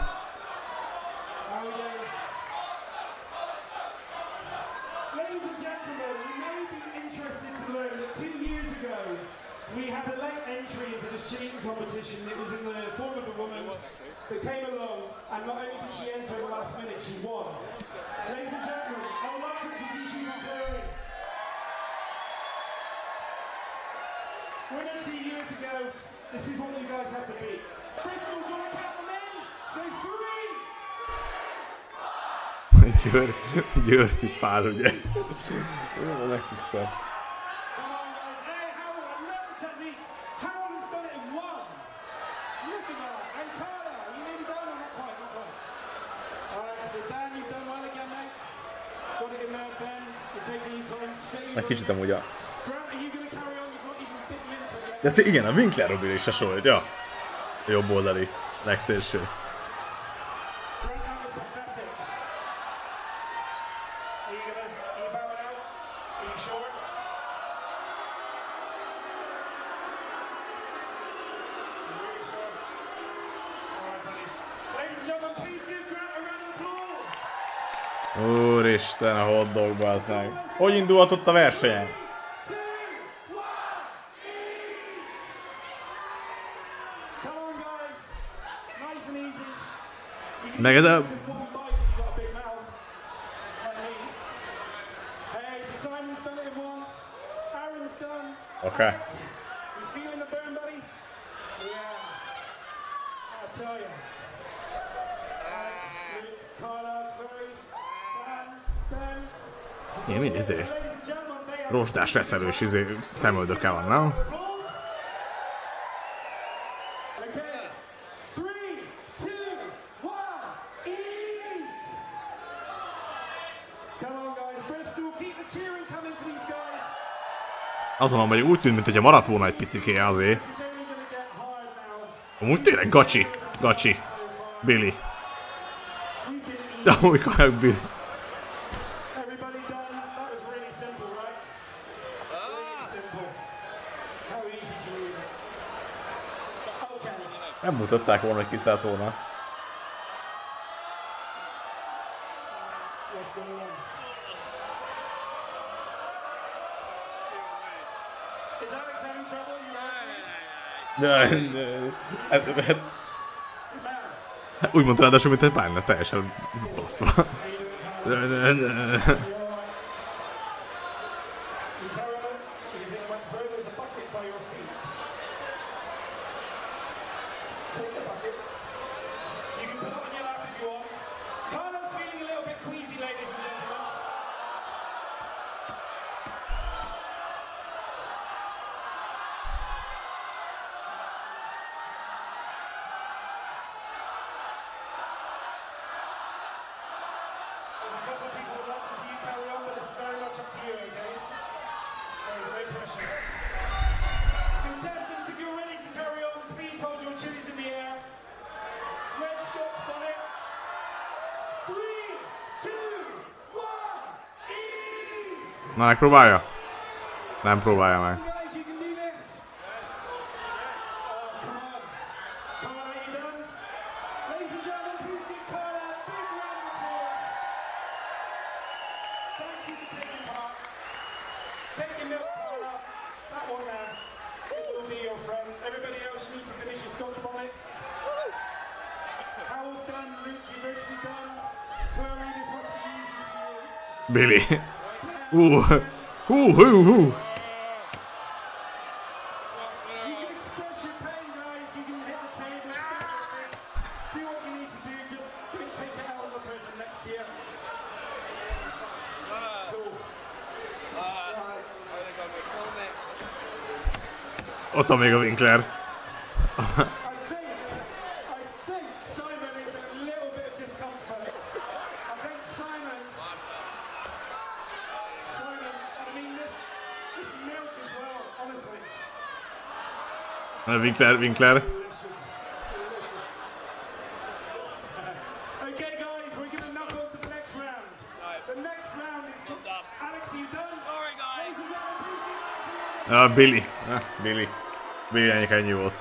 Győr, Győrfi Pál, ugye? Ez nektek szar. Egy kicsit amúgy a... De te, igen, a Winkler Robi is hasonlít, ja. A jobb oldali, legszélső. Úristen, a hotdog, bazdmeg. Hogy indulhatott a versenyen? Meg ez a... Oké. Okay. Ilyen mi izé? Rozsdás reszelős izé szemöldöke van, nem? Azon, hogy úgy tűnt, mint hogyha maradt volna egy piciké azért. Amúgy tényleg gacsi, gacsi. Billy. De amúgy kajak Billy. Nem mutatták volna, hogy kiszállt volna. De, de, de, úgy mondta ráadásul, mint egy bánna, teljesen baszva. De, de, de. Na, megpróbálja? Nem próbálja meg. Billy. Uh, uh, uh, uh. Ott van még a Winkler. Winkler, Winkler. Ah, Billy. Ah, Billy. Billy ennyi volt.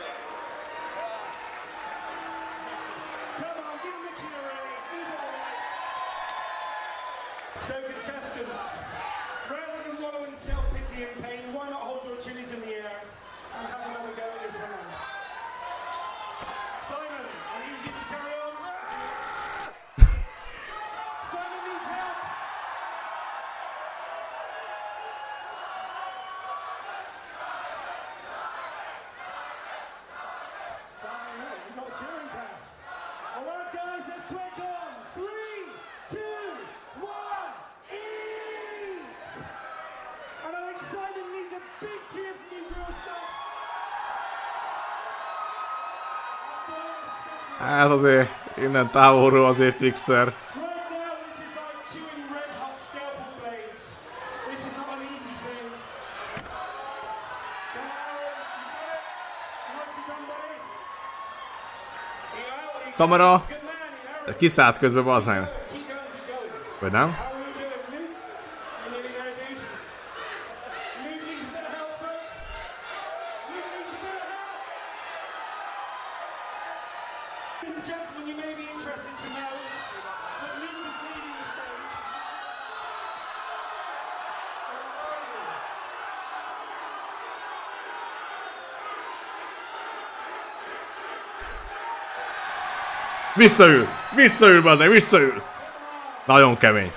Hát azért innen távolról azért Twixer. Kamera! Kiszállt közben bazzán. Vagy nem? Visszaül! Visszaül, bazdmeg, visszaül! Nagyon kemény.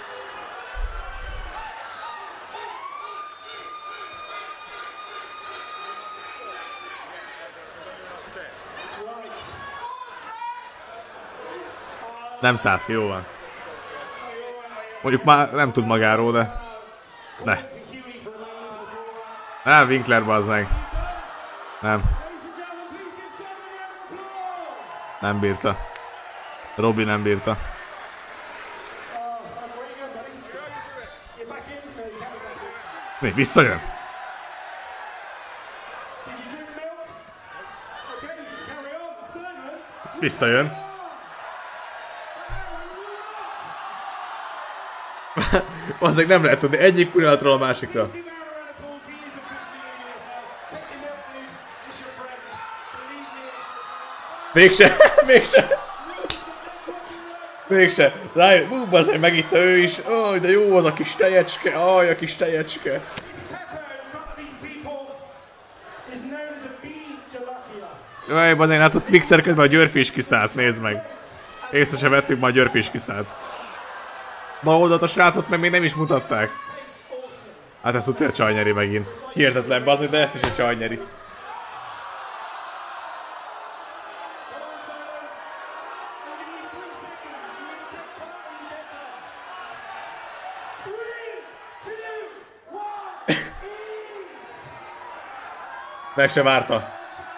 Nem szállt ki, jó van. Mondjuk már nem tud magáról, de... Ne. Nem, Winkler, bazdmeg. Nem. Nem bírta. Robi nem bírta. Mi? Visszajön? Visszajön. Azért nem lehet tudni egyik pillanatról a másikra. Mégse, mégse. Mégse. Rájön, hú, azért megitta ő is. Aj, de jó az a kis tejecske. Aj, a kis tejecske. Jaj, bazán, hát ott Twixer közben a Györfi is kiszállt, nézd meg. Észre se vettük, ma a Györfi is kiszállt. Bal oldalt a srácot meg még nem is mutatták. Hát ezt tudja, a csaj nyeri megint. Hihetetlen, bazán, de ezt is a csaj nyeri. Meg se várta.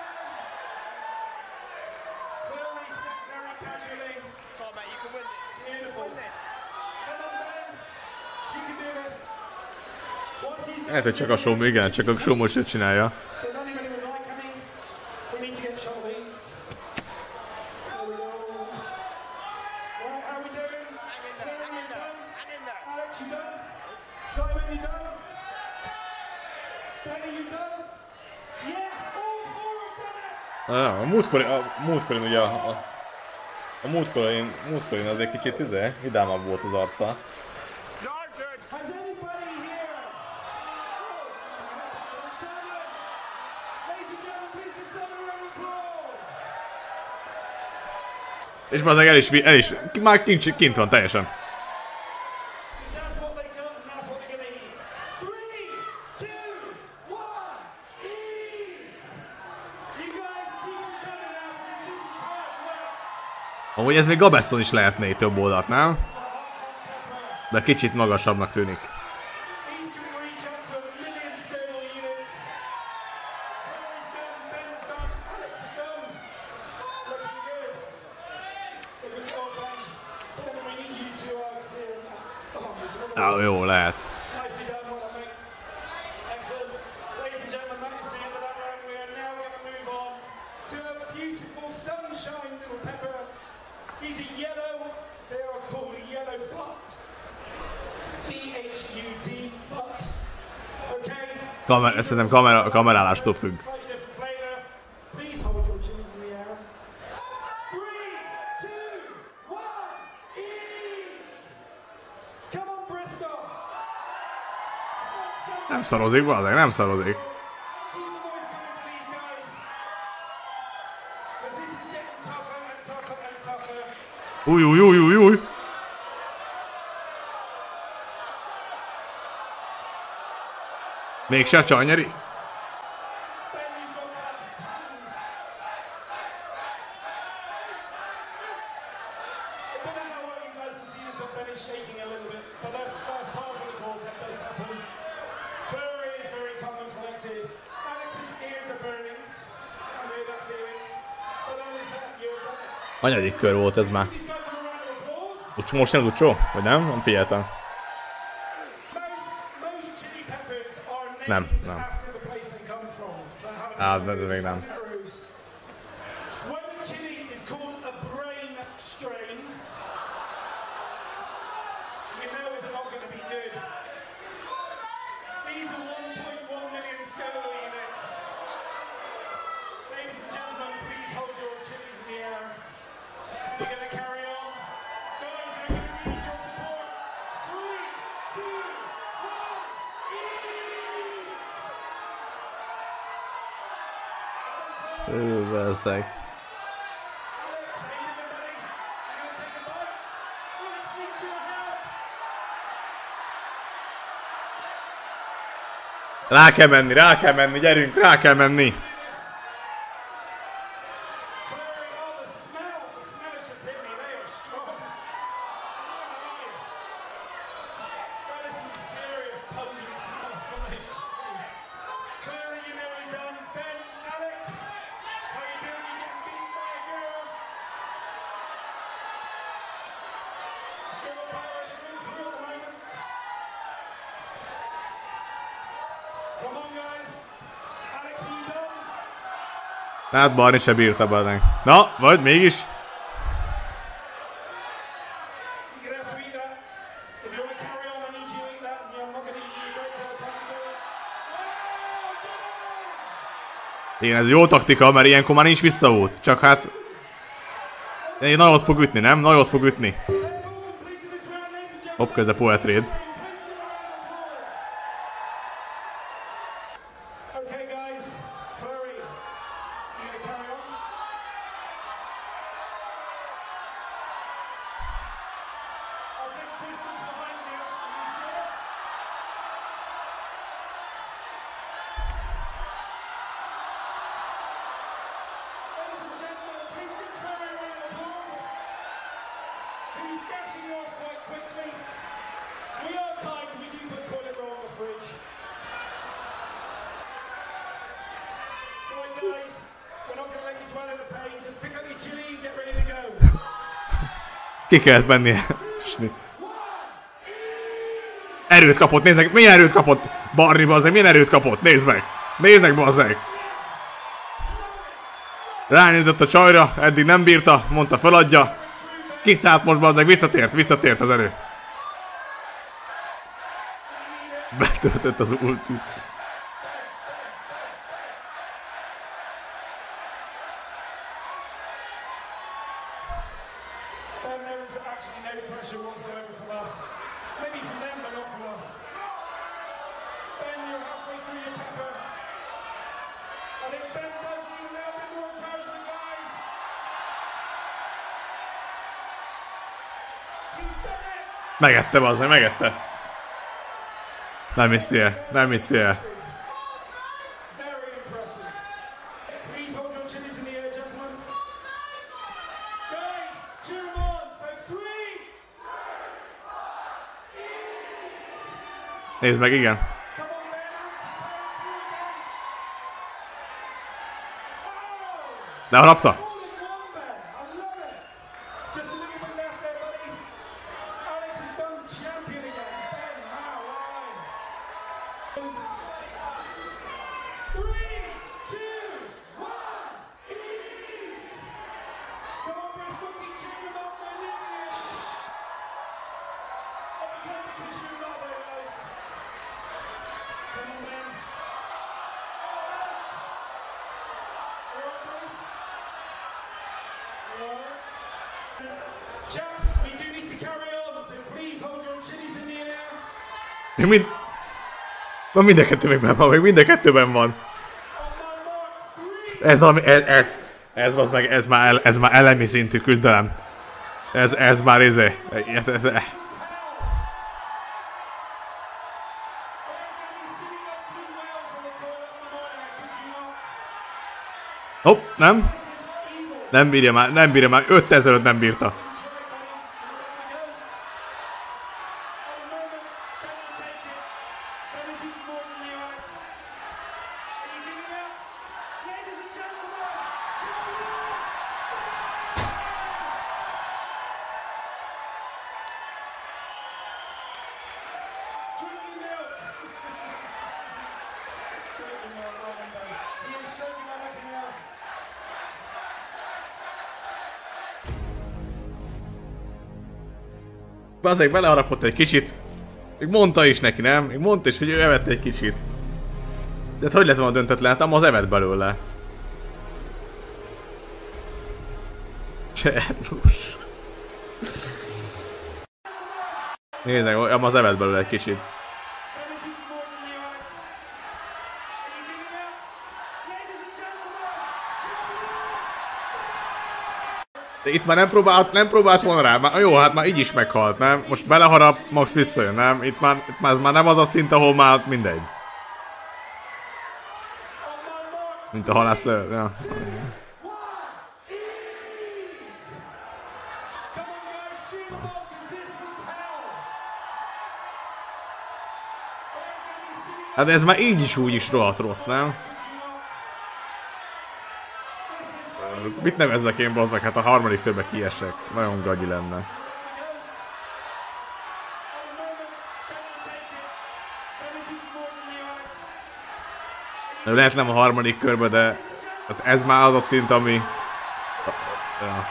Lehet, hogy csak a Somo, igen, csak a Somo se csinálja. Ah, a múltkorin, a múltkorin ugye a, a, a múltkorin, múltkorin azért kicsit izé, vidámabb volt az arca. És már el is, el is, már kint, kint van teljesen. Amúgy ez még Gabesson is lehetne itt több oldalt, nem? De kicsit magasabbnak tűnik. Ah, jó, lehet. Kamer, szerintem kamera, kamerálástól függ. Nem szarozik, valószínűleg nem szarozik. Új, új, új, új, új. Mégse csaj nyeri. Anyadik kör volt ez már. Úgy most nem utcsó? Vagy nem? Nem figyeltem. Nem, nem. Á, de, de még nem. Ő, belszeg. Rá kell menni, rá kell menni, gyerünk, rá kell menni. Hát Barni se bírta be. Na, vagy mégis? Igen, ez jó taktika, mert ilyenkor már nincs visszaút. Csak hát... Egy nagyot fog ütni, nem? Nagyot fog ütni. Hopp, közben poetréd. Ki kellett mennie. Erőt kapott, nézd meg, milyen erőt kapott Barni, bazzeg, milyen erőt kapott, nézd meg. Nézd meg, bazzeg. Ránézett a csajra, eddig nem bírta, mondta feladja. Kiszállt most, bazzeg, visszatért, visszatért az erő. Betöltött az ulti. Megette, bazdmeg, megette. Nem hiszi el, nem hiszi el. Nézd meg, igen. De harapta? Még mind... Van mind a kettőben van, még mind a kettőben van. Ez valami, ez, ez, ez, ez, meg, ez, már, ez már elemi szintű küzdelem. Ez, ez már izé. Ez, ez, ez. Hopp, nem? Nem bírja már, nem bírja már, ötezer-öt nem bírta. Azért beleharapott egy kicsit. Még mondta is neki, nem? Még mondta is, hogy ő evett egy kicsit. De hát hogy lett volna döntetlen? Hát az evett belőle. Cserrus. Nézd meg, az evett belőle egy kicsit. De itt már nem próbált, nem próbált volna rá, már, jó, hát már így is meghalt, nem? Most beleharap, Max visszajön, nem? Itt már, itt már ez már nem az a szint, ahol már mindegy. Mint a halász le... Ja. Hát ez már így is úgy is rohadt rossz, nem? Mit nevezzek én, bazd meg? Hát a harmadik körbe kiesek. Nagyon gagyi lenne. De lehet nem a harmadik körbe, de hát ez már az a szint, ami... Ja.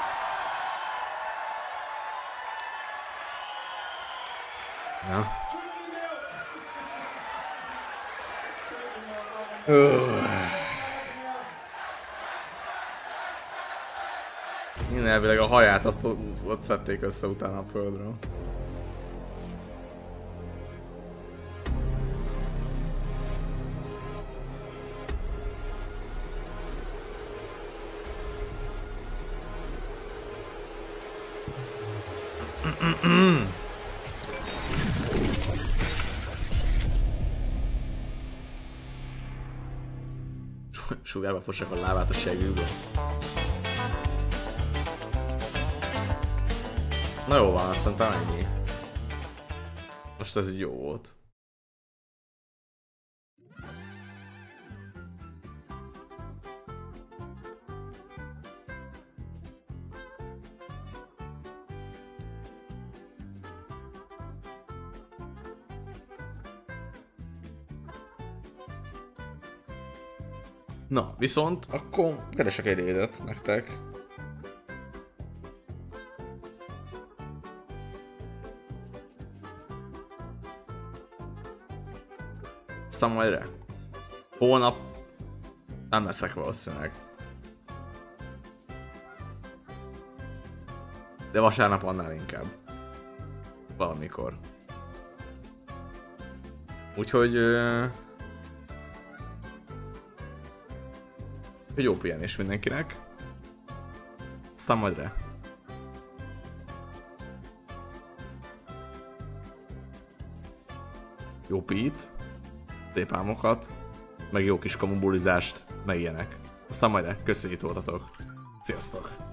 Ja. Minden elvileg a haját azt ott szedték össze utána a földről. Sugárba fossák a lábát a segűből. Na jó van, szerintem ennyi. Most ez így jó volt. Na, viszont akkor keresek egy raidet nektek. Aztán majd rá. Holnap nem leszek valószínűleg. De vasárnap annál inkább. Valamikor. Úgyhogy... Uh... Jó pihenés mindenkinek. Aztán majd rá. jó pít, tépálmokat, meg jó kis kamubulizást, meg ilyenek. Aztán majd köszönjük, voltatok. Sziasztok!